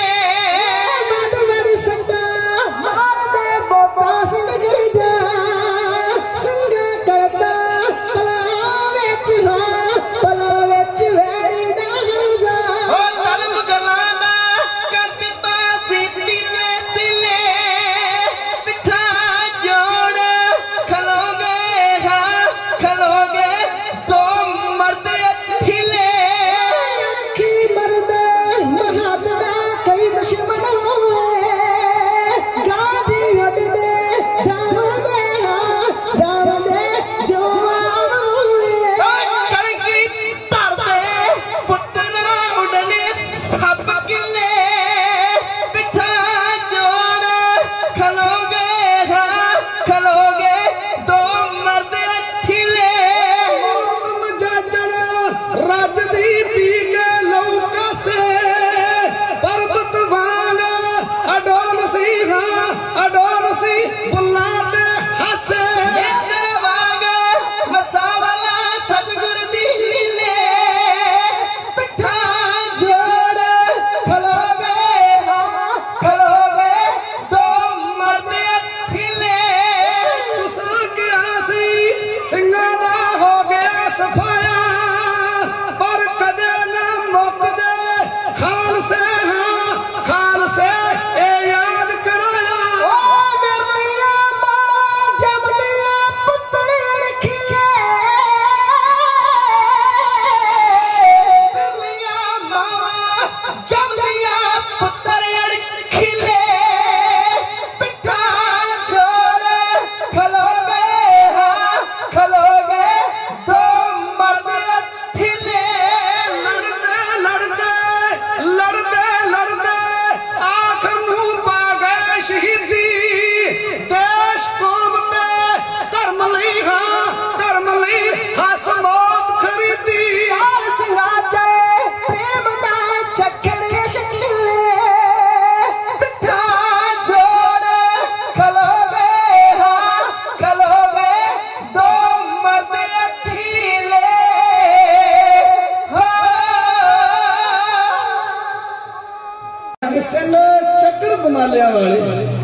मालिया वाले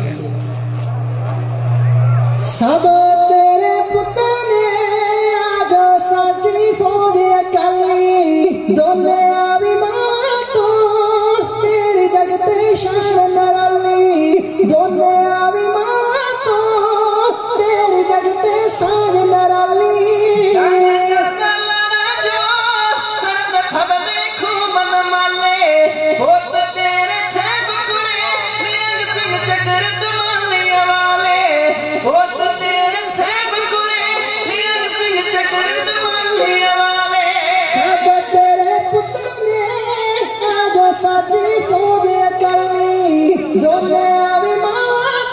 सब तेरे पुत्र ने आज साची फौज अकाली दोने आवी मां तो तेरी जगते शान नराली दोने आवी मां तो तेरी जगते साज नराली साची फौज अकाली दोने आवी मां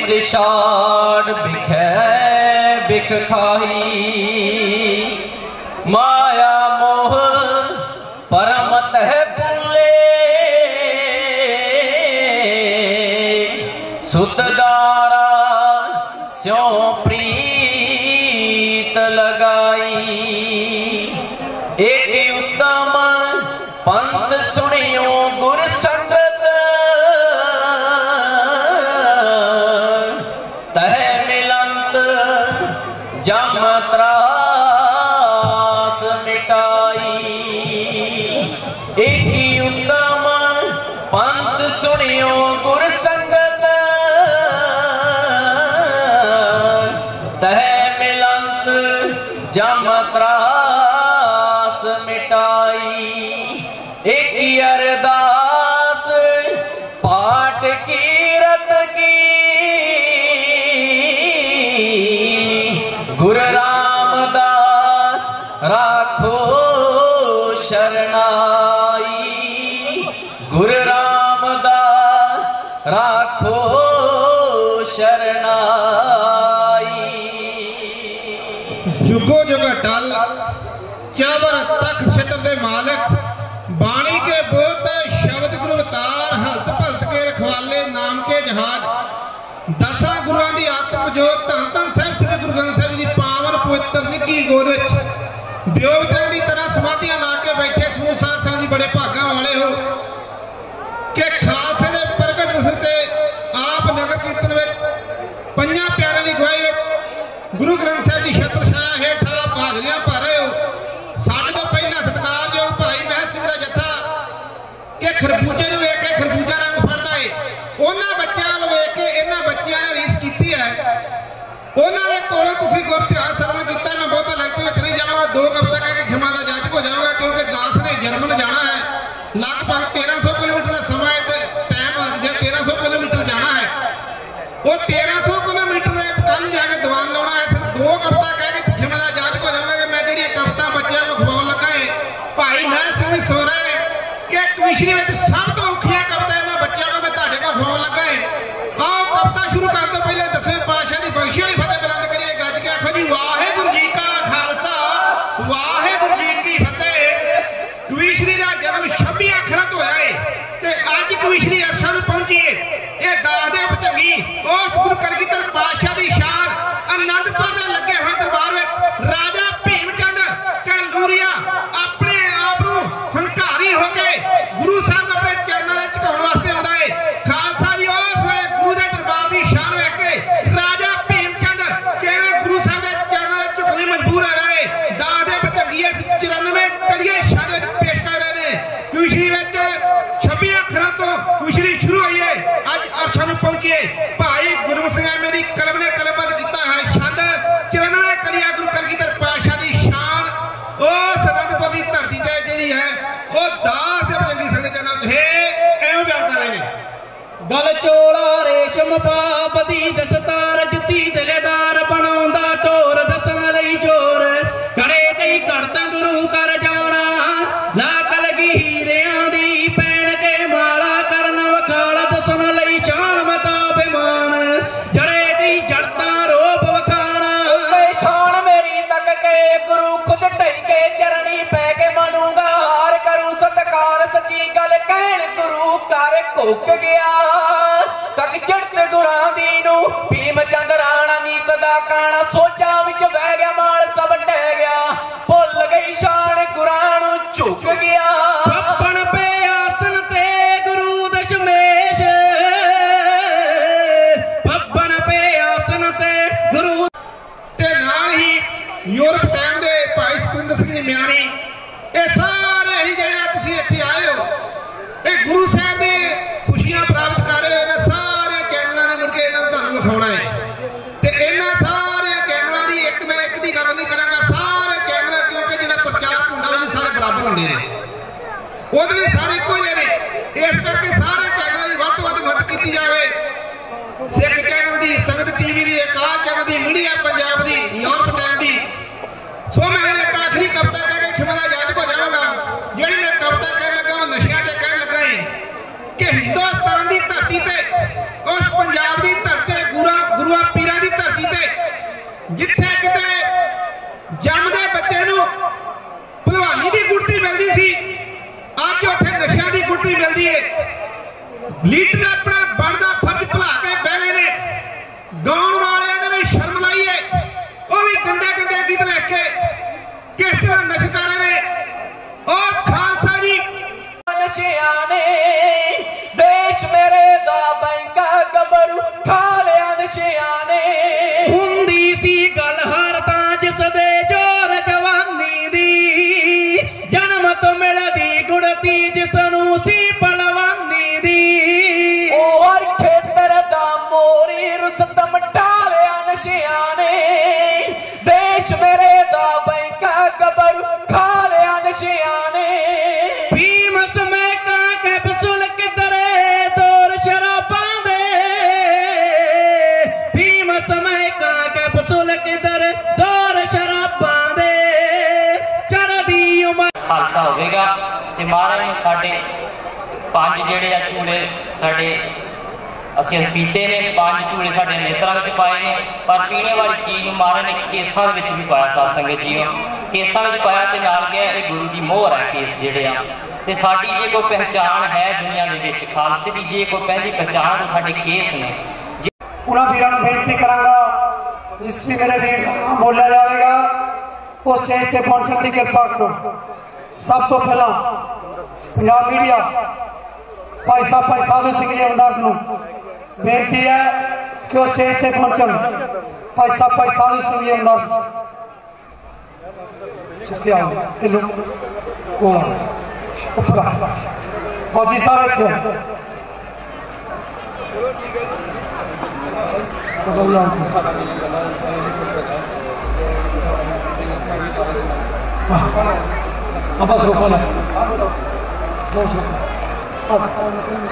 छाड़ बिखै बिख खाही माया मोह परमत है पुले सुतदारा स्यों प्रीत लगाई एक उत्तम पंथ सुनियो गुर संगत तह मिलंत जम त्रास मिटाई एक उत्तम पंथ सुनियो गुर संगत तह मिलंत जम त्रास मिटाई एक अरदास पाठ कीरत की गुरु रामदास राखो शरणाई गुरु रामदास राखो शरणाई जुगो जुग टल चावर तख क्षेत्र दे मालिक बाणी के बोत शब्द गुरु अवतार हलत भलत के रखवाले नाम के जहाज दसा गुरुआं दी आत्म जोत धन धन साहिब श्री गुरु ग्रंथ साहिब जी दी पावन पवित्र निੱਕੀ गोद विच देवतां दी तरह समाधियां ला के बैठे समूह साध संगत जी बड़े भागां वाले हो कि खालसे दे प्रगट दिवस ते आप नगर कीर्तन विच पंजां प्यारिਆਂ दी गवाही विच गुरु ग्रंथ साहिब जी छत्र छाया हेठ आप हाਜ਼ਰੀਆਂ भर रहे हो साडे तो पहला सत्कारयोग भाई महल सिंह दा जत्था कि खरबूजे नूं वेख के खरबूजा रंग फड़दा है उन्हां बच्चिआं नूं वेख के इन्हां बच्चिआं ने रीस कीती है उन्हां दे कोलों तुसीं गुर इतिहास सरवण कीता मैं बहुता लाइट विच नहीं जावांगा दो कविता कह के खिमा दा जाचक हो जाऊंगा क्योंकि दास ने जर्मन जाना है लगभग तेरह सौ किलोमीटर का समय है टाइम जो तेरह सौ किलोमीटर जाना है वो तेरह सौ किलोमीटर कल जाके दीवान लाना है सिर्फ दो कविता कह के खिमा दा जाचक हो जाऊंगा कि मैं जी कविता बच्चों को खवाउण लगा है भाई महल सिंह भी सो रहे ने कि कविश्री में सब तो औखियां कविता इन्हां बच्चों को मैं तुहाडे कोल खवाउण लगा है आओ कविता शुरू करन तो पहले दसवें पातशाह दी बख्शी होई फतेह बुलंद करिए गज के आखो जी वाहिगुरू जी का खालसा वाहिगुरू जी की फतेह कविश्री दा जन्म छब्बी अखरां तो होया है ते अज कविश्री अरशां नूं पहुंची है ये दास दे भचंगी उस गुरु कलगीधर पातशाह दी शान आनंदपुर दे लगे होए दरबार विच राजा भीम चंद कलूरिया अपने आप नूं हंकारी हो के गुरु साहब अपने चरणों में झुकाउण वास्ते आउंदा है खालसा जी उस वेले गुरु दे दरबार दी शान वेख के राजा भीम चंद किवें गुरु साहब दे चरणों में झुकण लई मजबूर है रहे दास दे भचंगी इस चौरानवे कलिए शान विच पेश कर रहे ने कविश्री विच छब्बी अखरां तो कविश्री शुरू हुई है अज अरशां नूं पहुंची है भाई गुरमुख सिंह मेरी कलम ने कलमबंद कीता है छंद चौरानवे कलिया गुरु कलगीधर पातशाह दी शान उस आनंदपुर दी धरती ते जिहड़ी है वो दास दे भचंगी संग दे नाम है एवं बयान कर रहे ने गल चोला रेशम पाप दी दस्तार जती दिलेदार बनाउंदा ढोर दसन लई जोर करे कई करता गुरु कर जाना ला कलगी हीरियां दी पैण के माला करन वखाला दसन लई शान मता बेमान जड़े दी जड़ता रोप वखाना शान मेरी तक के गुरु खुद ढई के चरणी पै के मनूंगा हार करूं सत्कार सच्ची गल कहण गुरु कर घुक गया तक चढ़ते गुरां दी नूं भीम चंद राणा नीत दा काना सोचा विच बह गया माल सब टह गया भुल गई शान गुरां नूं झुक गया पप्पन पे आसन ते गुरु दशमेश पप्पन पे आसन ते गुरु ते नाल ही यूरोप टाइम दे भाई सतिंदर सिंह जी म्याणी ये सारे ही जिहड़े तुसीं इत्थे आए हो ये गुरु साहब दे खुशियां प्राप्त कर रहे हो इन्हां सारे चैनलों ने मुड़ के इन्हां तुहानूं विखाउणा है ते इन्हां सारे चैनलों दी एक मैं एक दी गल नहीं करांगा सारे चैनल क्योंकि जिहड़ा प्रचार हुंदा वो सारे बराबर हुंदे ने ਉਹਦੇ ਲਈ ਸਾਰੇ ਇੱਕੋ ਜਿਹੇ ਨੇ ਇਸ ਕਰਕੇ ਸਾਰੇ ਚੈਨਲਾਂ ਦੀ ਵੱਧ ਤੋਂ ਵੱਧ ਮਦਦ ਕੀਤੀ ਜਾਵੇ ਸਿੱਖ ਚੈਨਲ ਦੀ ਸੰਗਤ ਟੀਵੀ ਦੀ ਆਕਾਸ਼ ਚੈਨਲ ਦੀ ਮੀਡੀਆ ਪੰਜਾਬ ਦੀ ਯੂਰਪ ਟਾਈਮ ਦੀ ਸੋ ਮੈਂ ਹੁਣ ਇੱਕ ਆਖਰੀ ਕਵਿਤਾ ਕਹਿ ਕੇ ਖਿਮਾ ਦਾ ਯਾਦ ਹੋ ਜਾਵਾਂਗਾ ਜਿਹੜੀ ਮੈਂ ਕਵਿਤਾ ਕਹਿਣ ਲੱਗਾ ਉਹ ਨਸ਼ਿਆਂ ਤੇ ਕਹਿਣ ਲੱਗਾ ਹੈ कि हिंदुस्तान की धरती ते उस पंजाब की धरती गुरां जमदे बच्चे नूं भलवानी की गुड़ती मिलती सी, अज उत्थे नशियां की गुड़ती मिलती है। लीडर अपना बनता फर्ज भुला के बह गए ने, गाउण वालियां ने भी शर्म लाई है, वो भी गंदे गंदे गीत लिख के किस तरह नशे कर रहे हैं। और खालसा जी नशियां ने देश मेरे दा बैंका गबरू खा लिया नशियां ने। हुंदी सी गल हर तां जिस दे जोर जवानी दी, जन्म तो मिलदी गुड़ती जिसनू सी पलवानी दी। और खेतर दा मोरी रुस्तम ढा लिया नशियां ने, देश मेरे दा बैंका गबरू खा लिया नशियां ने। भीम समय का कैप्सूल किधरे दौर शराबां दे, भीम समय का कैप्सूल किधरे दौर शराबां दे। चढ़दी उमर खालसा होवेगा ते महाराज ने साडे पंज जेड़े आ चूड़े साडे ਅਸੀਂ ਪੀਤੇ ਨੇ, ਪੰਜ ਚੂੜੇ ਸਾਡੇ ਨੇਤਰਾਂ ਵਿੱਚ ਪਾਏ ਨੇ, ਪਰ ਪੀਣੇ ਵਾਲੀ ਚੀਜ਼ ਨੂੰ ਮਹਾਰਾਜ ਨੇ ਕੇਸਾਂ ਵਿੱਚ ਵੀ ਪਾਇਆ। ਸਾਧ ਸੰਗਤ ਜੀਓ, ਕੇਸਾਂ ਵਿੱਚ ਪਾਇਆ ਤੇ ਨਾਲ ਕਿਹਾ ਇਹ ਗੁਰੂ ਦੀ ਮੋਹਰ ਹੈ ਕੇਸ ਜਿਹੜੇ ਆ। ਤੇ ਸਾਡੀ ਜੇ ਕੋਈ ਪਹਿਚਾਣ ਹੈ ਦੁਨੀਆ ਦੇ ਵਿੱਚ, ਖਾਲਸੇ ਦੀ ਜੇ ਕੋਈ ਪਹਿਲੀ ਪਹਿਚਾਣ ਤਾਂ ਸਾਡੇ ਕੇਸ ਨੇ। ਉਹਨਾਂ ਵੀਰਾਂ ਨੂੰ ਬੇਨਤੀ ਕਰਾਂਗਾ, ਜਿਸ ਵੀ ਮੇਰੇ ਵੀਰ ਦਾ ਨਾਮ ਬੋਲਿਆ ਜਾਵੇਗਾ ਉਹ ਸਟੇਜ ਤੇ ਪਹੁੰਚਣ ਦੀ ਕਿਰਪਾ ਕਰੋ। ਸਭ ਤੋਂ ਪਹਿਲਾਂ ਪੰਜਾਬ ਮੀਡੀਆ ਭਾਈ ਸਾਹਿਬ ਭਾਈ ਸਾਧੂ ਸਿੰਘ ਜੀ ਅਮਰਨਾਥ ਨੂੰ बेनती है कि वो स्टेज पे पहुंचन। भाई साहब भाई साधु सिंह अमरनाथ सुखिया फौजी साहब इतने बस रोको ना, बस रोको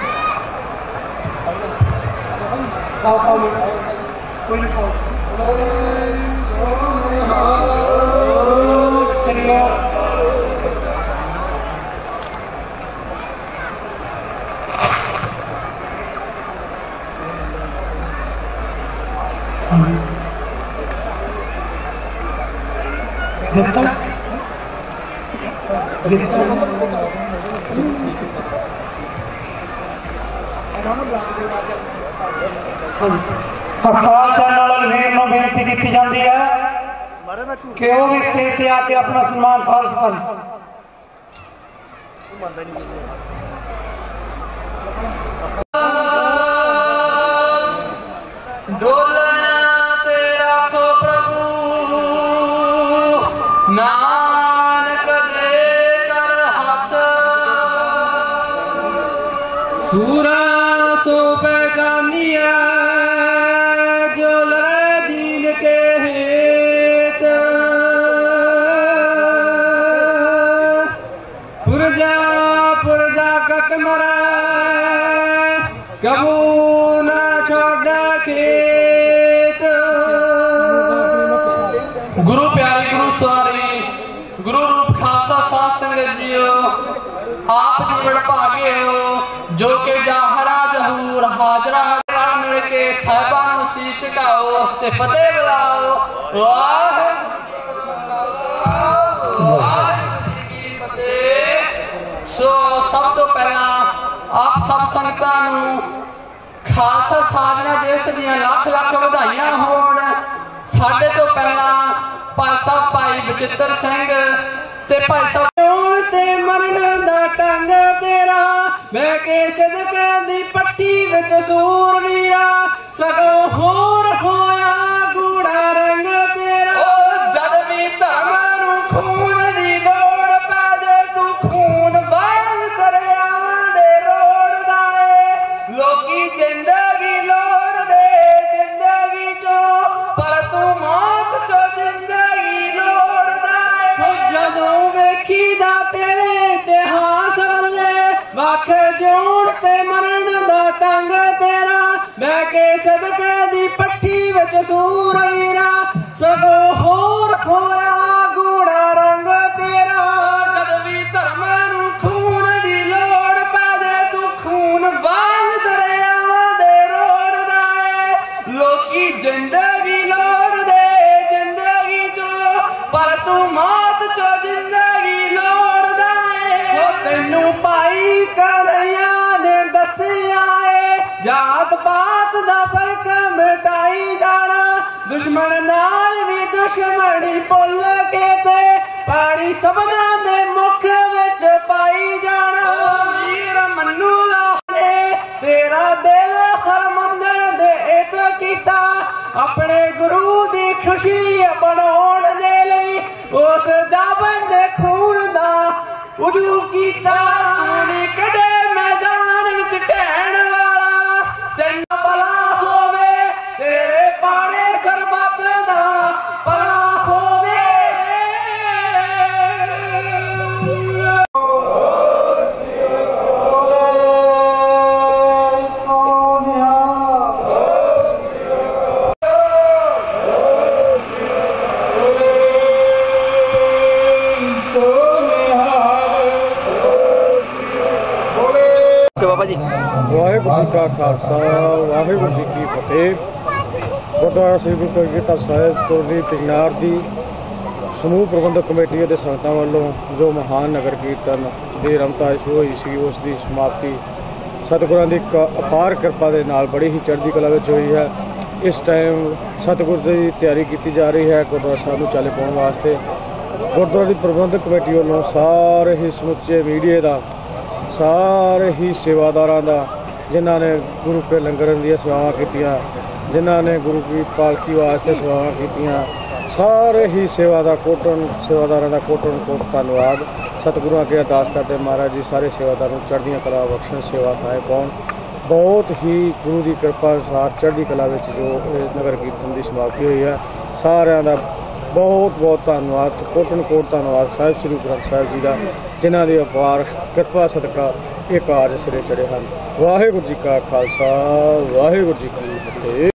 How how will you call it? Detta Detta Akal channel वाले वीर को बेनती की जाती है कि वो भी स्टेज पे आके अपना सम्मान खालस कर। डोलना तेरा को प्रभु नानक दे कर हाथ, सूरा सो पहचानिया कबू न छोड़ खेत। गुरु प्यारे गुरु सवारी गुरु रूप खालसा साध संगत जियो, आप जीवड़ भागे हो जो के जाहरा जहूर हाजरा मिल के साहिबा नूं सी झुकाओ ते फतेह बुलाओ। वाह सो सब तो पहला आप सब संगतां नूं खालसा साधना दिवस दियां लख लख ਵਧਾਈਆਂ होण। साडे तो पहला भाई साहब भाई बचित्र सिंह ते भाई साहब ते मरन दा टंग तेरा, मैं के सदके दी पट्टी विच सूरवीरा, सगों होर होया गूड़ा रंग तेरा। ओ जद भी धर्म नूं खून दी लोड़ पै जे तू खून वांग दरियावां दे रोड़दा ए। लोकी जिंदगी लोड़ दे जिंदगी चो, पर तू मौत चो जिंदगी लोड़दा ए। जदों वेखी दा तेरे इतिहास वल्ले, वख जोड़ ते मरण दा टंग तेरा, मैं के सदके दी पट्टी विच सूरवीरा, सगों होर होया गूड़ा रंग तेरा। जद भी धर्म नूं खून दी लोड़ पै दे तू खून वांग दरियावां दे रोड़दा ए। लोकी जिंदगी लोड़ दे जिंदगी तू मौत चो जिंदगी लौटदा है ओ तैनू भाई कन्हैया ने दसिया है जात पात दा फर्क मिटाई जाना दुश्मन नाल भी दुश्मनी भुल के ते पानी सबना दे मुख विच पाई जाना वीर मन्नू दा ने तेरा दिल हर मंदिर दे इत कीता अपने गुरु दी खुशी बनाउण दे लई उस जाबन दे खून दा उजू कीता तूने कदे मैदान विच ढैण वाला तैनू भला होवे तेरे पाणे सरबत दा भला होवे बाबा जी वाहिगुरू जी का खालसा वाहिगुरू जी की फतेह। गुरुद्वारा श्री गुरु कलगीधर साहिब टोली पिंਗਨਾਰ ਦੀ ਸਮੂਹ ਪ੍ਰਬੰਧਕ ਕਮੇਟੀ ਅਤੇ ਸੰਗਤਾਂ ਵੱਲੋਂ ਜੋ ਮਹਾਨ ਨਗਰ ਕੀਰਤਨ ਦੀ ਰਮਤਾ ਸ਼ੁਰੂ ਹੋਈ ਸੀ ਉਸ ਦੀ ਸਮਾਪਤੀ ਸਤਿਗੁਰਾਂ ਦੀ ਇੱਕ ਅਪਾਰ ਕਿਰਪਾ ਦੇ ਨਾਲ ਬੜੀ ਹੀ ਚੜ੍ਹਦੀ ਕਲਾ ਵਿੱਚ ਹੋਈ ਹੈ। ਇਸ ਟਾਈਮ ਸਤਿਗੁਰ ਦੀ ਤਿਆਰੀ ਕੀਤੀ ਜਾ ਰਹੀ ਹੈ ਗੁਰਦੁਆਰਾ ਸਾਹਿਬ ਨੂੰ ਚਾਲੇ ਪਾਉਣ ਵਾਸਤੇ। ਗੁਰਦੁਆਰਾ ਦੀ ਪ੍ਰਬੰਧਕ ਕਮੇਟੀ ਵੱਲੋਂ ਸਾਰੇ ਹੀ ਸਮੁੱਚੇ ਮੀਡੀਆ ਦਾ ਸਾਰੇ ਹੀ ਸੇਵਾਦਾਰਾਂ ਦਾ ਜਿਨ੍ਹਾਂ ਨੇ ਗੁਰੂ ਕੇ ਲੰਗਰ ਦੀਆਂ ਸੇਵਾਵਾਂ ਕੀਤੀਆਂ ਜਿਨ੍ਹਾਂ ਨੇ ਗੁਰੂ ਕੀ ਪਾਲਕੀ ਵਾਸਤੇ ਸੇਵਾਵਾਂ ਕੀਤੀਆਂ ਸਾਰੇ ਹੀ ਸੇਵਾ ਦਾ ਕੋਟਨ ਸੇਵਾਦਾਰਾਂ ਦਾ ਕੋਟਨ ਕੋਟ ਧੰਨਵਾਦ। ਸਤਿਗੁਰੂ ਅੱਗੇ ਅਰਦਾਸ ਕਰਦੇ ਮਹਾਰਾਜ ਜੀ ਸਾਰੇ ਸੇਵਾਦਾਰਾਂ ਨੂੰ ਚੜ੍ਹਦੀਆਂ ਕਲਾ ਬਖਸ਼ਣ ਸੇਵਾ ਥਾਏ ਪਾਉਣ। ਬਹੁਤ ਹੀ ਗੁਰੂ ਦੀ ਕਿਰਪਾ ਅਨੁਸਾਰ ਚੜ੍ਹਦੀ ਕਲਾ ਵਿੱਚ ਜੋ ਇਹ ਨਗਰ ਕੀਰਤਨ ਦੀ ਸਮਾਪਤੀ ਹੋਈ ਹੈ ਸਾਰਿਆਂ ਦਾ ਬਹੁਤ ਬਹੁਤ ਧੰਨਵਾਦ ਕੋਟਨ ਕੋਟ ਧੰਨਵਾਦ ਸਾਹਿਬ ਸ੍ਰੀ ਗੁਰੂ ਗ੍ਰੰਥ ਸਾਹਿਬ ਜੀ ਦਾ ਜਿਨ੍ਹਾਂ ਦੀ ਅਪਾਰ ਕਿਰਪਾ ਸਦਕਾ ਇਹ ਕਾਰਜ ਸਿਰੇ ਚੜ੍ਹੇ ਹਨ। ਵਾਹਿਗੁਰੂ ਜੀ ਕਾ ਖਾਲਸਾ ਵਾਹਿਗੁਰੂ ਜੀ ਕੀ ਫਤਿਹ।